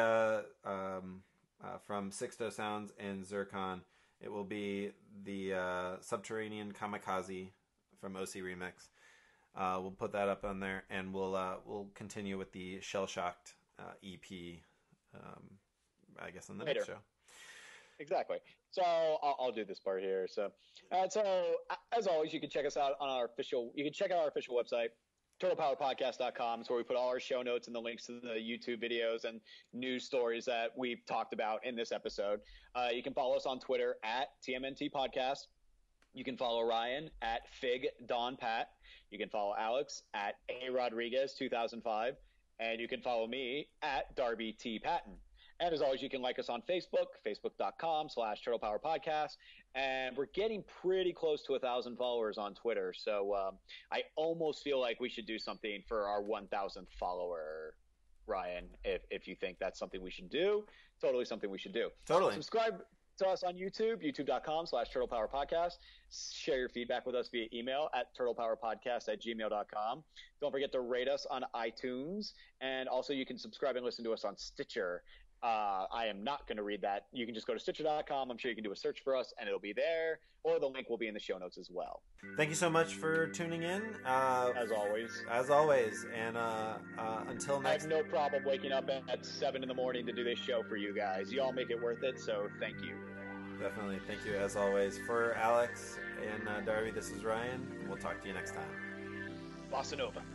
from Sixto Sounds and Zircon. It will be the Subterranean Kamikaze from OC Remix. We'll put that up on there, and we'll continue with the Shell Shocked EP, I guess, on the next show. Exactly. So I'll do this part here. So as always, you can check us out on our official. You can check out our official website, turtlepowerpodcast.com. It's where we put all our show notes and the links to the YouTube videos and news stories that we've talked about in this episode. You can follow us on Twitter at TMNT Podcast. You can follow Ryan at FigDonPat. You can follow Alex at A Rodriguez 2005, and you can follow me at Darby T Patton. And as always, you can like us on Facebook, facebook.com/TurtlePowerPodcast. And we're getting pretty close to 1,000 followers on Twitter. So I almost feel like we should do something for our 1,000th follower, Ryan, if you think that's something we should do. Totally something we should do. Totally. Subscribe to us on YouTube, youtube.com/TurtlePowerPodcast. Share your feedback with us via email at turtlepowerpodcast@gmail.com. Don't forget to rate us on iTunes. And also you can subscribe and listen to us on Stitcher. I am not going to read that. You can just go to Stitcher.com. I'm sure you can do a search for us, and it'll be there, or the link will be in the show notes as well. Thank you so much for tuning in. As always. And until next... I have no problem waking up at 7 in the morning to do this show for you guys. You all make it worth it, so thank you. Definitely. Thank you, as always. For Alex and Darby, this is Ryan. We'll talk to you next time. Bossa Nova.